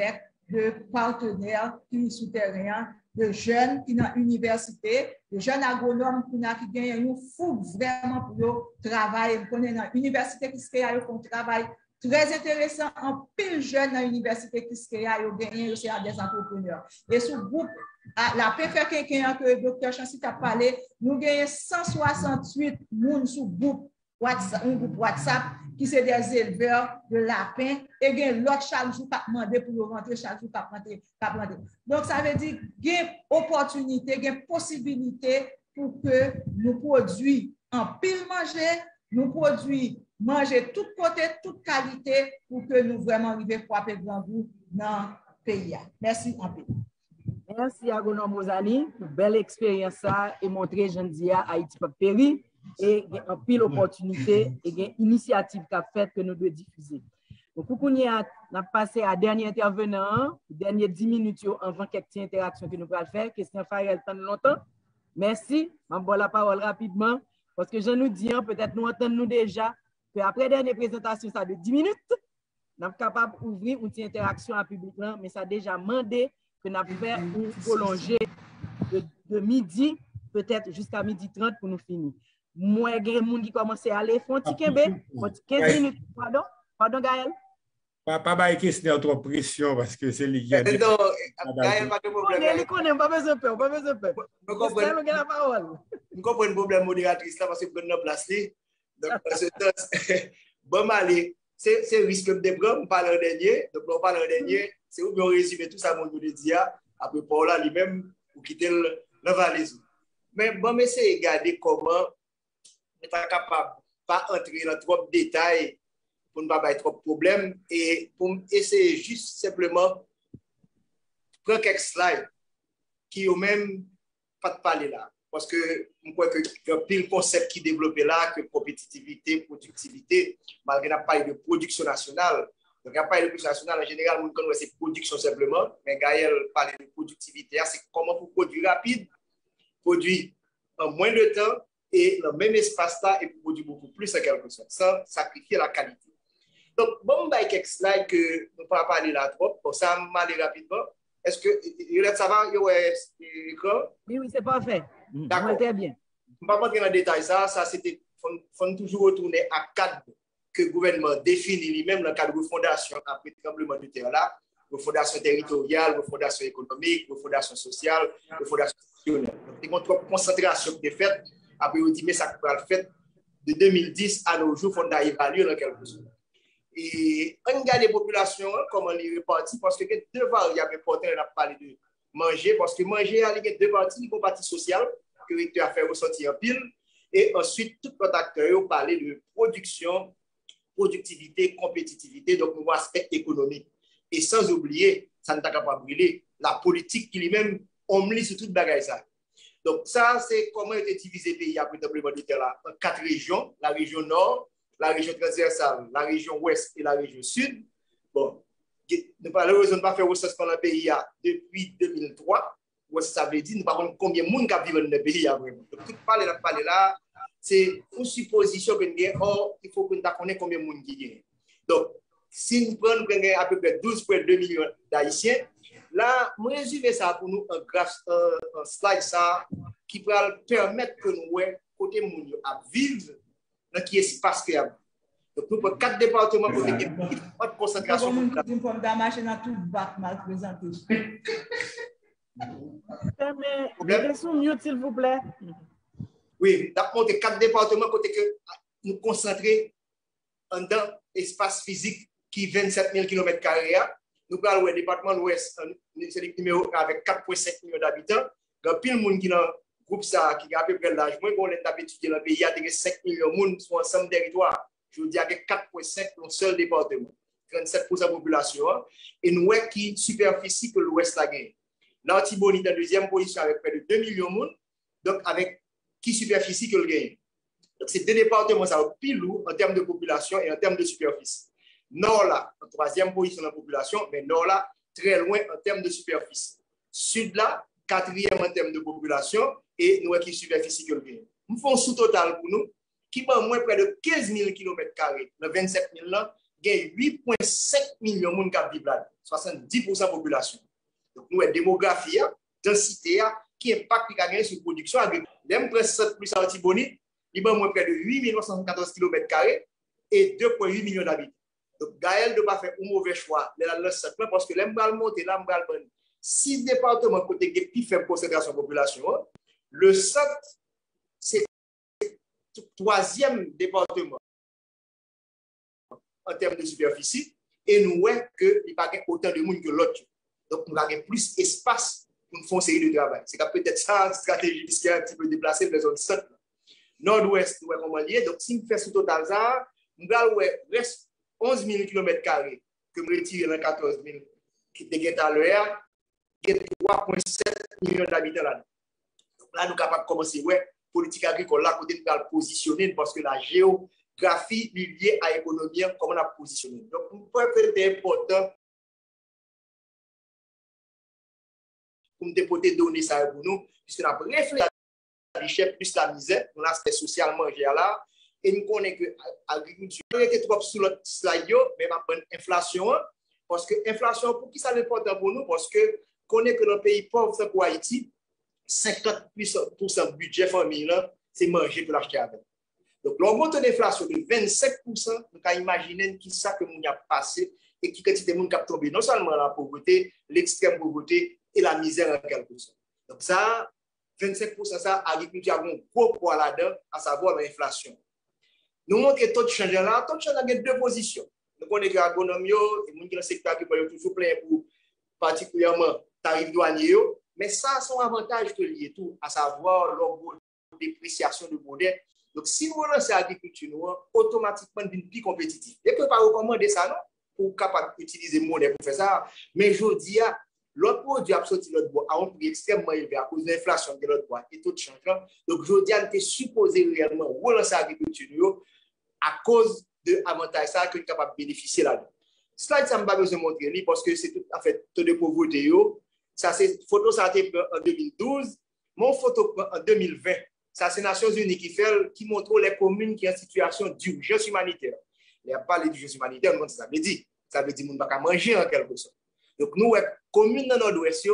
de partenaires qui sont souterrains, de jeunes qui sont dans l'université, de jeunes agronomes qui gagnent un fou vraiment pour travailler. On connaît dans l'université qui se font un travail très intéressant. En pile jeunes dans l'université qui se gagnent aussi à des entrepreneurs. Et ce groupe, la PFR que le docteur Chancy a parlé, nous gagnons 168 personnes sur un groupe WhatsApp qui sont des éleveurs de lapins et il y a l'autre chaque jour qui a demandé pour rentrer, chaque jour qui a demandé. Donc, ça veut dire qu'il y a opportunité, il y a possibilité pour que nous produisons en pile manger, nous produisons manger tout côté, toute qualité pour que nous vraiment arrivions à frapper grand goût dans le pays. Merci en pile. Merci à Agronome Mozani pour belle expérience et montrer Jandia Haïti pas péri et en pile opportunité et une initiative qu'a fait que nous devons diffuser. Donc pour qu'on a passé à dernier intervenant, dernier 10 minutes avant quelques interactions que nous allons faire, question Farel tant longtemps. Merci, je vais la parole rapidement parce que je nous dis peut-être nous entendons déjà que après dernière présentation ça de 10 minutes, nous sommes capables d'ouvrir une interaction à public mais ça a déjà demandé que nous avons fait une prolongée de midi, peut-être jusqu'à midi 30 pour nous finir. Moi, il y a des gens qui commencent à aller, font 15 minutes. Pardon, Gaël? Pas de question, trop pression parce que c'est lui qui a dit. Non, Gaël, pas de problème. Il connaît, pas besoin de peur, pas besoin de peur. Je comprends le problème modératrice là parce que prendre place. Donc, bon, allez, c'est risque de prendre, on parle en dernier. Donc, on parle en dernier. C'est où on résume tout ça, mon Dieu, après Paula lui-même, pour quitter le valise. Mais bon, mais c'est regarder comment on est capable de pas entrer dans trop de détails pour ne pas avoir trop de problèmes et pour essayer juste simplement prendre quelques slides qui ont même pas de parler là. Parce que je crois qu'il y a pile concept qui est développé là, que compétitivité, productivité, malgré qu'on parle de production nationale. Donc, il n'y a pas de production nationale, en général, on connaît c'est production simplement, mais Gaël parle de productivité, c'est comment pour produire rapide, produire en moins de temps et dans le même espace-là et produire beaucoup plus en quelque sorte, sans sacrifier la qualité. Donc, bon, il y a quelques slides que nous ne pouvons pas parler là trop, pour ça, on va aller rapidement. Est-ce que ça va, l'écran? Oui, c'est parfait. D'accord. Très bien. Je ne vais pas rentrer dans le détail, ça c'était, il faut toujours retourner à cadre que le gouvernement définit lui-même dans le cadre de fondation après le tremblement de terre là, de fondation territoriale, de fondation économique, de fondation sociale, de fondation institutionnelle. Donc, il y a une concentration qui est faite, après on dit, mais ça va le fait de 2010 à nos jours, il faut évaluer dans quelque chose. Et on regarde les populations, comment on les répartit, parce que deux variables importantes, on a parlé de manger, parce que manger, il y a deux parties, une partie sociale, que le recteur a fait ressortir en pile, et ensuite, tout le acteur a parlé de production, productivité, compétitivité, donc un aspect économique. Et sans oublier, ça ne t'a pas brûler, la politique qui lui-même omni sur toute bagaille ça. Donc ça, c'est comment est divisé le pays après le tremblement de terre là, en 4 régions, la région nord, la région transversale, la région ouest et la région sud. Bon, nous ne pas faire recensement dans le pays depuis 2003. Ça veut dire, nous ne savons pas combien de monde qui vivent dans le pays. Donc, tout parler là, c'est une supposition que nous avons. Or, il faut que nous connaissions combien de monde qui vivent. Donc, si nous prenons à peu près 12,2 millions d'Haïtiens, là, je résume ça pour nous un slide ça, qui va permettre que nous voyons côté monde à vivre dans qui espace qu'il y a. Donc, nous avons 4 départements pour une haute concentration. Nous avons une machine à tout bac mal présenté. Mais sont mieux, s'il vous plaît. Oui, nous avons 4 départements côté que nous concentrer dans espace physique qui est 27 000 km². Nous parlons du département de l'Ouest, c'est le numéro avec 4,5 millions d'habitants. Il y a pile de monde qui dans groupe ça qui a à peu près l'âge moins qu'on est étudié dans le pays, il y a 5 millions de monde sur ensemble territoire. Je vous dis qu'il y a 4,5 dans un seul département, 37% de la population. Et nous avons qui superficie que l'Ouest a gagné. L'Antibonite en deuxième position avec près de 2 millions de monde, donc avec qui superficie que le gagne. Donc c'est 2 départements ça pile lourd en termes de population et en termes de superficie. Nord là, en 3e position de la population, mais Nord là, très loin en termes de superficie. Sud là, 4e en termes de population et nous qui superficie que le gagne. Nous faisons un sous-total pour nous qui va moins près de 15 000 km². Dans 27 000 là, il y a 8,5 millions de monde qui vivent là, 70% de la population. Donc, nous avons démographie, densité, qui impacte sur la production agricole. L'aime presque plus à Antibonite, il y a moins près de 8 914 km² et 2,8 millions d'habitants. Donc, Gaël ne doit pas faire un mauvais choix parce que l'aime monter, l'aime 6 départements côté qui plus faible concentration de population. Le centre, c'est le 3e département en termes de superficie et nous voyons qu'il n'y a pas autant de monde que l'autre. Donc, nous avons plus d'espace pour nous faire une série de travail. C'est peut-être ça, la stratégie qui est un petit peu déplacée pour les zones centre. Nord-ouest, nous avons comment lié. Donc, si nous faisons tout total ça, nous avons reste 11 000 km² que nous retirons dans 14 000 qui étaient à l'heure. Il y a 3,7 millions d'habitants là. Donc là, nous sommes capables de commencer, politique agricole, là, côté nous allons positionner parce que la géographie est liée à l'économie, comment on a positionné. Donc, nous pouvons faire des importants pour nous dépoter donner ça pour nous, puisque nous avons réfléchi à la richesse plus la misère, dans l'aspect social manger là, et nous connaissons que l'agriculture était trop sur le slide, mais ma bonne inflation, parce que l'inflation, pour qui ça est important pour nous? Parce que connaît que dans le pays pauvre, pour Haïti, 50% du budget famille, c'est manger pour l'acheter avec. Donc, l'augmentation de l'inflation de 25%, nous pouvons imaginer qui ça que nous a passé et qui quantité de monde qui a tombé non seulement la pauvreté, l'extrême pauvreté et la misère en quelque sorte. Donc, ça, 25%, ça, l'agriculture a un gros poids là-dedans, à savoir l'inflation. Nous montrons que le taux de change là, le taux de change a deux positions. Nous connaissons que l'agronomie, et les gens qui sont dans le secteur qui peuvent toujours plein pour particulièrement tarifs douaniers, mais ça a son avantage que lié tout, à savoir leur dépréciation de modèle. Donc, si nous relançons l'agriculture, automatiquement, nous devons plus compétitif. Et que pas recommander ça, non? Pour capable d'utiliser le modèle pour faire ça. Mais je dis, l'autre produit a sorti l'autre bois à un prix extrêmement élevé à cause de l'inflation de l'autre bois et tout de changement. Donc, je dis, on est supposé réellement relancer l'agriculture à cause de l'avantage ça que nous sommes capables de bénéficier là-dedans. Slide, ça ne m'a pas besoin de montrer parce que c'est tout en fait taux de pauvreté. Ça, c'est photo, ça a été pris en 2012. Mon photo en 2020. Ça, c'est les Nations Unies qui montrent les communes qui sont en situation d'urgence humanitaire. Il n'y a pas d'urgence humanitaire, ça veut dire. Ça veut dire qu'on ne peut pas manger en quelque sorte. Donc, nous, communes dans le nord-ouest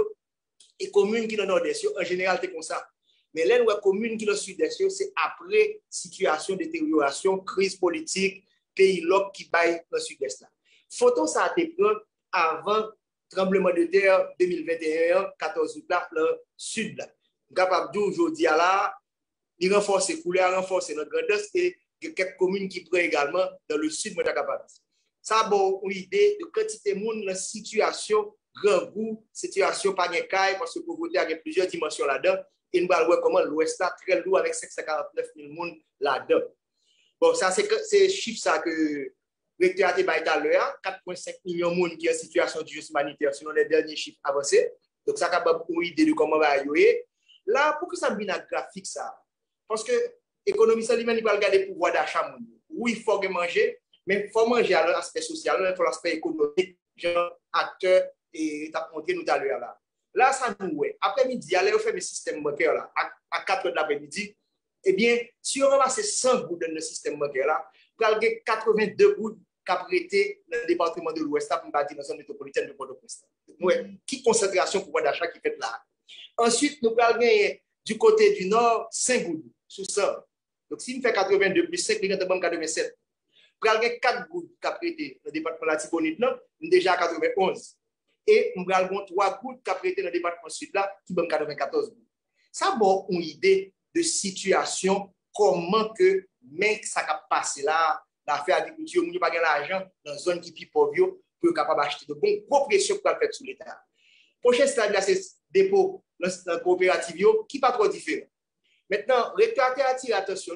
et communes qui sont dans le nord-est, en général, c'est comme ça. Mais là, nous, communes qui sont dans le sud-est, c'est après situation de détérioration, crise politique, pays loc qui baille dans le sud-est. Photo, ça a été pris avant tremblement de terre 2021, 14 août, là, le sud. Là. Nous sommes capables d'aujourd'hui, là, il renforce les couleurs, renforce notre grandeur et quelques communes qui prennent également dans le sud, nous sommes capables. Ça a une idée de quantité de monde dans la situation grand goût, situation pas de caille, parce que la pauvreté a plusieurs dimensions là-dedans. Et nous allons voir comment l'Ouest est très lourd avec 549 000 personnes là-dedans. Bon, ça, c'est ces chiffres ça que le recteur a débattu à l'heure, 4,5 millions de monde qui sont en situation d'urgence humanitaire, selon les derniers chiffres avancés. Donc, ça a une idée de comment on va y aller. Là, pourquoi ça me vient dans le graphique ça? Parce que l'économie, ça lui-même, il va regarder le pouvoir d'achat. Oui, il faut manger, mais il faut manger à l'aspect social, il faut l'aspect économique, genre acteur, et tu as montré nous tout à l'heure là. Là, ça nous est. Après-midi, allez, on fait le système bancaire là, à 4 heures de l'après-midi. Eh bien, si on ramasse 100 gouttes dans le système bancaire là, vous avez 82 gouttes qui ont prêté dans le département de l'Ouest, pour dire dans la zone métropolitaine de Port-au-Prince. Qui concentration pouvoir d'achat qui fait là. Ensuite, nous allons gagner du côté du nord 5 gouttes sur ça. Donc, si nous faisons 82 plus 5, nous avons 87. Nous allons gagner 4 gouttes qui ont prêté dans le département de la Tibonite, nous déjà 91. Et nous avons 3 gouttes qui ont prêté dans le département sud là, qui ont 94 gouttes. Ça a une idée de situation, comment que mec ça a passé là, l'affaire agriculture, nous n'avons pas l'argent dans une zone qui est plus pauvre pour capable d'acheter de bonnes pression pour faire sur l'État. Prochain stade là, c'est dépôt dans la coopérative qui n'est pas trop différent. Maintenant, le recteur a attiré l'attention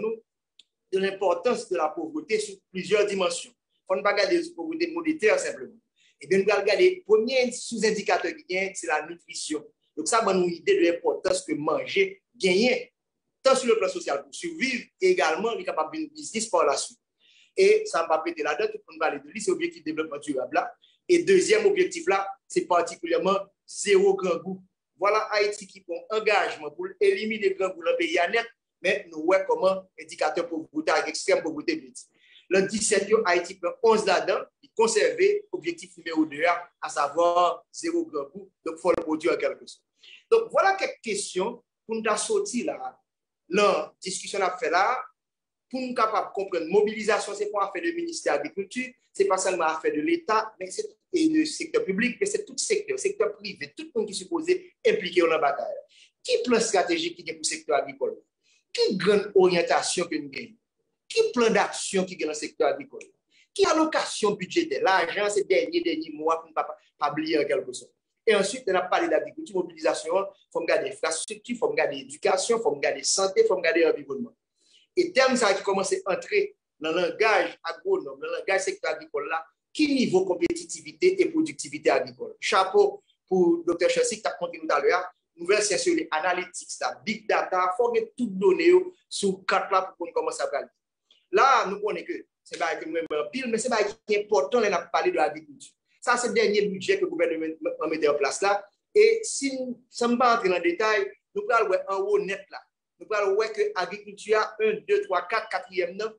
de l'importance de la pauvreté sur plusieurs dimensions. Il ne faut pas regarder la pauvreté monétaire simplement. Et bien, nous allons regarder, le premier sous-indicateur qui gagne, c'est la nutrition. Donc, ça donne une idée de l'importance que manger gagne, tant sur le plan social pour survivre, et également, il est capable de business par la suite. Et ça ne va pas péter là-dedans, tout le monde va aller de lui, c'est l'objectif de développement durable là. Et deuxième objectif là, c'est particulièrement zéro grand goût. Voilà Haïti qui prend engagement pour éliminer le grand goût dans le pays net, mais nous voyons comment indicateur pauvreté avec extrême pauvreté. Le 17, Haïti prend 11 là-dedans, il conserve l'objectif numéro 2, à savoir zéro grand coût, donc il faut le produire en quelque sorte. Donc voilà quelques questions pour nous sortir là. La discussion qu'on a fait là, pour nous capables de comprendre, mobilisation, c'est pas affaire du ministère de l'Agriculture, c'est pas seulement affaire de l'État, mais c'est et du secteur public, mais c'est tout secteur privé, tout le monde qui est supposé impliquer dans la bataille. Qui plan stratégique qui est pour le secteur agricole? Qui grande orientation que nous gagnons? Qui plan d'action qui est dans le secteur agricole? Qui allocation budgétaire? L'argent, c'est dernier mois pour ne pas oublier en quelque sorte. Et ensuite, on a parlé d'agriculture, mobilisation, il faut regarder l'infrastructure, il faut regarder l'éducation, il faut regarder la santé, il faut regarder l'environnement. Et terme ça qui commence à entrer dans le langage agronome, dans le langage secteur agricole là, qui niveau compétitivité et productivité agricole. Chapeau pour Dr. Chelsea qui a compté tout à l'heure. Nouvelle session de analytics, big data, il faut que tout donné sur 4 là pour qu'on commence à parler. Là, nous connaissons que c'est pas que nous pile, mais c'est pas qui est important, on a parlé de l'agriculture. Ça, c'est le dernier budget que le gouvernement a mis en place là. Et si nous ne sommes pas entrés dans le détail, nous parlons en haut net là. Nous parlons que l'agriculture a 1, 2, 3, 4, 4e nom,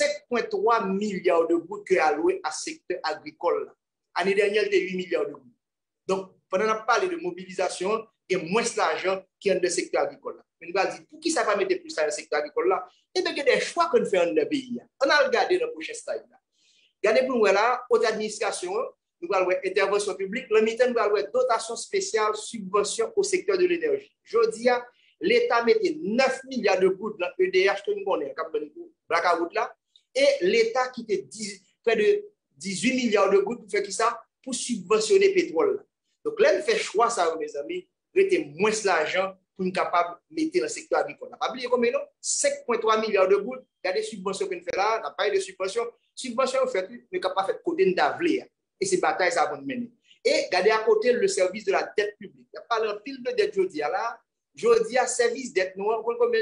7,3 milliards de gouttes que alloués à secteur agricole. L'année dernière, il y a 8 milliards de gouttes. Donc, pendant qu'on a parlé de mobilisation, il y a moins d'argent qui est dans le secteur agricole. Mais nous allons dire, pour qui ça va mettre plus dans le secteur agricole là? Et bien, il y a des choix qu'on fait dans le pays. On a regardé dans le prochain slide là. Regardez pour nous là, haute administration, nous allons voir intervention publique, le mi-temps, nous allons voir dotation spéciale, subvention au secteur de l'énergie. Je dis, l'État mettait 9 milliards de gouttes dans l'EDH, que nous connaissons, là, et l'État qui était près de 18 milliards de gouttes pour faire qui ça? Pour subventionner le pétrole. Donc là, on fait choix, ça, mes amis, rester moins l'argent pour nous capables de mettre dans le secteur agricole. On n'a pas oublié combien, non? 5,3 milliards de gouttes. Il y a des subventions qu'on fait là, on n'a pas eu de subventions. Subventions, on fait, mais capable de faire côté d'Avlé. Et ces batailles, ça va nous mener. Et regardez à côté le service de la dette publique. Il y a pas un pile de dette aujourd'hui là. Aujourd'hui, à service dette noire, combien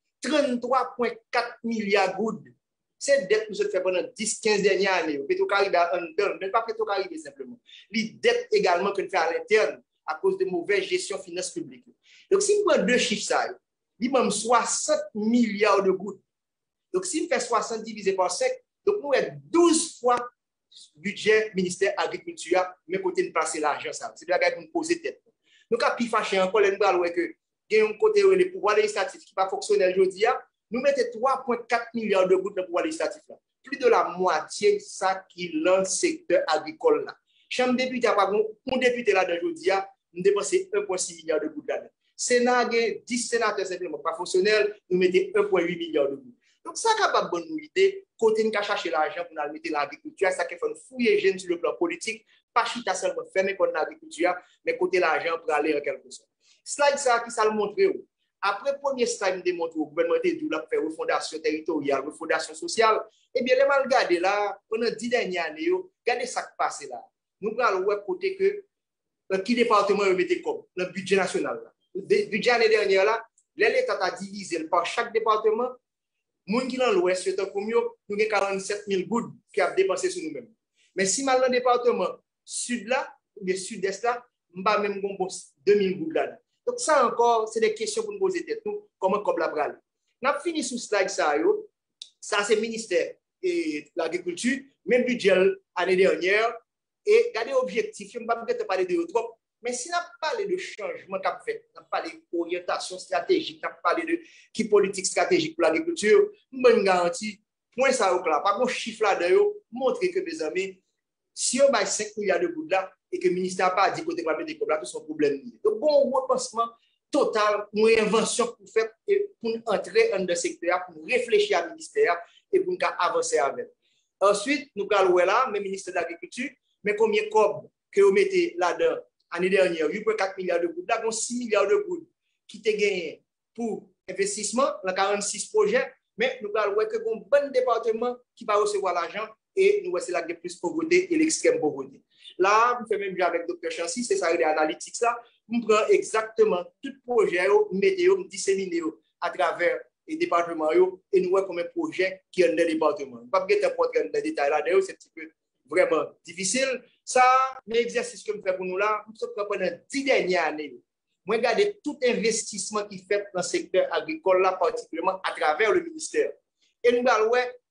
33,4 milliards de gouttes. Cette dette nous a fait pendant 10-15 dernières années. Petro-Caribe a un don, mais pas Petro-Caribe simplement. Les dettes également qu'on fait à l'interne à cause de mauvaise gestion finance publique. Donc, si on prend deux chiffres, ça, il y a 60 milliards de gouttes. Donc, si on fait 60 divisé par 5, donc nous avons 12 fois budget ministère agriculture, mais côté de placer l'argent, ça. C'est là qu'on pose tête. Donc, à plus fâché encore, nous allons voir que il y a un côté où les pouvoirs législatifs qui n'est pas fonctionnel aujourd'hui, nous mettons 3,4 milliards de gouttes dans le pouvoir législatif. Plus de la moitié, ça qui est dans le secteur agricole. Là. Chambre député, un député là aujourd'hui, nous dépensons 1,6 milliard de gouttes là-dedans. Sénat, 10 sénateurs simplement pas fonctionnels, nous mettons 1,8 milliard de gouttes. Donc, ça n'a pas bonne idée. Côté nous chercher l'argent pour nous mettre dans l'agriculture, ça fait fouiller jeune sur le plan politique, pas chita seulement fermer contre l'agriculture, mais côté l'argent pour aller en quelque sorte. Slide ça qui ça le montre. Après le premier slide démontre au gouvernement de la faire refondation territoriale, refondation sociale, eh bien, les mal regardé là, pendant 10 dernières années, regardez ça qui passe là. Nous allons voir côté que qui département mettez comme le budget national là. Le budget l'année dernière là, l'État a divisé par chaque département. Moun qui dans l'ouest, c'est un commune, nous avons 47 000 gouttes qui a dépensé sur nous-mêmes. Mais si mal dans le département sud là, ou bien sud-est là, nous avons même 2 000 gouttes là. Donc ça encore, c'est des questions pour nous poser tête nous, comment comme la brale. On a fini sous slide ça, ça c'est le ministère de l'Agriculture, même budget l'année dernière, et regardez l'objectif, je ne vais pas peut-être parler de trop, mais si on a parlé de changement qu'on a fait, on a parlé d'orientation stratégique, on a parlé de qui politique stratégique pour l'agriculture, je garantis, point ça au clair, par contre, chiffre là-dedans, montrer que mes amis, si on a 5 milliards de gouttes là, et que le ministère n'a pas dit côté de des problèmes, tout son problème. Donc, bon repensement total, une invention pour faire et pour entrer dans le secteur, pour réfléchir à ministère et pour avancer avec. Ensuite, nous allons là, le ministère de l'Agriculture, mais combien de cob que vous mettez là-dedans l'année dernière, 8,4 milliards de gouttes, là, 6 milliards de gouttes qui étaient gagnés pour investissement, dans 46 projets, mais nous allons voir que un bon département qui va recevoir l'argent et nous voici là que plus pauvreté et l'extrême pauvreté. Là, nous faisons même avec Dr. Chancy, c'est ça, les analytics là. Nous prenons exactement tout projet, nous disséminons à travers les départements et nous voyons combien de projets qui sont dans les départements. Nous ne pouvons pas rentrer dans les détails là, c'est un petit peu vraiment difficile. Ça, l'exercice que nous faisons pour nous là, nous sommes pendant 10 dernières années. Moi, regardez tout investissement qui fait dans le secteur agricole là, particulièrement à travers le ministère. Et nous allons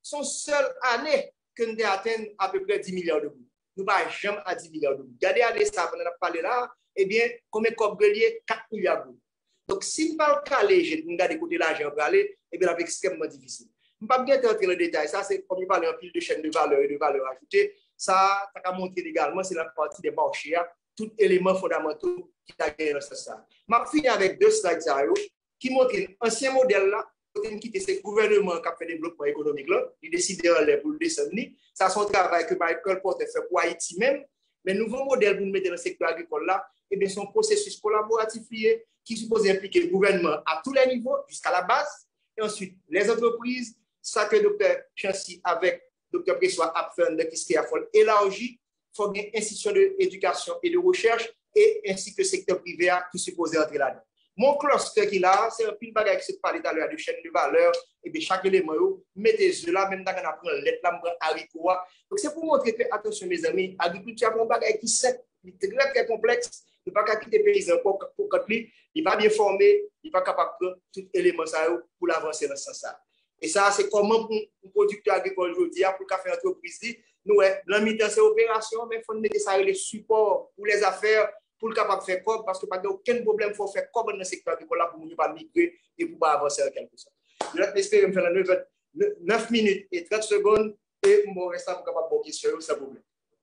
son seule année que nous avons atteint à peu près 10 milliards de gouttes. Nous ne sommes jamais à 10 milliards de gouttes. Regardez l'année ça, on a parlé là, eh bien, combien de cobreliers? 4 milliards de gouttes. Donc, si nous ne parlons pas léger, nous regardons côté l'argent pour aller, eh bien, c'est extrêmement difficile. Je ne vais pas bien entrer dans le détail. Ça, c'est comme il parle en pile de chaînes de valeur et de valeur ajoutée. Ça a montré également, c'est la partie des marchés, tout élément fondamentaux qui a gagné dans ça. Je vais finir avec 2 slides qui montrent l'ancien modèle là, qui était ce gouvernement qui a fait le développement économique là, il décidait pour le descendre. Ça, c'est un travail que Michael Porter fait pour Haïti même. Mais le nouveau modèle pour nous mettre dans le secteur agricole là, eh bien, c'est un processus collaboratif lié qui suppose impliquer le gouvernement à tous les niveaux, jusqu'à la base, et ensuite les entreprises, ça que le Dr. Chancy avec Dr. Bressois a fait, qui a élargi, il faut une institution d'éducation et de recherche, et ainsi que le secteur privé qui suppose entrer là-dedans. Mon cluster qui est là, c'est un pile bagage qui se parle tout à l'heure de chaîne de valeur, et bien chaque élément, mettez yeux là, même dans on apprend lettre là, haricot. Donc c'est pour montrer que, attention mes amis, l'agriculture est un bagage qui est très très complexe. Il ne peut pas quitter les paysans pour il n'est pas bien formé, il n'est pas capable de prendre tout élément pour l'avancer dans ce sens-là. Et ça, c'est comment un producteur agricole aujourd'hui, pour faire une entreprise, nous, dans le mi-temps, c'est opération, mais il faut mettre ça les supports pour les affaires, pour le capable de faire comme, parce que pas aucun problème, il faut faire comme dans le secteur agricole là pour ne pas migrer et pour avancer en quelque sorte. Je vais espérer me faire 9 minutes et 30 secondes et je vais rester pour capable de questions sans problème.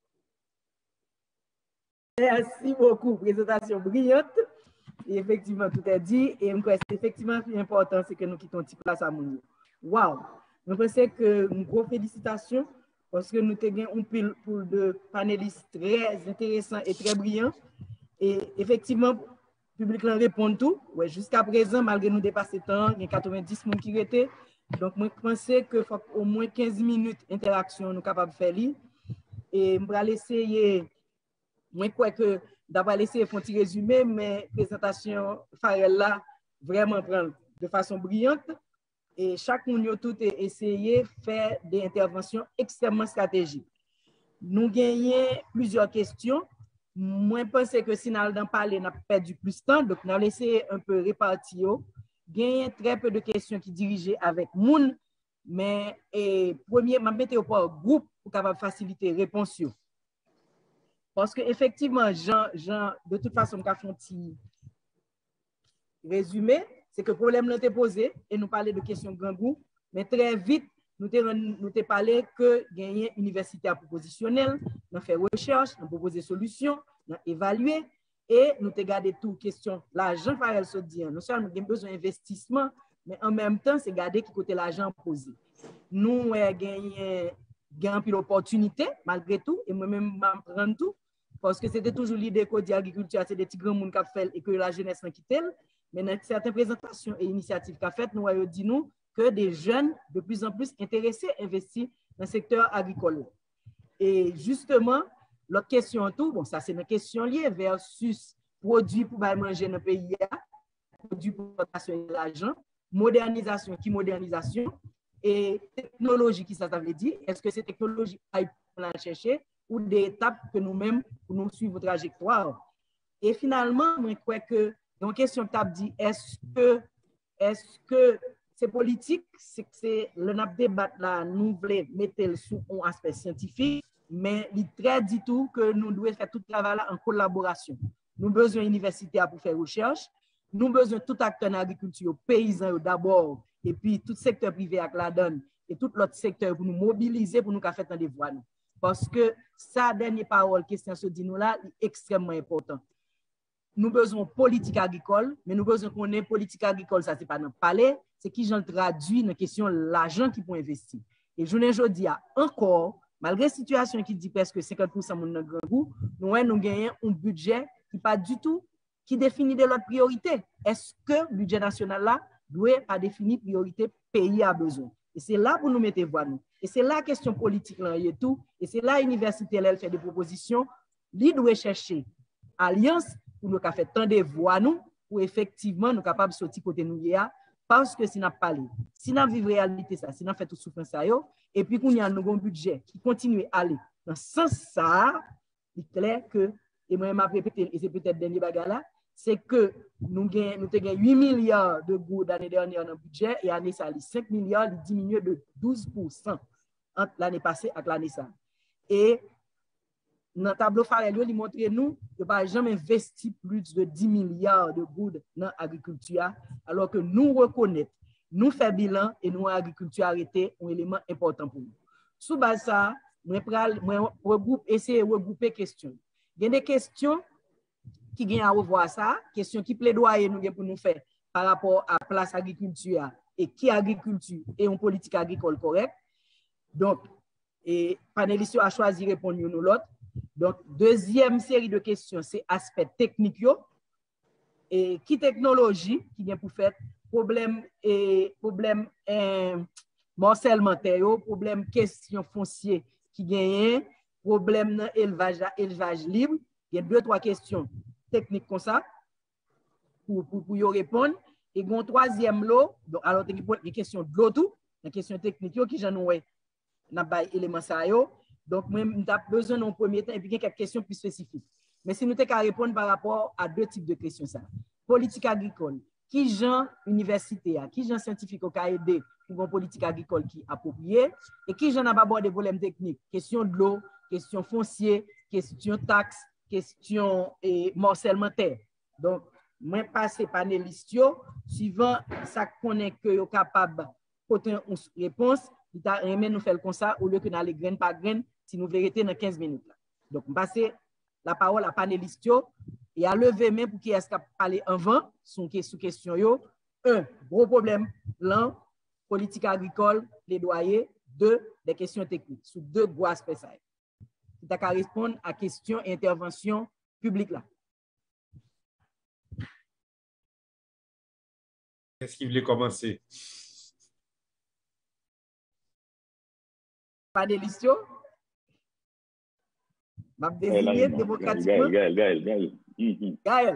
Merci beaucoup. Présentation brillante. Et effectivement, tout est dit. Et c'est effectivement important, c'est que nous quittons une petite place à Mounio. Wow! Je pense que une grosse félicitation parce que nous avons un pile pour de panélistes très intéressants et très brillants. Et effectivement, le public répond tout. Ouais, jusqu'à présent, malgré nous dépasser le temps, il y a 90 personnes qui étaient. Donc, je pense qu'il faut au moins 15 minutes d'interaction nous sommes capables de faire. Et je vais essayer. Moi, je crois que d'abord laisser un petit résumé, mais la présentation Farel là, vraiment prendre de façon brillante. Et chaque monde tout est essayé de faire des interventions extrêmement stratégiques. Nous gagnons plusieurs questions. Moi, je pense que si nous allons parler, nous avons perdu plus de temps, donc nous allons essayer un peu répartir. Gagnons très peu de questions qui dirigent avec moun, mais premier, je vais mettre au point groupe pour capable faciliter les réponses. Parce que effectivement, Jean, de toute façon, nous avons un petit résumé, c'est que le problème nous été posé et nous parler de questions grand goût, mais très vite, nous avons parlé que gagner une université à propositionnelle, nous faire recherche, nous proposer solutions, nous évaluer et nous avons gardé toutes questions. L'argent, Farel se dit, nous avons besoin d'investissement, mais en même temps, c'est garder qui côté l'argent posé. Nous avons gagné une opportunité, malgré tout, et moi-même, je prends tout. Parce que c'était toujours l'idée que l'agriculture, c'est des petits grands monde qui ont fait et que la jeunesse n'a quitté. Mais dans certaines présentations et initiatives qu'a faites, nous avons dit nous que des jeunes de plus en plus intéressés investir dans le secteur agricole. Et justement, l'autre question tout, bon, ça c'est une question liée versus produits pour manger dans le pays, produits pour passer l'argent, modernisation, qui modernisation, et technologie, qui ça veut dire, est-ce que c'est technologie qu'on a cherché ou des étapes que nous-mêmes, pour nous suivre votre trajectoire. Et finalement, je crois que dans la question que tu as dit, est-ce que c'est politique, c'est le débat là, nous voulons mettre sous un aspect scientifique, mais il très dit tout que nous devons faire tout le travail là en collaboration. Nous avons besoin d'université pour faire recherche, nous avons besoin de tout acteur en agriculture, paysans d'abord, et puis tout secteur privé avec la donne, et tout l'autre secteur pour nous mobiliser, pour nous faire des voix. Parce que sa dernière parole, question se dit nous là, est extrêmement important. Nous avons besoin de politique agricole, mais nous avons besoin qu'on ait politique agricole, ça c'est pas dans le palais, c'est qui j'en traduis dans la question de l'argent qui peut investir. Et je ne dis encore, malgré la situation qui dit presque 50% de notre grand goût, nous gagnons un budget qui pas du tout, qui définit de l'autre priorité. Est-ce que le budget national là doit pas définir priorité pays a besoin? Et c'est là pour nous mettre voix nous. Et c'est là la question politique là et tout. Et c'est là l'université elle fait des propositions. Lui doit chercher alliance pour nous faire tant de voix nous pour effectivement nous capables de sortir côté nous parce que si n'a pas parlé, si n'a vivre réalité ça, si n'a fait tout souffrance ça yo et puis qu'on y a un budget qui continue à aller dans ce sens ça, il est clair que et moi m'a répété et c'est peut-être dernier bagarre là, c'est que nous avons 8 milliards de gouttes l'année dernière dans le budget et l'année ça 5 milliards, il diminue de 12%. entre l'année passée et l'année ça. Et dans le tableau Farel, il montre nous que par exemple investi plus de 10 milliards de gouttes dans l'agriculture, alors que nous reconnaissons, nous faisons bilan et nous agriculture arrêté un élément important pour nous. Sous base ça, essayer de regrouper les questions. Il y a des questions qui viennent à revoir ça, questions qui plaidoyer nous pour nous faire par rapport à la place agriculture et qui agriculture et une politique agricole correcte. Donc, et panélistes a choisi de répondre nous l'autre. Donc, deuxième série de questions, c'est aspect technique et qui technologie qui vient pour faire problème morcellement terre, problème question foncier qui gagne, problème élevage libre. Il y a 2-3 questions techniques comme ça pour y répondre. Et une troisième lot, donc alors des questions de l'eau tout, des questions techniques qui j'en ai n'a pas élément ça yo. Donc même t'as besoin d'un premier temps et puis quelques questions plus spécifiques. Mais si nous t'es qu'à répondre par rapport à 2 types de questions ça. Politique agricole, qui gens université, qui gens scientifique qui a aidé pour une politique agricole qui est appropriée et qui gens n'a pas abordé des problèmes techniques, question de l'eau, question foncier, question taxe, question morcellement terre. Donc moi passer panéliste suivant ça connaît que yo capable porter une réponse, il t'a remis nous faire comme ça au lieu que dans les graines par graines si nous vérité dans 15 minutes là. Donc passer la parole à panéliste et à lever main pour qui est-ce qu'a parlé avant sous question yo. 1, gros problème, l'un politique agricole, plaidoyer, 2, des questions techniques sous 2 gros aspects ça. Il t'a qu'à répondre à questions et interventions publiques là. Est-ce qu'il voulait commencer? Panéliste, m'a désigné démocratiquement. Gaël.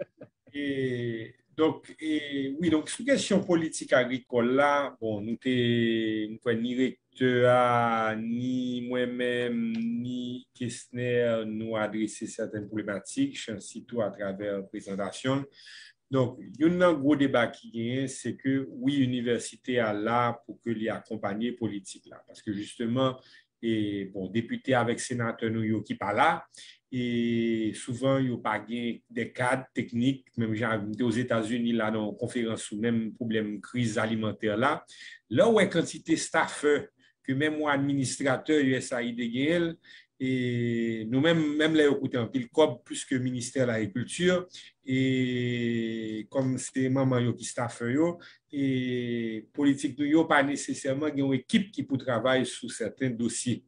Et donc, oui, donc, sous question politique agricole là, bon, nous ni recteur, ni moi-même, ni questionnaire, nous adresser certaines problématiques, surtout à travers la présentation. Donc, il y a un gros débat qui est, c'est que oui, l'université est là pour que les accompagner politique là. Parce que justement, et bon, député avec sénateur nous qui pas là, et souvent, il n'y a pas des cadres techniques, même aux États-Unis, là, dans une conférence sur le même problème crise alimentaire là. Là où est quantité staffeur, que même moi, administrateur USAID GL, et nous-mêmes, même là, écoutez, un pile COB plus que ministère de l'Agriculture, et comme c'est maman qui staffe, et politique, nous pas nécessairement une équipe qui peut travailler sur certains dossiers.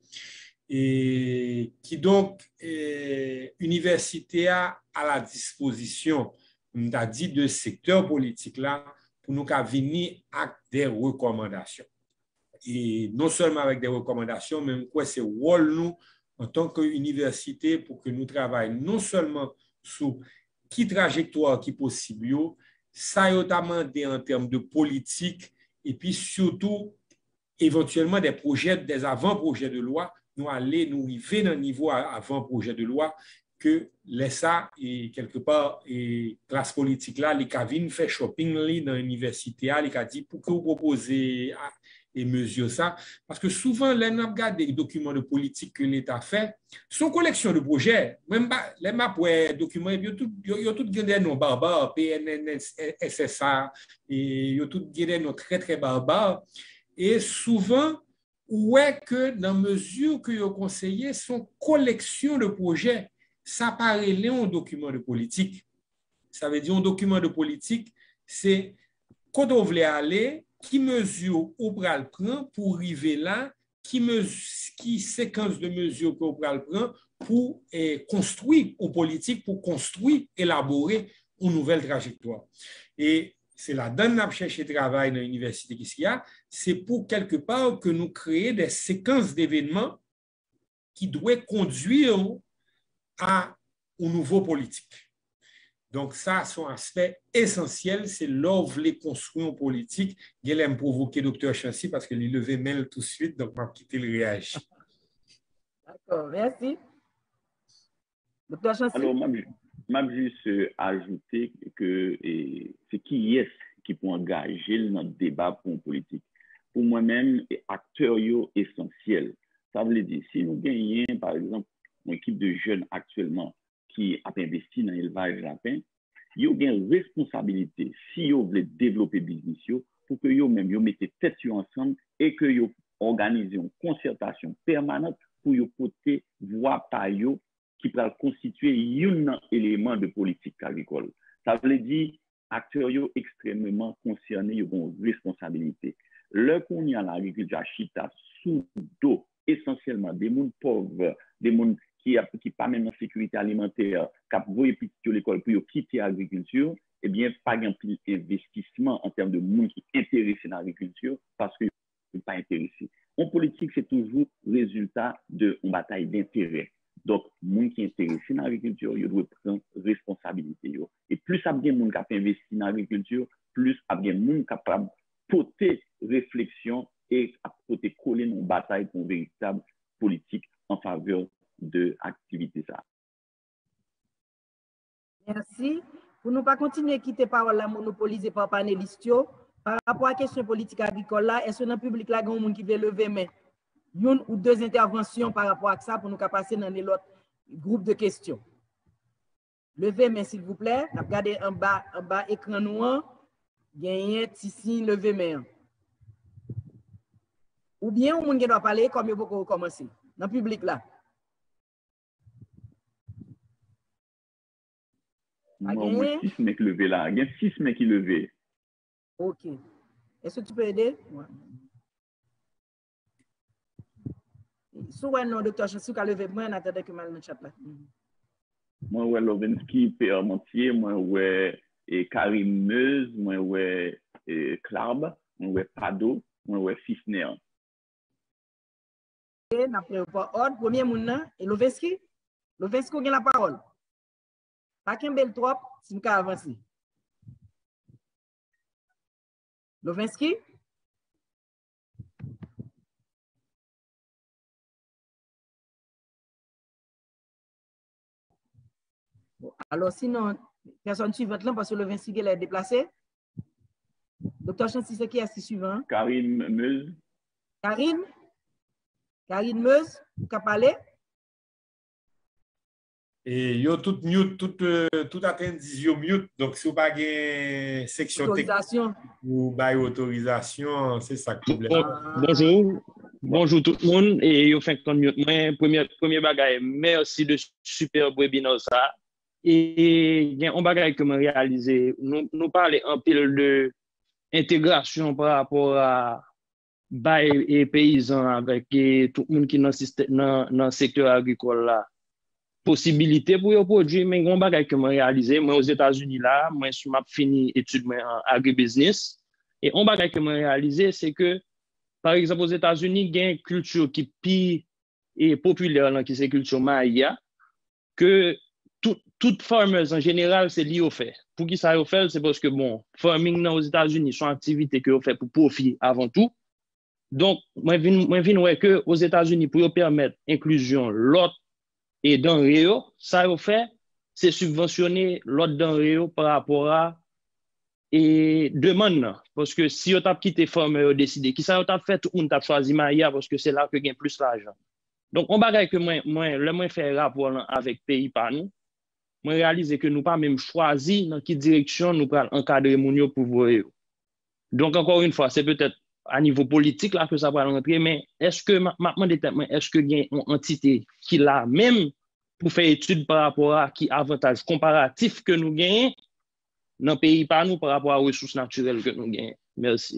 Et qui donc, université a à la disposition, on a dit, de secteur politique là, pour nous venir avec des recommandations. Et non seulement avec des recommandations, mais quoi, c'est rôle nous, en tant qu'université, pour que nous travaillions non seulement sur qui trajectoire qui est possible, ça y est demandé en termes de politique, et puis surtout, éventuellement, des projets, des avant-projets de loi, nous arriver dans le niveau avant-projet de loi, que l'ESA, et quelque part, et classe politique là, les cavines fait shopping dans l'université, les a dit, pour que vous proposez et mesure ça, parce que souvent, les regarde des documents de politique que l'État fait, sont collection de projets, même les maps, documents, il y a tout des noms barbares, PNN, SSA, et il y a tout des noms très, très barbares, et souvent, ouais que dans mesure que les conseillers sont collection de projets, ça paraît un document de politique. Ça veut dire un document de politique, c'est quand on veut aller, qui mesure ou pral prend pour arriver là, qui séquence de mesures qu'on pral prend pour construire une politique, pour construire, élaborer une nouvelle trajectoire. Et c'est là-dedans que nous cherchons travail dans l'université qui a, c'est pour quelque part que nous créons des séquences d'événements qui doivent conduire à une nouvelle politique. Donc, ça, son aspect essentiel, c'est là où vous voulez construire une politique. Il aime provoquer Dr. Chancy parce qu'il levait mail tout de suite, donc je vais quitter le réagir. D'accord, merci. Dr. Chancy. Alors, je juste ajouter que c'est qui est qui peut engager dans le débat pour une politique. pour moi-même, acteurs essentiels. Ça veut dire, si nous gagnons, par exemple, une équipe de jeunes actuellement qui a investi dans l'élevage lapin, ils ont une responsabilité, si ils veulent développer le business, pour que eux-mêmes mettent tête ensemble et que ils organisent une concertation permanente pour qu'ils porter voix par eux qui peut constituer un élément de politique agricole. Ça veut dire acteurs extrêmement concernés, ils ont une responsabilité. Le qu'on y a l'agriculture chita sous dos, essentiellement des gens pauvres, des gens qui pas même en sécurité alimentaire, qui ont voulu l'école pour quitter l'agriculture, eh bien, pas d'investissement en termes de gens qui sont intéressés dans l'agriculture parce qu'ils ne sont pas intéressés. En politique, c'est toujours le résultat d'une bataille d'intérêt. Donc, les gens qui sont intéressés dans l'agriculture, ils doivent prendre responsabilité. Et plus il y a des gens qui ont investi dans l'agriculture, plus il y a des gens capables de porter réflexion et à porter coller une bataille pour une véritable politique en faveur de l'activité. Merci. Pour ne pas continuer à quitter parole la monopolisée par panélistes, par rapport à la question politique agricole, est-ce que dans le public, il y a des gens qui veulent lever main? Une ou deux interventions par rapport à ça pour nous passer dans l'autre groupe de questions. Levez main, s'il vous plaît. Regardez en bas écran noir. Gagnez ici, levez main. Ou bien, on doit parler comme il faut commencer. Dans le public là. Moi, 6 mecs levés là. Il y a 6 mecs qui levés. OK. Est-ce que tu peux aider? Ouais. Soit non, docteur Chansou, qui a levé moi, on attendait que mal dans le chat là. Moi, ouais, Lovensky, Pierre Montier, moi, ouais, Karim Meuse, moi, ouais, Clarb, moi, ouais, Pado, moi, ouais, Fisner. Et n'après pas ordre, premier mouna, et Lovensky? Lovensky, on a la parole. Pas qu'un bel trop, si nous avancer. Lovensky? Alors, sinon, personne suivante là, parce que le 26 est déplacé. Docteur Chancy, c'est qui est suivant? Karine Meuse. Karine Meuse, vous pouvez parler? Et yo tout mute, tout atteint yo mute. Donc, si vous n'avez pas de section autorisation ou pas autorisation, c'est ça le problème. Bonjour tout le monde. Et yo fait qu'on mute. Premier bagage, merci de super webinaire ça. Et il y a un bagage que je réalisé. Nous parlons un peu de intégration par rapport à bail et paysans avec tout le monde qui est dans le secteur agricole là. Possibilité pour y produire, mais un bagage que je réalisé. Moi, aux États-Unis là, moi, je suis fini études en agribusiness. Et un bagage que je réalisé, c'est que, par exemple, aux États-Unis, il y a une culture qui est populaire, qui c'est la culture maya, que toutes farmers en général, c'est lié au fait. Pour qui ça au fait, c'est parce que, bon, farming aux États-Unis sont activités que fait pour profit avant tout. Donc, moi, je viens que aux États-Unis, pour permettre l'inclusion, l'autre et denrées, ça au fait, c'est subventionner l'autre denrées par rapport à et demande. Parce que si on a quitté farmer, décidé, qui ça on a fait, tout le monde a choisi Maya parce que c'est là que gagne plus l'argent. Donc, on bagaille que moi faire rapport avec pays par nous. Moi, réaliser que nous pas même choisi dans quelle direction nous allons encadrer mon pour voir. Donc, encore une fois, c'est peut-être à niveau politique là que ça va rentrer, mais est-ce que, est-ce que il y a une entité qui l'a même pour faire étude par rapport à qui avantage comparatif que nous gagnons dans le pays par nous par rapport aux ressources naturelles que nous gagnons? Merci.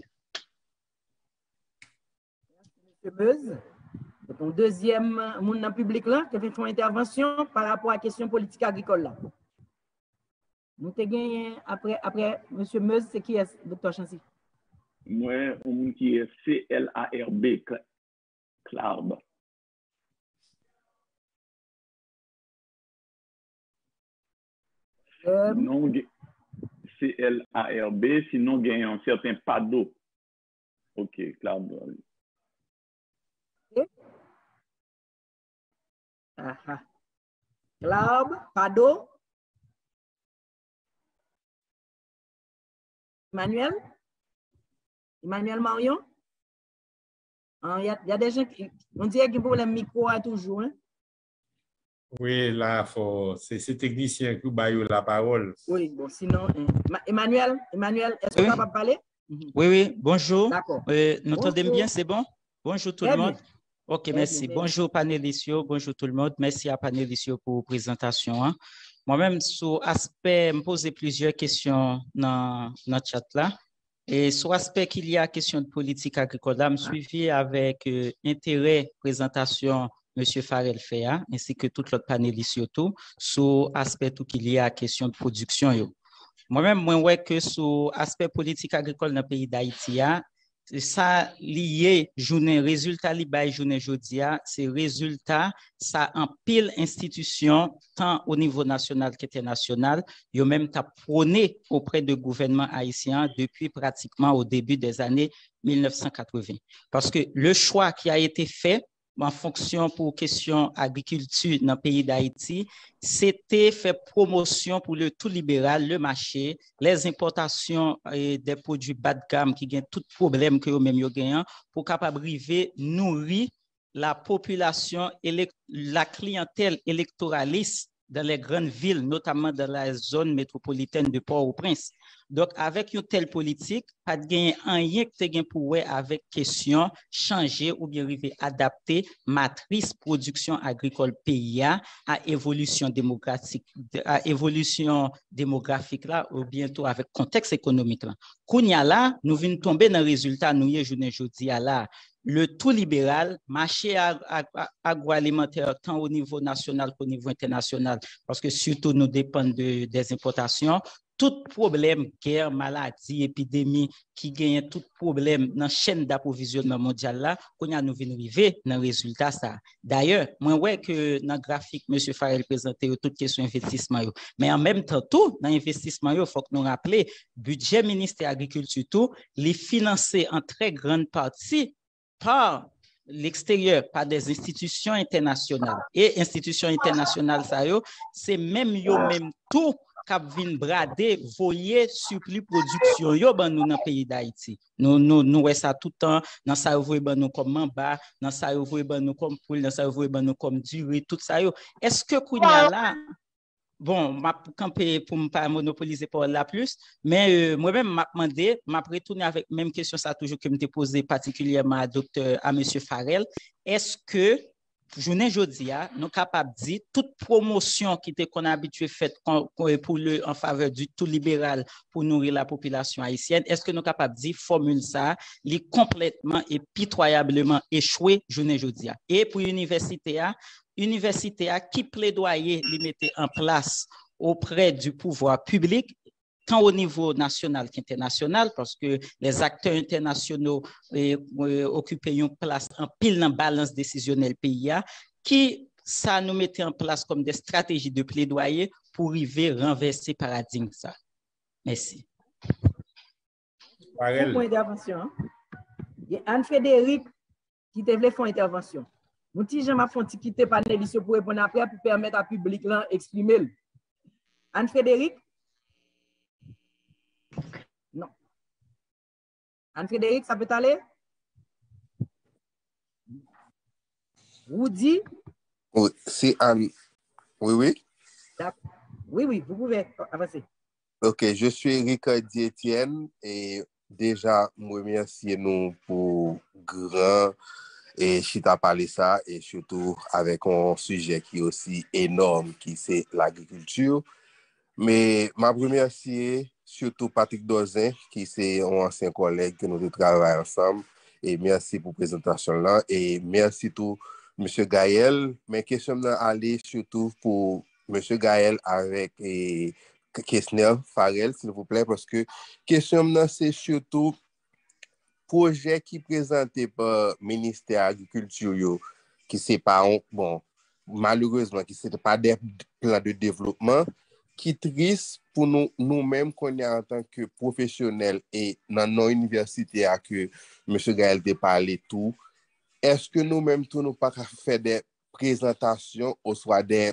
M. Meuse. Ton deuxième monde dans le public là, qui a fait une intervention par rapport à la question politique agricole là. Nous avons gagné après M. Meuse, c'est qui est Dr. Chancy? Moi, on qui est CLARB, Clarb. Non, CLARB, sinon il y a un certain Pado. Ok, Clarb. Clarb, Pado. Emmanuel Marion? Il y a des gens qui, on dirait qu'il y a un problème micro toujours. Hein? Oui, là, c'est technicien qui a eu la parole. Oui, bon, sinon, Emmanuel, est-ce que tu vas parler? Oui, bonjour. D'accord. Nous t'entendons bien, c'est bon? Bonjour tout le monde. OK, merci. Bien. Bonjour panélistes, bonjour tout le monde. Merci à panélistes pour la présentation. Hein. Moi-même, sur l'aspect, je me posais plusieurs questions dans le chat là. Et sur l'aspect qu'il y a question de politique agricole, je me suivi avec intérêt présentation M. Farel Féa, ainsi que tout l'autre panéliste surtout, sur l'aspect qu'il y a question de production. Moi-même, moi, ouais que sur l'aspect politique agricole dans le pays d'Haïti, ça lié journée résultat li bay journée jodia c'est résultat ça en pile institution tant au niveau national qu'international yo même t'a prôné auprès du gouvernement haïtien depuis pratiquement au début des années 1980 parce que le choix qui a été fait en fonction pour question agriculture dans le pays d'Haïti, c'était faire promotion pour le tout libéral, le marché, les importations des produits bas de gamme qui gagnent tout problème que eux-mêmes yo gagnent pour capable arriver nourrir la population et la clientèle électoraliste dans les grandes villes, notamment dans la zone métropolitaine de Port-au-Prince. Donc, avec une telle politique, pas de gain rien que te gain pour avec question changer ou bien arriver adapter matrice production agricole pays à évolution démographique là ou bientôt avec contexte économique là. Kounya là, nous venons tomber dans le résultat nous y journée jodi là. Le tout libéral, marché agroalimentaire tant au niveau national qu'au niveau international, parce que surtout nous dépendons des importations. Tout problème, guerre, maladie, épidémie, qui gagne tout problème dans la chaîne d'approvisionnement mondial là, qu'on a nous venons arriver dans le résultat ça. D'ailleurs, moi ouais que dans le graphique M. Farel présenté toute question investissement mais en même temps tout dans l'investissement il faut que nous rappeler budget ministère agriculture tout, les financé en très grande partie par l'extérieur, par des institutions internationales. Et institutions internationales, ça c'est même tout cap vin brader voyer surplus production yo ban nous dans pays d'Haïti. Nous ça tout le temps dans ça voyer ban nous comme mamba, dans ça voyer ban nous comme poule, dans ça voyer ban nous comme durée, tout ça yo. Est-ce que kounya là bon, m'a campé pour ne pas monopoliser pour la plus, mais moi-même m'a demandé, m'a retourné avec même question ça toujours que me posé particulièrement à monsieur Farel, est-ce que journée jodia nous capable dire toute promotion qui était qu'on a habitué faite pour en faveur du tout libéral pour nourrir la population haïtienne, est-ce que nous capable dire formule ça li complètement et pitoyablement échoué journée jodia. Et pour université qui plaidoyer li mettait en place auprès du pouvoir public tant au niveau national qu'international, parce que les acteurs internationaux occupent une place en pile dans la balance décisionnelle pays, qui ça nous mettait en place comme des stratégies de plaidoyer pour arriver à renverser le paradigme. Ça. Merci. Pour intervention, il y a Anne-Frédéric qui devait faire intervention. Nous avons fait quitter panéliste pour répondre après pour permettre à public d'exprimer. Anne-Frédéric? Non. Anne-Frédéric, ça peut aller? Rudy? Oui, c'est Anne. Oui. Oui, vous pouvez avancer. Ok, je suis Ricardi Etienne et déjà, je remercie nous pour grand et chita parler ça et surtout avec un sujet qui est aussi énorme qui c'est l'agriculture. Mais ma remercie surtout Patrick Dozin qui c'est un ancien collègue que nous travaillons ensemble et merci pour la présentation là et merci tout M. Gaël. Mes questions aller surtout pour M. Gaël avec Kessner Farel s'il vous plaît parce que question c'est surtout projet qui présenté par le ministère de l'Agriculture, qui c'est pas bon, malheureusement, qui c'est pas des plans de développement, qui triste pour nous-mêmes qu'on est en tant que professionnels et dans nos universités à que M. Gaël a parlé tout. Est-ce que nous-mêmes tout nous pas faire des présentations ou soit des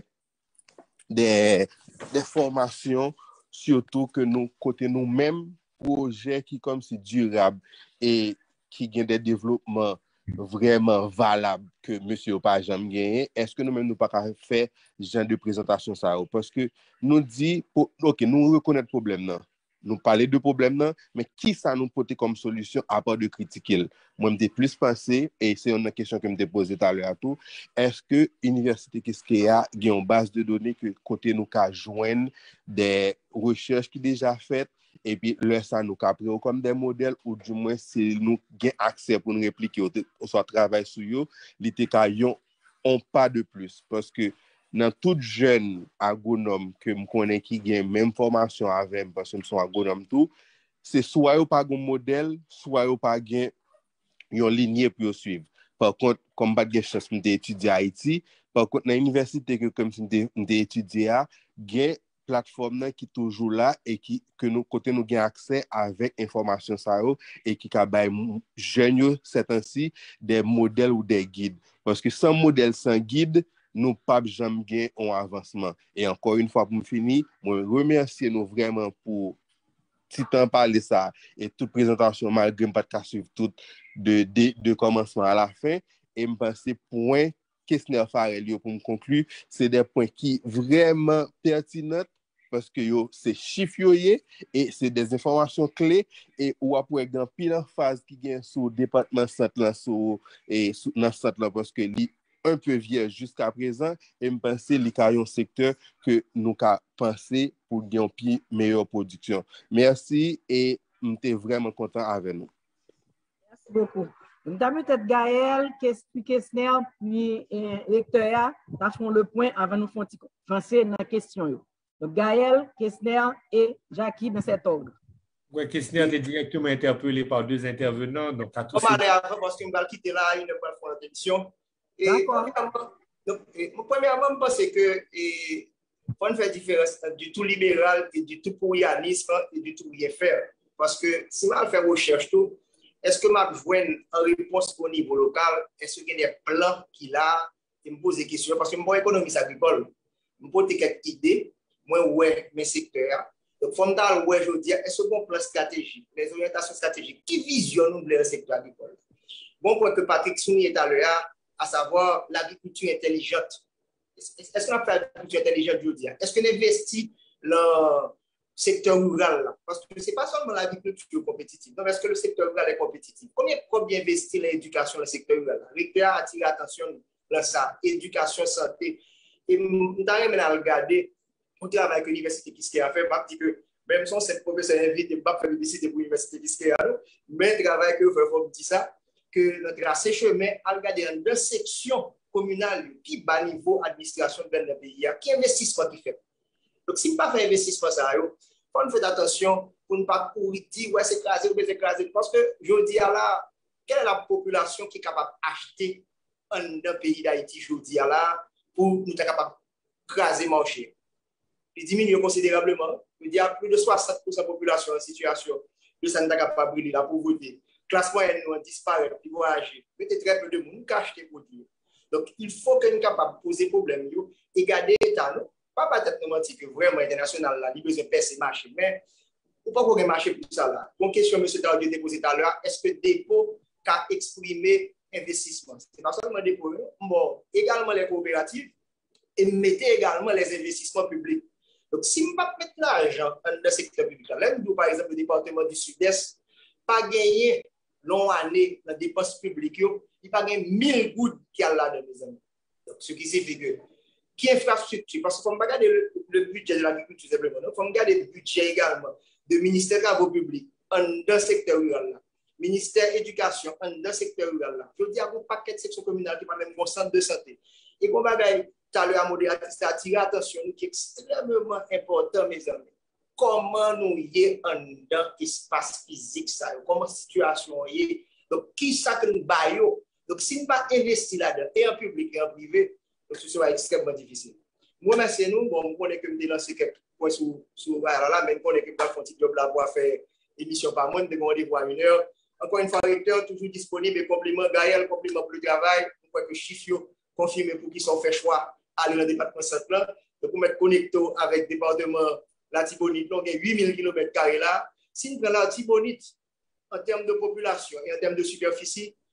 formations, surtout que nous côté nous-mêmes projet qui comme si durable et qui gagne des développements vraiment valable que monsieur pas jamais gagné, est-ce que nous-mêmes nous pas faire genre de présentation ça? Parce que nous dit, ok, nous reconnaissons le problème là. Nous parler de problème là, mais qui ça nous porter comme solution à part de critiquer? Moi, je plus pensé, et c'est une question que je me posée tout à l'heure à tout, est-ce que l'université qu'est-ce a une base de données que côté nous qu'à joindre des recherches qui déjà faites, et puis là, ça nous a pris comme des modèles, ou du moins, si nous avons accès pour nous répliquer, ou soit travail sur eux, les TKI ont pas de plus. Parce que dans tout jeune agronome que je connais qui a même formation avec, parce que je suis agronome tout, c'est soit ils pas un modèle, soit ils pas une lignée pour suivre. Par contre, comme je n'ai pas chance d'étudier à Haïti, par contre, dans l'université que j'ai étudié, il y a plateforme qui est toujours là et que nous côté nous gain accès avec information ça et qui ka bay jeunes c'est ainsi des modèles ou des guides parce que sans modèle sans guide nous pas jamais gain un avancement et encore une fois pour me finir moi remercier nous vraiment pour si temps parler ça et toute présentation malgré pas de suivre tout de commencement à la fin et me penser point questionnaire Farel pour me conclure c'est des points qui vraiment pertinents parce que c'est chiffre et c'est des informations clés et ou après dans pile phase qui gagne sur département centre là et dans centre là parce que li un peu vierge jusqu'à présent et me penser li ka un secteur que nous ka penser pour gagner une meilleure production. Merci et m'étais vraiment content avec nous. Merci beaucoup. Nous avons peut-être Gaël qui explique questionnaire puis lecteur là font le point avant nous faire avancer dans la question. Donc, Gaël, Kessner et Jackie dans cet ordre. Oui, Kessner était directement interpellé par deux intervenants. Donc, à tous on va aller avant parce qu'on va quitter là, il ne va pas faire l'attention. Premièrement, je pense que on fait différence du tout libéral et du tout pourrianisme et du tout rien faire. Parce que si on fait recherche tout, est-ce que je vois une réponse au niveau local? Est-ce qu'il y a des plans qu'il a? Je me pose des questions parce que je suis économiste agricole. Je me pose quelques idées. Moi, ouais, mes secteurs. Donc, fondamental, ouais, je veux dire, est-ce qu'on plan stratégique, les orientations stratégiques, qui visionnent le secteur agricole? Bon point que Patrick soulignait tout à l'heure, à savoir l'agriculture intelligente. Est-ce qu'on a fait l'agriculture intelligente, je veux dire? Est-ce qu'on investit le secteur rural là? Parce que ce n'est pas seulement l'agriculture compétitive. Donc, est-ce que le secteur rural est compétitif? Combien investit l'éducation dans le secteur rural? Recteur a attiré l'attention dans ça, éducation, santé. Et nous avons regardé on travaille avec l'université qui a fait partie que même si cette professeur invite pas faire publicité pour l'université qui mais le travail que vous dit ça que notre tracé chemin à regarder dans deux sections communales qui bas niveau administration de le pays qui investissement qui fait. Donc si pas faire investissement ça faut faire attention pour ne pas courir dire ouais c'est écrasé parce que je dis là quelle est la population qui est capable d'acheter un pays d'Haïti je dis là pour nous être capable craser marché. Il diminue considérablement. Il y a plus de 60% de la population en situation de santé capable de la pauvreté. Classe moyenne nous disparaît, ils vont agir. Peut-être très peu de monde qui achète des produits. Donc, il faut que nous soyons capables de poser problème et garder l'État. Pas peut-être nous mentir que vraiment international, là, il a besoin de percer le marché. Mais, il ne faut pas marché pour ça. Là. Une question, M. Tardieu déposé tout à l'heure, est-ce que le dépôt a exprimé investissement? Ce n'est pas seulement le dépôt, bon, également les coopératives et mettez également les investissements publics. Donc, si je ne pas mettre l'argent dans le secteur public, là, par exemple, le département du Sud-Est, pas gagner longue année dans les dépenses publiques, il n'y a pas gagné 1000 gouttes qui a là dans les années. Donc, ce qui signifie que, qui infrastructure, parce qu'il faut regarder le budget de l'agriculture, simplement, il faut regarder le budget également du ministère des Travaux publics dans le secteur rural, là. Ministère de l'Éducation dans le secteur rural. Là. Je veux dire, il y a un paquet de sections communales qui parlent même de centre de santé. Et qu'on va tout à l'heure, modératrice a attiré l'attention qui est extrêmement important, mes amis. Comment nous y est dans l'espace physique, ça, comment la situation est. Donc, qui ça que nous baillons? Donc, si nous ne pas investir là-dedans, et en public et en privé, donc ce sera extrêmement difficile. Moi, merci nous, bon, on connaît que nous lancé quelques points sur là, mais on connaît que nous avons fait un job là pour faire émission par mois, nous devons rendez-vous à 1 heure. Encore une fois, recteur, toujours disponible, et compliment Gaël, compliment pour le travail, on croit que chiffre confirmé pour qu'ils sont fait choix aller dans le département central. Donc, on est connecté avec le département la Tibonite, donc il y a 8000 km² là. Si nous prenons la Tibonite en termes de population et en termes de superficie,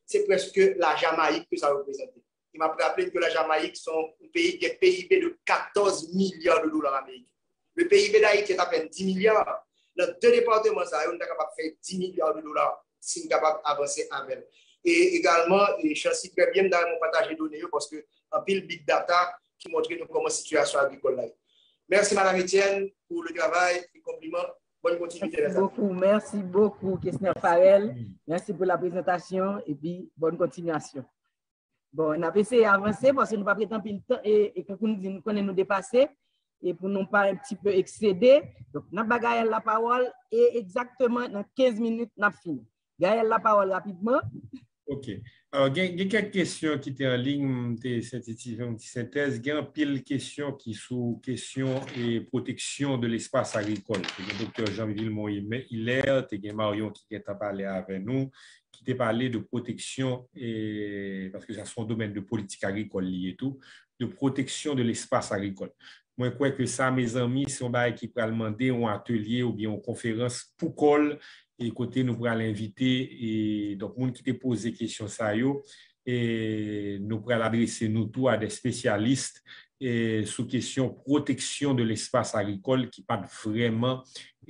c'est presque la Jamaïque que ça représente. Il m'a rappelé que la Jamaïque sont un pays qui a un PIB de 14 milliards de dollars américains. Le PIB d'Haïti est à peine 10 milliards. Dans 2 départements, on est capable de faire 10 milliards de dollars si on est capable d'avancer avec. Et également, je suis très bien dans mon partage de données parce que un pile big data qui montre comment la situation agricole là. Merci Madame Etienne pour le travail et compliments. Bonne continuité. Merci beaucoup, Kessner Farel. Merci pour la présentation et puis bonne continuation. Bon, on a essayé d'avancer parce que nous ne pouvons pas prétendre le temps et que nous connaissons nous dépasser et pour ne pas un petit peu excéder. Donc, nous avons Gaël la parole et exactement dans 15 minutes, nous avons fini. Gaël la parole rapidement. OK. Alors, il y a quelques questions qui étaient en ligne, des synthèses. Il y a une pile de questions qui sont questions et protection de l'espace agricole. Le docteur Jean-Villemont Hilaire, il y a Marion qui a parlé avec nous, qui t'a parlé de protection, et, parce que c'est son domaine de politique agricole lié et tout, de protection de l'espace agricole. Moi, je crois que ça, mes amis, si on va qui peut demander un atelier ou bien une conférence pour col, et côté nous pourrons l'inviter et donc monde qui te pose des questions ça yo et nous pourrons l'adresser nous tous à des spécialistes et sous question protection de l'espace agricole qui pas vraiment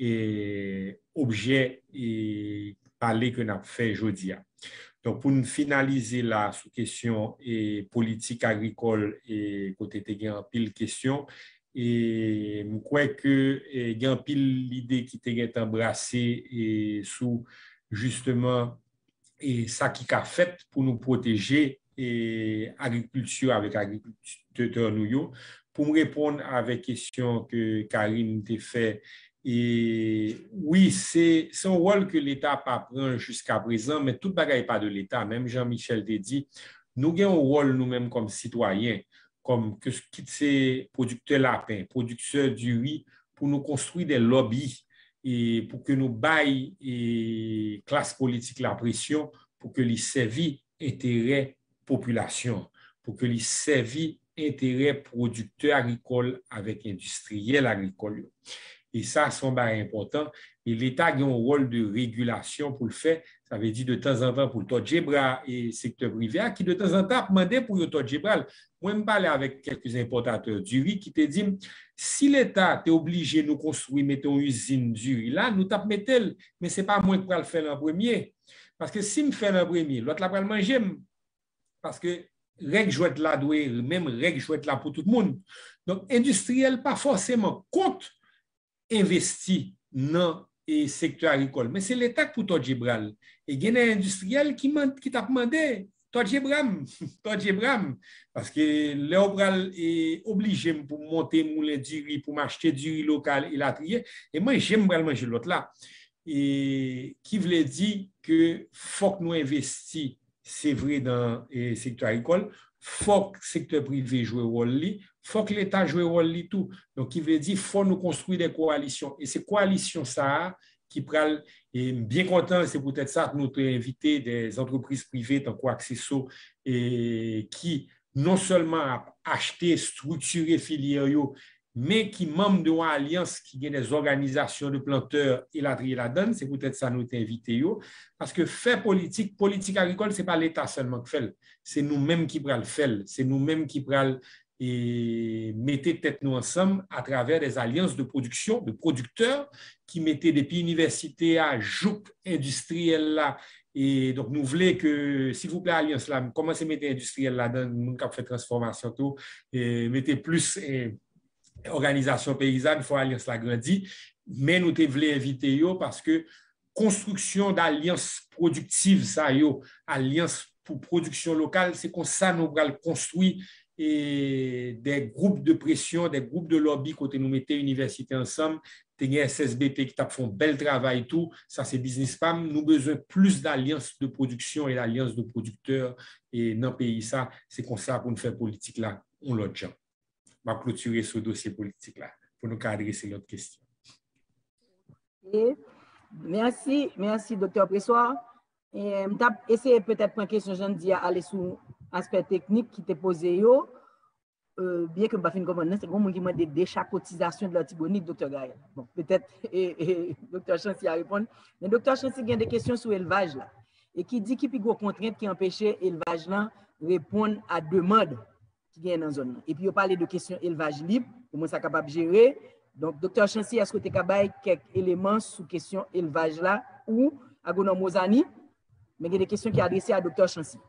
objet et parler que n'a fait aujourd'hui. Donc pour nous finaliser là sous question et politique agricole et côté te gain pile question. Et je crois que il y a un pile l'idée qui est embrassée et sous justement et ça qui a fait pour nous protéger et agriculture avec agriculteurs nous pour me répondre avec question que Karine t'a fait. Et oui, c'est un rôle que l'État pas prend jusqu'à présent, mais tout bagaille pas de l'État. Même Jean-Michel t'a dit, nous avons un rôle nous-mêmes comme citoyens. Comme que ces producteurs lapins, producteurs du riz, pour nous construire des lobbies et pour que nous baillons et classe politique la pression pour que les servis intérêts population, pour que les servis intérêts producteurs agricoles avec industriels agricoles. Et ça, c'est important. Et l'État a un rôle de régulation pour le faire. Ça veut dire de temps en temps pour le taux de Gébra et secteur privé, qui de temps en temps demandé pour le taux de Gébra. Moi, je parlais avec quelques importateurs du riz qui te disent, si l'État est obligé de nous construire, mettons, une usine du riz, là, nous tapons mettons, mais ce n'est pas moi qui vais le faire en premier. Parce que si je fais en premier, l'autre va le manger. Parce que règle jouette là, même règle jouette là pour tout le monde. Donc, industriel, pas forcément compte investi dans le secteur agricole. Mais c'est l'État pour toi, Gébral. Et il y a des industriels qui t'a demandé, toi, Gébram, parce que l'Obral est obligé pour monter moulin du riz, pour m'acheter du riz local et la trier. Et moi, j'aime manger l'autre là. Et qui voulait dire que faut que nous investissions, c'est vrai, dans le secteur agricole, faut que le secteur privé joue un rôle, faut que l'État joue un rôle tout. Donc, il veut dire qu'il faut nous construire des coalitions. Et ces coalitions, ça, qui prennent, et bien content, c'est peut-être ça que nous avons invité des entreprises privées, tant qu'Accessio, et qui non seulement acheté, structuré filière, mais qui membres de l'alliance qui ont des organisations de planteurs et la donne, c'est peut-être ça nous avons invité. Parce que faire politique agricole, ce n'est pas l'État seulement qui fait, c'est nous-mêmes qui prenons le faire, c'est nous-mêmes qui prenons et mettez tête nous ensemble à travers des alliances de production, de producteurs qui mettaient des pays universités à jouk industriel là. Et donc, nous voulons que, s'il vous plaît, alliance là, commencez à mettre industriel là-dedans, nous avons fait transformation tout, et mettez plus organisation paysanne, il faut alliance la grandie, mais nous te voulons inviter yo parce que construction d'alliances productives, ça yo, alliance pour production locale, c'est comme ça nous allons construire et des groupes de pression, des groupes de lobby côté nous mettons université ensemble, des SSBP qui font un bel travail tout, ça c'est business PAM, nous avons besoin plus d'alliances de production et d'alliances de producteurs et dans le pays ça, c'est comme ça pour nous faire politique là, on l'autre gens. On va clôturer ce dossier politique là pour nous adresser l'autre question. Merci, docteur Pressoir. Et essayé peut-être pour une question, j'en dis à aller sur aspect technique qui t'est posé, bien que je ne comprenne pas, c'est comme qui m'a dit déjà cotisation de l'antibonite, docteur Gaël. Bon, peut-être, docteur Chancy a répondu. Mais docteur Chancy, il y a des questions sur l'élevage là. et qui dit qu'il y a une contrainte qui empêche l'élevage de répondre à demande qui est dans la zone. Et puis, il parle de questions élevage libre, comment ça est capable de gérer. Donc, Dr. Chancy, est-ce que tu es capable de quelques éléments sous question élevage là ou agronome Mozani, mais il y a des questions qui sont adressées à Dr. Chancy.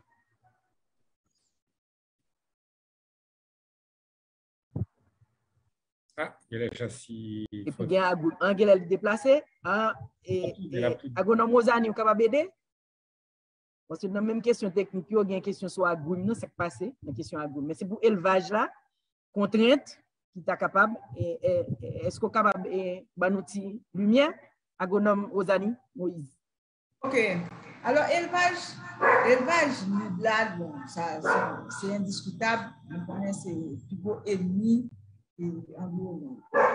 Ah, il y a Chancy. Et puis, il y a Angèle déplacé. Et agronome Mozani, vous êtes capable d'aider? Parce que dans la même question technique, il y a une question sur agronome, non, c'est passé, la question agronome. Mais c'est pour élevage là, contrainte, qui est capable, est-ce qu'on est capable de nous lumière, agronome Ozani, Moïse? OK. Alors, élevage là, bon, c'est indiscutable. On connaît c'est le plus beau ennemi environnement.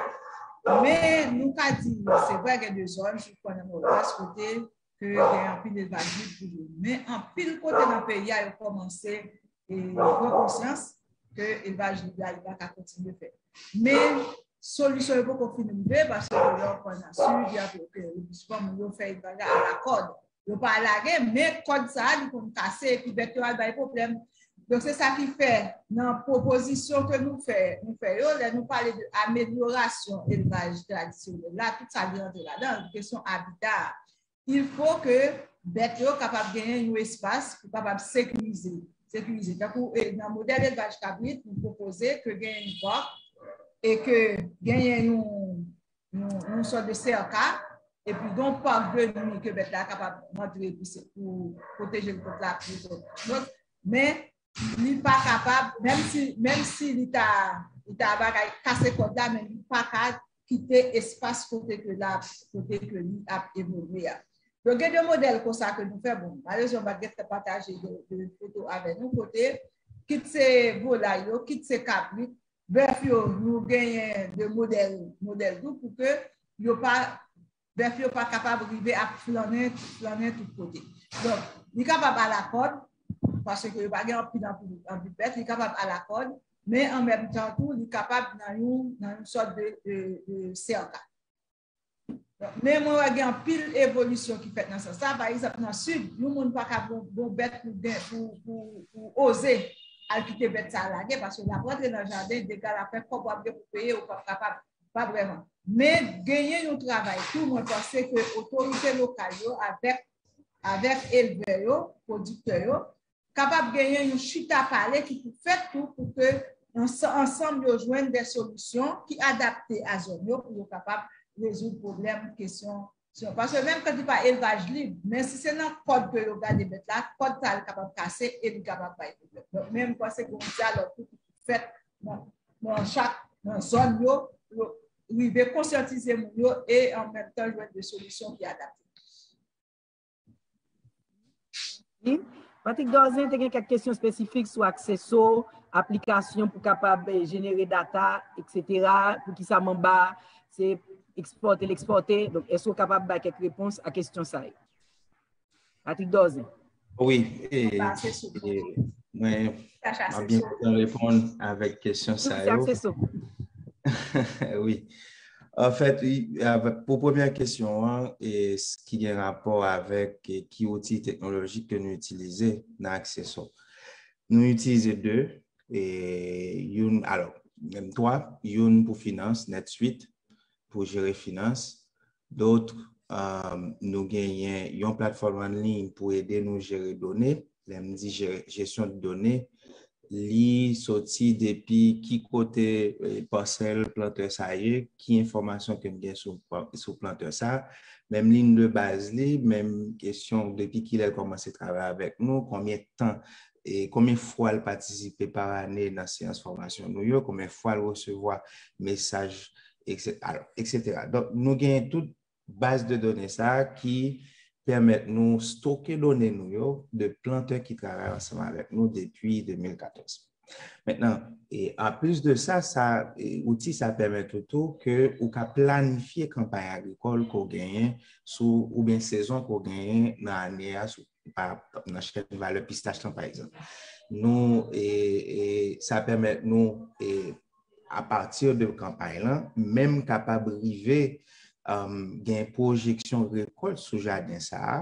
Mais nous, quand dit, c'est vrai qu'il y a des zones, je connais mon côté, que il y a un pile d'élevage libre. Mais en pile côté dans le pays, il a commencé à prendre conscience que l'élevage libre, il va continuer de faire. Mais, solution est beaucoup plus nouvelle parce que l'on prend la suite, que le discours, on fait à la corde. On pas laguer, mais code ça, il faut casser et puis il y a des problèmes. Donc, c'est ça qui fait, dans la proposition que nous faisons, nous parlons d'amélioration de l'élevage traditionnel. Là, tout ça vient de là-dedans, question habitat. Il faut que bêtes soient capables de gagner un espace pour capable de sécuriser. Donc, dans le modèle d'élevage cabrit, nous proposons que gagne une porte et que gagne une sorte de CRK. Et puis, donc, parc de nuit que bête là capable d'entrer pour protéger le peuple là. Mais, il n'est pas capable, même si il t'a cassé le code là, mais il n'est pas capable de quitter l'espace côté que là, côté que lui a évolué. Donc, il y a des modèles comme ça que nous faisons. Bon, malheureusement, on va partager des photos avec nous côté, quitte ces volailles, quitte ces cabris, bref, nous gagnons des modèles doux pour que nous pas. Bref, il n'est pas capable d'arriver à flâner tout côté. Donc, il est capable à la corde, parce qu'il n'est pas en bipète, il est capable à la corde, mais en même temps, il est capable dans une sorte de CRK. Mais moi, il y a une pile d'évolution qui fait dans ça. Par exemple, dans le sud, nous ne sommes pas capables de bête pour oser à quitter bête ça à la guerre, parce que la rentrée dans le jardin, des gars la fait pour payer ou pas capable. Pas vraiment. Mais gagner un travail, tout le monde pense que l'autorité locale, avec éleveurs, producteurs, capable de gagner une chute à parler qui peut faire tout pour que ensemble nous joignent des solutions qui sont adaptées à zone pour capable de résoudre problème, question. Parce que même quand il n'y a pas élevage libre, mais si c'est dans le code que vous regardez là, le code est capable de casser et il est capable de faire. Donc, même quand c'est comme ça, tout fait dans chaque zone, il veut conscientiser et en même temps jouer des solutions qui adaptent. Patrick Dorzin, tu as quelques questions spécifiques sur accessoires, applications pour capable de générer data, etc. Pour qui ça m'en bat, c'est exporter, l'exporter. Donc, est-ce que vous êtes capable de quelques réponses à la question ça? Patrick Dorzin. Oui, moi, je vais bien répondre avec question ça. Oui. En fait, pour première question, et ce qui a un rapport avec qui outils technologiques que nous utilisons dans Accessoires. Nous utilisons deux, et alors, même trois, une pour finance, NetSuite, pour gérer finance. D'autres, nous gagnons une plateforme en ligne pour aider nous à gérer données, gestion de données. Li sorti depuis qui côté parcelle planteur ça y est, qui information que nous sur planteur ça, même ligne de base li, même question depuis qu'il a commencé à travailler avec nous, combien de temps et combien de fois elle participe par année dans séance formation nous, combien de fois elle recevoir message, etc. Alors, etc. Donc nous avons toute base de données ça qui permettent nous stocker données nous de planteurs qui travaillent ensemble avec nous depuis 2014. Maintenant, et en plus de ça, outil ça permet tout que ou qu'à planifier campagne agricole qu'on gagne ou bien saison qu'on gagne dans l'année dans chaque valeur pistache par exemple. Nous et ça permet nous à partir de campagne là même capable d'arriver une projection récolte sous jardin ça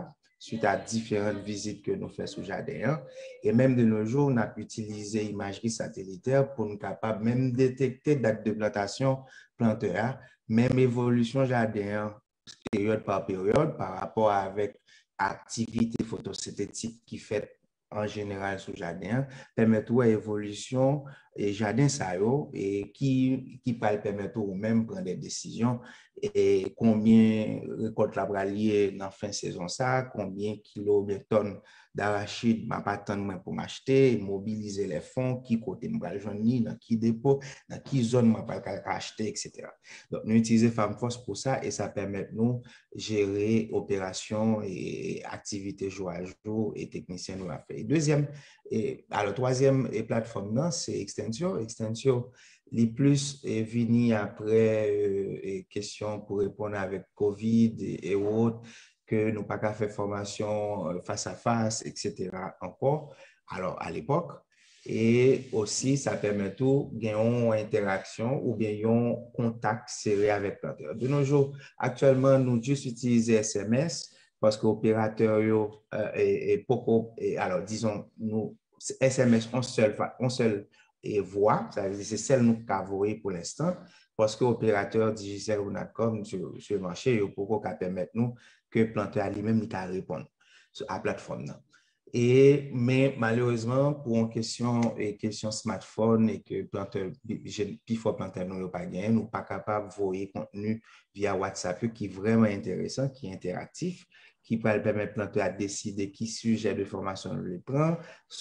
suite à différentes visites que nous faisons sous jardin. Et même de nos jours, on a utilisé l'imagerie satellitaire pour nous capables même détecter date de plantation planteur, même évolution jardin période par période par rapport avec activité photosynthétique qui fait en général sous jardin, permettre une évolution et jardin ça et qui peut permettre ou même prendre des décisions et combien récolte la bralier dans fin saison ça, combien kilos de tonnes d'arachide m'a pas tant pour m'acheter, mobiliser les fonds, qui côté m'bral joindre dans qui dépôt, dans qui zone m'a pas acheter, etc. Donc nous utilisons Femme Force pour ça et ça permet nous gérer opérations et activités jour à jour et techniciens nous a fait. Deuxième alors troisième plateforme c'est Extensio. Extensio les plus est venu après questions pour répondre avec COVID et autres que nous pas qu'à faire formation face à face, etc. encore, alors à l'époque. Et aussi, ça permet tout gagner une interaction ou bien un contact serré avec planteur. De nos jours, actuellement, nous juste utilisons SMS parce que l'opérateur alors disons, nous, SMS, on seul voix, c'est celle nous qu'avons pour l'instant, parce que l'opérateur digital Unacom sur le marché, il faut qu'on permette nous que le planteur lui-même il peut répondre à la plateforme. Mais malheureusement, pour une question smartphone et que planteur, puis faut planteur nous pas gagné, nous pas capable de voir contenu via WhatsApp qui est vraiment intéressant, qui est interactif, qui peut permettre planteur à décider qui sujet de formation le prend,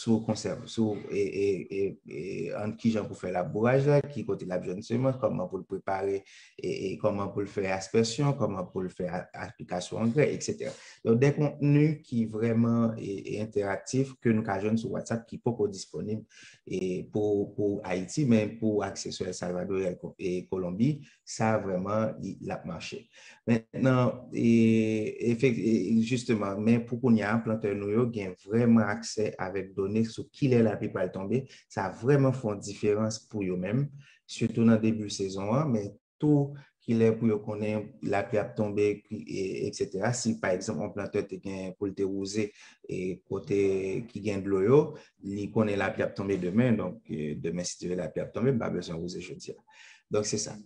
en qui j'en pour faire labourage, qui côté la jeune semence, comment pour le préparer et comment pour le faire aspersion, comment pour le faire application engrais, etc. Donc des contenus qui vraiment est interactif que nous avons sur WhatsApp qui peut être disponible et pour Haïti, mais pour accès sur El Salvador et Colombie, ça vraiment il a marché. Maintenant, justement, mais pour qu'on y ait un planteur nous gagne vraiment accès avec données sur qui est la pluie pour tomber, ça a vraiment fait une différence pour eux-mêmes, surtout dans le début de saison 1, mais tout qu'il est pour connaître la pluie tomber, etc. Si par exemple un planteur pour le terroser et côté qui gagne de l'eau, il connaît la pluie tomber demain, donc demain si tu veux la pluie tomber, pas besoin de vous jeudi. Donc c'est ça.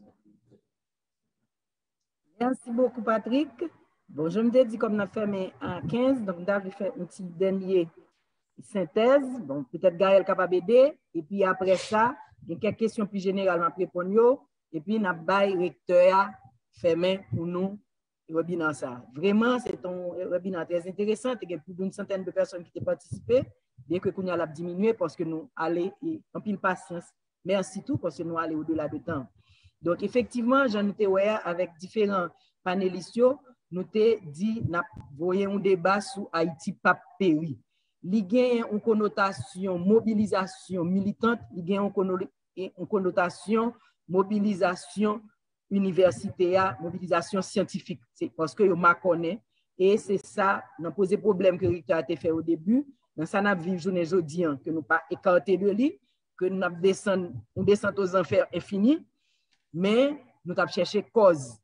Merci beaucoup, Patrick. Bon, je me dis comme on a fait en 15, donc on a fait une petite dernière synthèse. Bon, peut-être Gaël est capable d'aider. Et puis après ça, il y a quelques questions plus générales à répondre. Et puis, on a le recteur fermé pour nous le webinaire. Vraiment, c'est un webinaire très intéressant. Il y a plus d'une centaine de personnes qui ont participé, bien que nous allons diminuer parce que nous allons en pile patience. Merci tout parce que nous allons au-delà de temps. Donc, effectivement, j'en étais avec différents panélistes, nous avons dit, nous avons un débat sur Haïti Pape Péri. Il y a une connotation mobilisation militante, il y a une connotation mobilisation universitaire, mobilisation scientifique. C'est parce que je me connais et c'est ça, nous avons posé problème que Rita a fait au début. Dans ça, nous avons vu journée jeudi que nous pas écarté de lui, que nous avons descendu aux enfers infinis, mais nous avons cherché cause.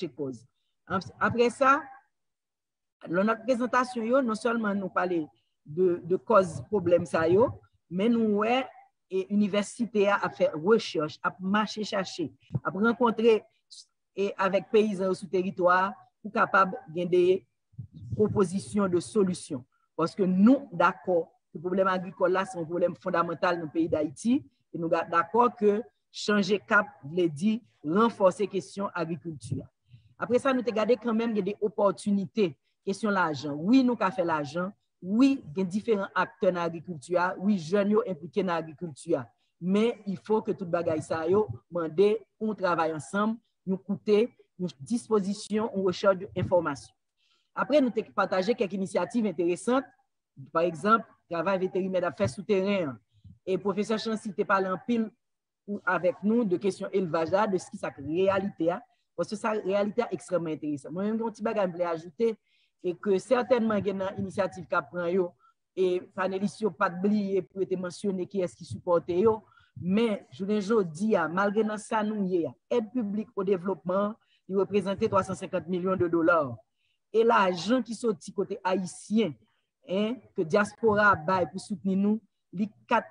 Après ça, dans notre présentation, non seulement nous parlons de cause problème, mais nous avons et université à faire recherche, à marcher chercher, à rencontrer avec paysans sous territoire pour capable de des propositions de solutions. Parce que nous, d'accord, le problème agricole là, c'est un problème fondamental dans le pays d'Haïti. Et nous sommes d'accord que changer cap veut dire renforcer la question agriculture. Après ça, nous avons regardé quand même des opportunités, question l'argent. Oui, nous avons fait l'argent. Oui, il y a différents acteurs dans l'agriculture. Oui, jeunes impliqués dans l'agriculture. Mais il faut que tout le bagage ça yo demander, on travaille ensemble, nous coûter, nous disposition, on recherche d'informations. Après, nous avons partagé quelques initiatives intéressantes. Par exemple, travail vétérinaire d'affaires souterrain. Et le professeur Chancy te parlé en pile avec nous de questions élevage, de ce qui est la réalité. Parce que sa réalité est extrêmement intéressante. Moi-même, un petit bagage, je voulais ajouter. Et que certainement, il y a une initiative qui prend et panélistes n'ont pas oublié pour être mentionné qui est-ce qui supporte yo. Mais je ne dis malgré ça, nous aide publique au développement, il représentait 350 millions de dollars. et l'argent qui sorti côté haïtien, que diaspora bail pour soutenir nous, les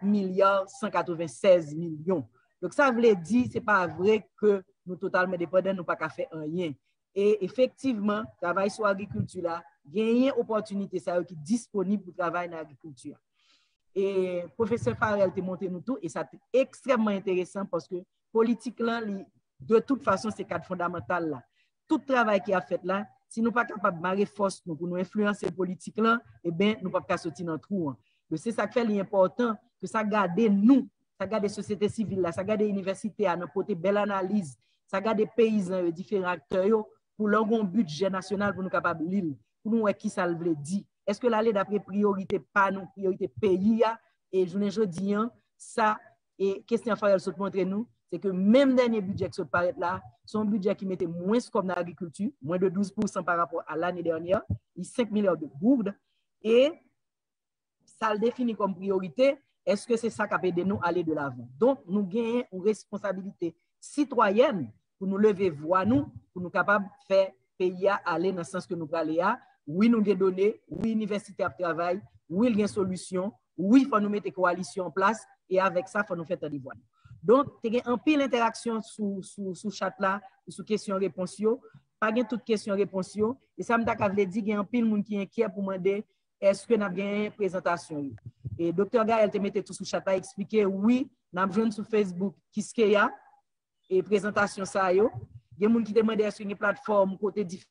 4,196 milliards. Donc ça veut dire, c'est pas vrai que nous totalement dépendants, nous pas qu'à faire rien. Et effectivement, travail sur l'agriculture là, il y a une opportunité ça qui est disponible pour travailler dans l'agriculture. Et professeur Farel te montré nous tout et ça c'est extrêmement intéressant parce que politique là, de toute façon c'est cadre fondamental là. Tout travail qui a fait là, si nous pas capable de marrer force pour nous influencer politique là, eh bien nous pas sortir dans le trou. C'est ça qui fait l'important que ça garde nous, ça garde les sociétés civiles là, ça garde les universités à nous porter belle analyse, ça garde les paysans différents acteurs pour leur un budget national pour nous capable lire, pour nous qui ça veut dire. Est-ce que l'aller d'après priorité pas non priorité pays et je dis ça et question Farel se montrer nous c'est que même dernier budget qui se paraît là son budget qui mettait moins comme dans l'agriculture moins de 12% par rapport à l'année dernière il 5 milliards de gourdes et ça le définit comme priorité. Est-ce que c'est ça qui a aidé nous à aller de l'avant? Donc nous gagnons une responsabilité citoyenne pour nous lever voix nous pour nous capables de faire pays aller dans le sens que nous aller à. Oui, nous avons donné, oui, l'université a travaillé, oui, il y a une solution, oui, il faut nous mettre une coalition en place et avec ça, il faut nous faire des voix. Donc, il y a un pile d'interaction sous chat là, sous question-réponse, pas de toute question-réponse, et ça me dit qu'il y a un pile de monde qui est inquiet pour demander est-ce que nous avons une présentation. Et Dr. Gaël te mettait tout sous chat là, expliquer oui, nous avons besoin sur Facebook qui ce qu'il y a, et présentation ça, il y a des gens qui demandent est-ce qu'il y a une plateforme côté différent.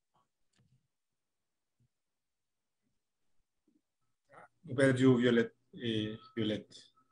Nous perdons Violette et Violette.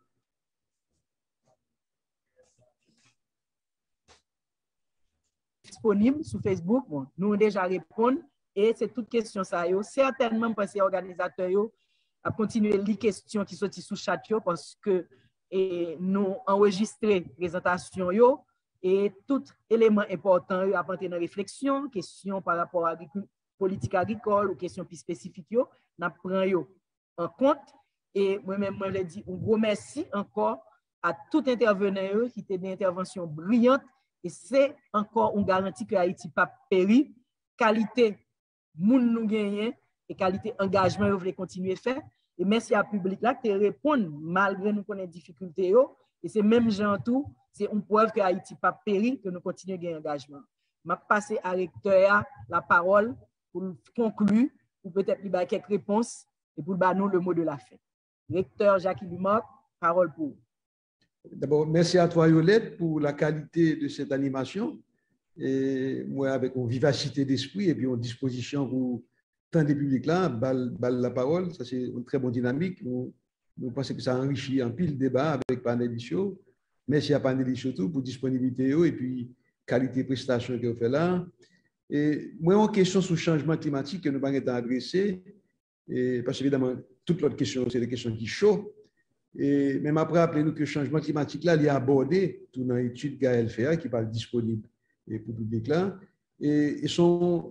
Disponible sur Facebook, bon, nous déjà répondre et c'est toute question ça yo. Certainement parce que les organisateurs a continué les questions qui sont sous chat yo parce que nous enregistrer présentation yo et tout élément important yo a porté dans réflexion, question par rapport à politique agricole ou question plus spécifique yo, n'a prend yo en compte et moi-même je l'ai dit un gros merci encore à tout intervenant qui était des interventions brillantes et c'est encore une garantie que Haïti pas péri qualité moun nous gagner et qualité engagement vous voulez continuer faire et merci à public là qui répondre malgré nous connaît difficulté et c'est même gens tout c'est une preuve que Haïti pas péri que nous continuons gagner engagement m'a passé à recteur la parole pour conclure ou peut-être lui quelques réponses et pour nous le mot de la fin. Recteur Jacques Lumoc, parole pour. D'abord, merci à toi, Yolette, pour la qualité de cette animation. Et moi, avec une vivacité d'esprit et puis une disposition pour tant de publics là, balle la parole, ça c'est une très bonne dynamique. Nous pensons que ça enrichit un pile débat avec panélistes. Merci à panélistes surtout pour disponibilité et puis qualité de prestation que vous faites là. Et moi, une question sur le changement climatique que nous allons adresser. Et parce qu'évidemment, toutes les questions, c'est des questions qui chauffent. Et même après, rappelez-nous que le changement climatique, là, il est abordé tout dans l'étude Gaël Féa qui parle disponible pour le public là. Et sont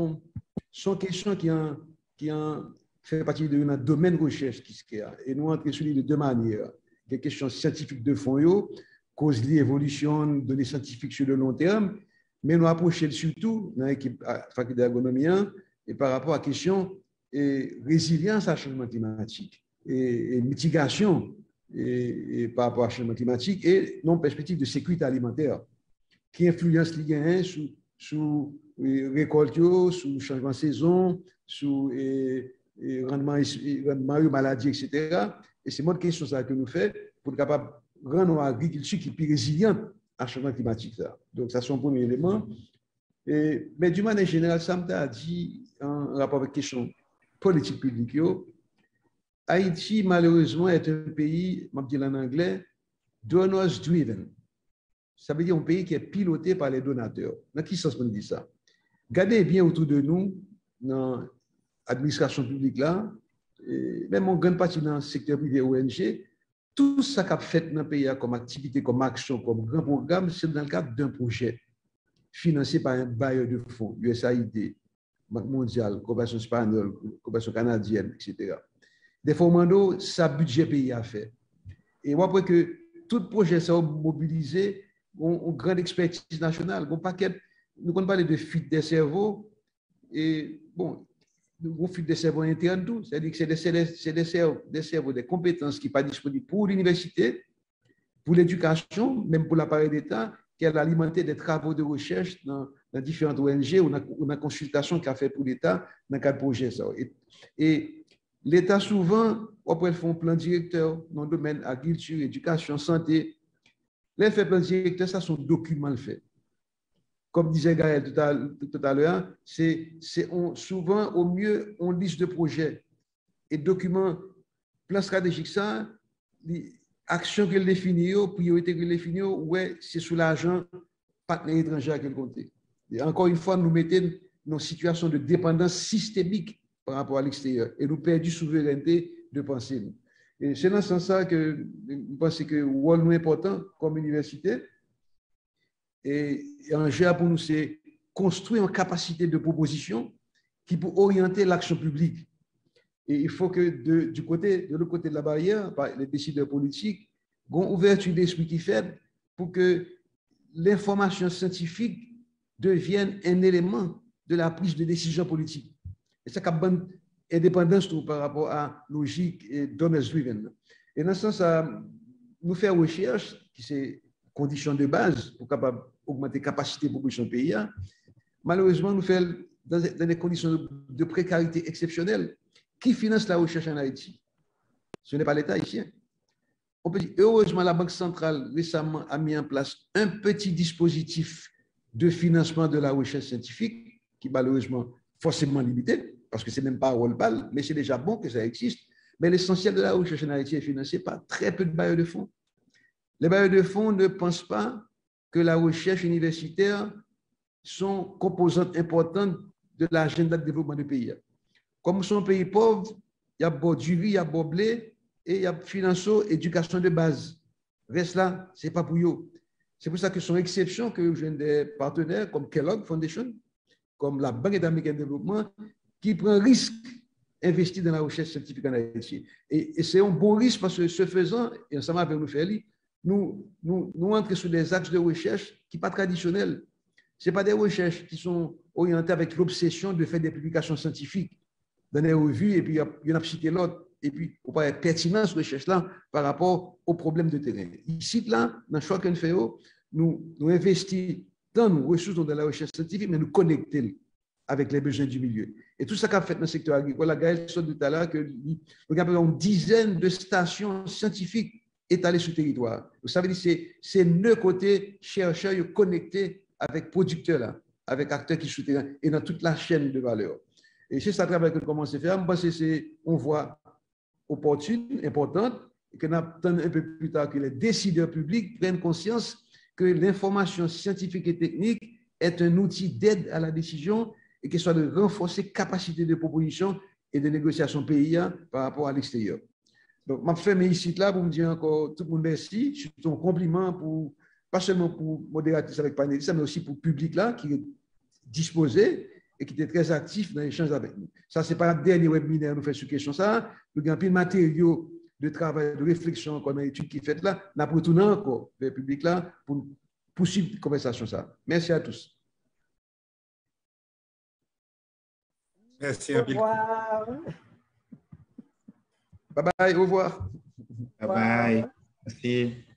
questions qui ont fait partie de un domaine de recherche qui se crée. Et nous entrons sur de deux manières. Des questions scientifiques de fond, cause l'évolution de données scientifiques sur le long terme, mais nous approchons surtout dans l'équipe faculté d'agronomie et par rapport à la question et résilience à changement climatique et mitigation et par rapport à changement climatique et non perspective de sécurité alimentaire qui influence les gains sous récolte, sous changement de saison, sous rendement maladie, etc. Et c'est une question ça que nous faisons pour être capable de rendre l'agriculture qui est plus résiliente à changement climatique. Ça. Donc, ça c'est un premier élément. Mais d'une manière générale, ça m'a dit en rapport avec la question politique publique. Haïti, malheureusement, est un pays, je dis en anglais, donors driven. Ça veut dire un pays qui est piloté par les donateurs. Dans quel sens on dit ça? Regardez bien autour de nous, dans l'administration publique là, même en grande partie dans le secteur privé ONG, tout ça qu'a fait dans le pays comme activité, comme action, comme grand programme, c'est dans le cadre d'un projet financé par un bailleur de fonds, USAID, Banque mondiale, coopération espagnole, coopération canadienne, etc. Des fois, ça budget pays a fait. Et moi, après que tout projet ça a mobilisé une grande expertise nationale. Bon paquet, nous on parle de fuite des cerveaux, et bon, on fait des cerveaux internes, tout. C'est-à-dire que c'est des cerveaux, des compétences qui ne sont pas disponibles pour l'université, pour l'éducation, même pour l'appareil d'État, qui a alimenté des travaux de recherche dans différentes ONG ou dans la consultation qu'a fait pour l'État dans le cadre de projet. Et l'État, souvent, après, ils font un plan directeur dans le domaine agriculture, éducation, santé. Les faits plan directeur, ça, sont documents le fait. Comme disait Gaël tout à l'heure, c'est souvent, au mieux, on liste de projets et documents, plan stratégique, ça, action qu'elle définit, priorité qu'elle définit, ouais, c'est sous l'argent partenaire étranger à quel côté. Et encore une fois, nous mettons dans une situation de dépendance systémique par rapport à l'extérieur et nous perdons souveraineté de penser. Et c'est dans ce sens que je pense que le rôle nous est important comme université. Et un jeu pour nous, c'est construire une capacité de proposition qui peut orienter l'action publique. Et il faut que de l'autre côté de la barrière, par les décideurs politiques, il y ait une ouverture d'esprit qui fait pour que l'information scientifique devienne un élément de la prise de décision politique. Et ça a une indépendance par rapport à la logique et domaine-driven. Et dans ce sens, nous faisons recherche, qui c'est condition de base pour capable augmenter la capacité de proposition du pays. Malheureusement, nous faisons dans des conditions de précarité exceptionnelles. Qui finance la recherche en Haïti? Ce n'est pas l'État haïtien. On peut dire, heureusement, la Banque centrale récemment a mis en place un petit dispositif de financement de la recherche scientifique, qui malheureusement forcément limité, parce que ce n'est même pas un rôle pâle, mais c'est déjà bon que ça existe. Mais l'essentiel de la recherche en Haïti est financé par très peu de bailleurs de fonds. Les bailleurs de fonds ne pensent pas que la recherche universitaire sont composantes importantes de l'agenda de développement du pays. Comme nous sommes un pays pauvre, il y a beau du riz, il y a beau blé, et il y a financier, éducation de base. Reste là, ce n'est pas pour eux. C'est pour ça que sont exceptions que j'ai des partenaires comme Kellogg Foundation, comme la Banque d'Amérique de Développement, qui prend risque d'investir dans la recherche scientifique en Haïti. Et c'est un bon risque parce que ce faisant, et ensemble avec nous entrons sur des axes de recherche qui ne sont pas traditionnels. Ce ne sont pas des recherches qui sont orientées avec l'obsession de faire des publications scientifiques dans les revues, et puis il y en a cité l'autre, et puis on parle de pertinence de recherche-là par rapport aux problèmes de terrain. Ici, là, dans chacun fait, nous investissons dans nos ressources dans la recherche scientifique, mais nous connectons avec les besoins du milieu. Et tout ça qu'a fait dans le secteur agricole, la Gaëlle dit tout à l'heure que nous avons une dizaine de stations scientifiques étalées sur le territoire. Vous savez, c'est nos côtés chercheurs connectés avec producteurs, là, avec acteurs qui sont souterrains et dans toute la chaîne de valeur. Et c'est ça le travail que nous commençons à faire. Je pense que c'est une voie opportune, importante, et que nous attendons un peu plus tard que les décideurs publics prennent conscience que l'information scientifique et technique est un outil d'aide à la décision et qu'il soit de renforcer la capacité de proposition et de négociation pays par rapport à l'extérieur. Donc, je vais faire ici là pour me dire encore tout le monde merci. Je suis un compliment pour, pas seulement pour modératrice avec panélistes, mais aussi pour le public là qui est disposé et qui était très actif dans l'échange avec nous. Ça, ce n'est pas le dernier webinaire nous fait sur question ça. Nous avons plein de matériaux de travail, de réflexion, comme l'étude qui est faite là. Nous avons retourné encore vers le public là pour poursuivre la conversation. Ça. Merci à tous. Merci. Au revoir. Bye bye, au revoir. Bye bye. Merci.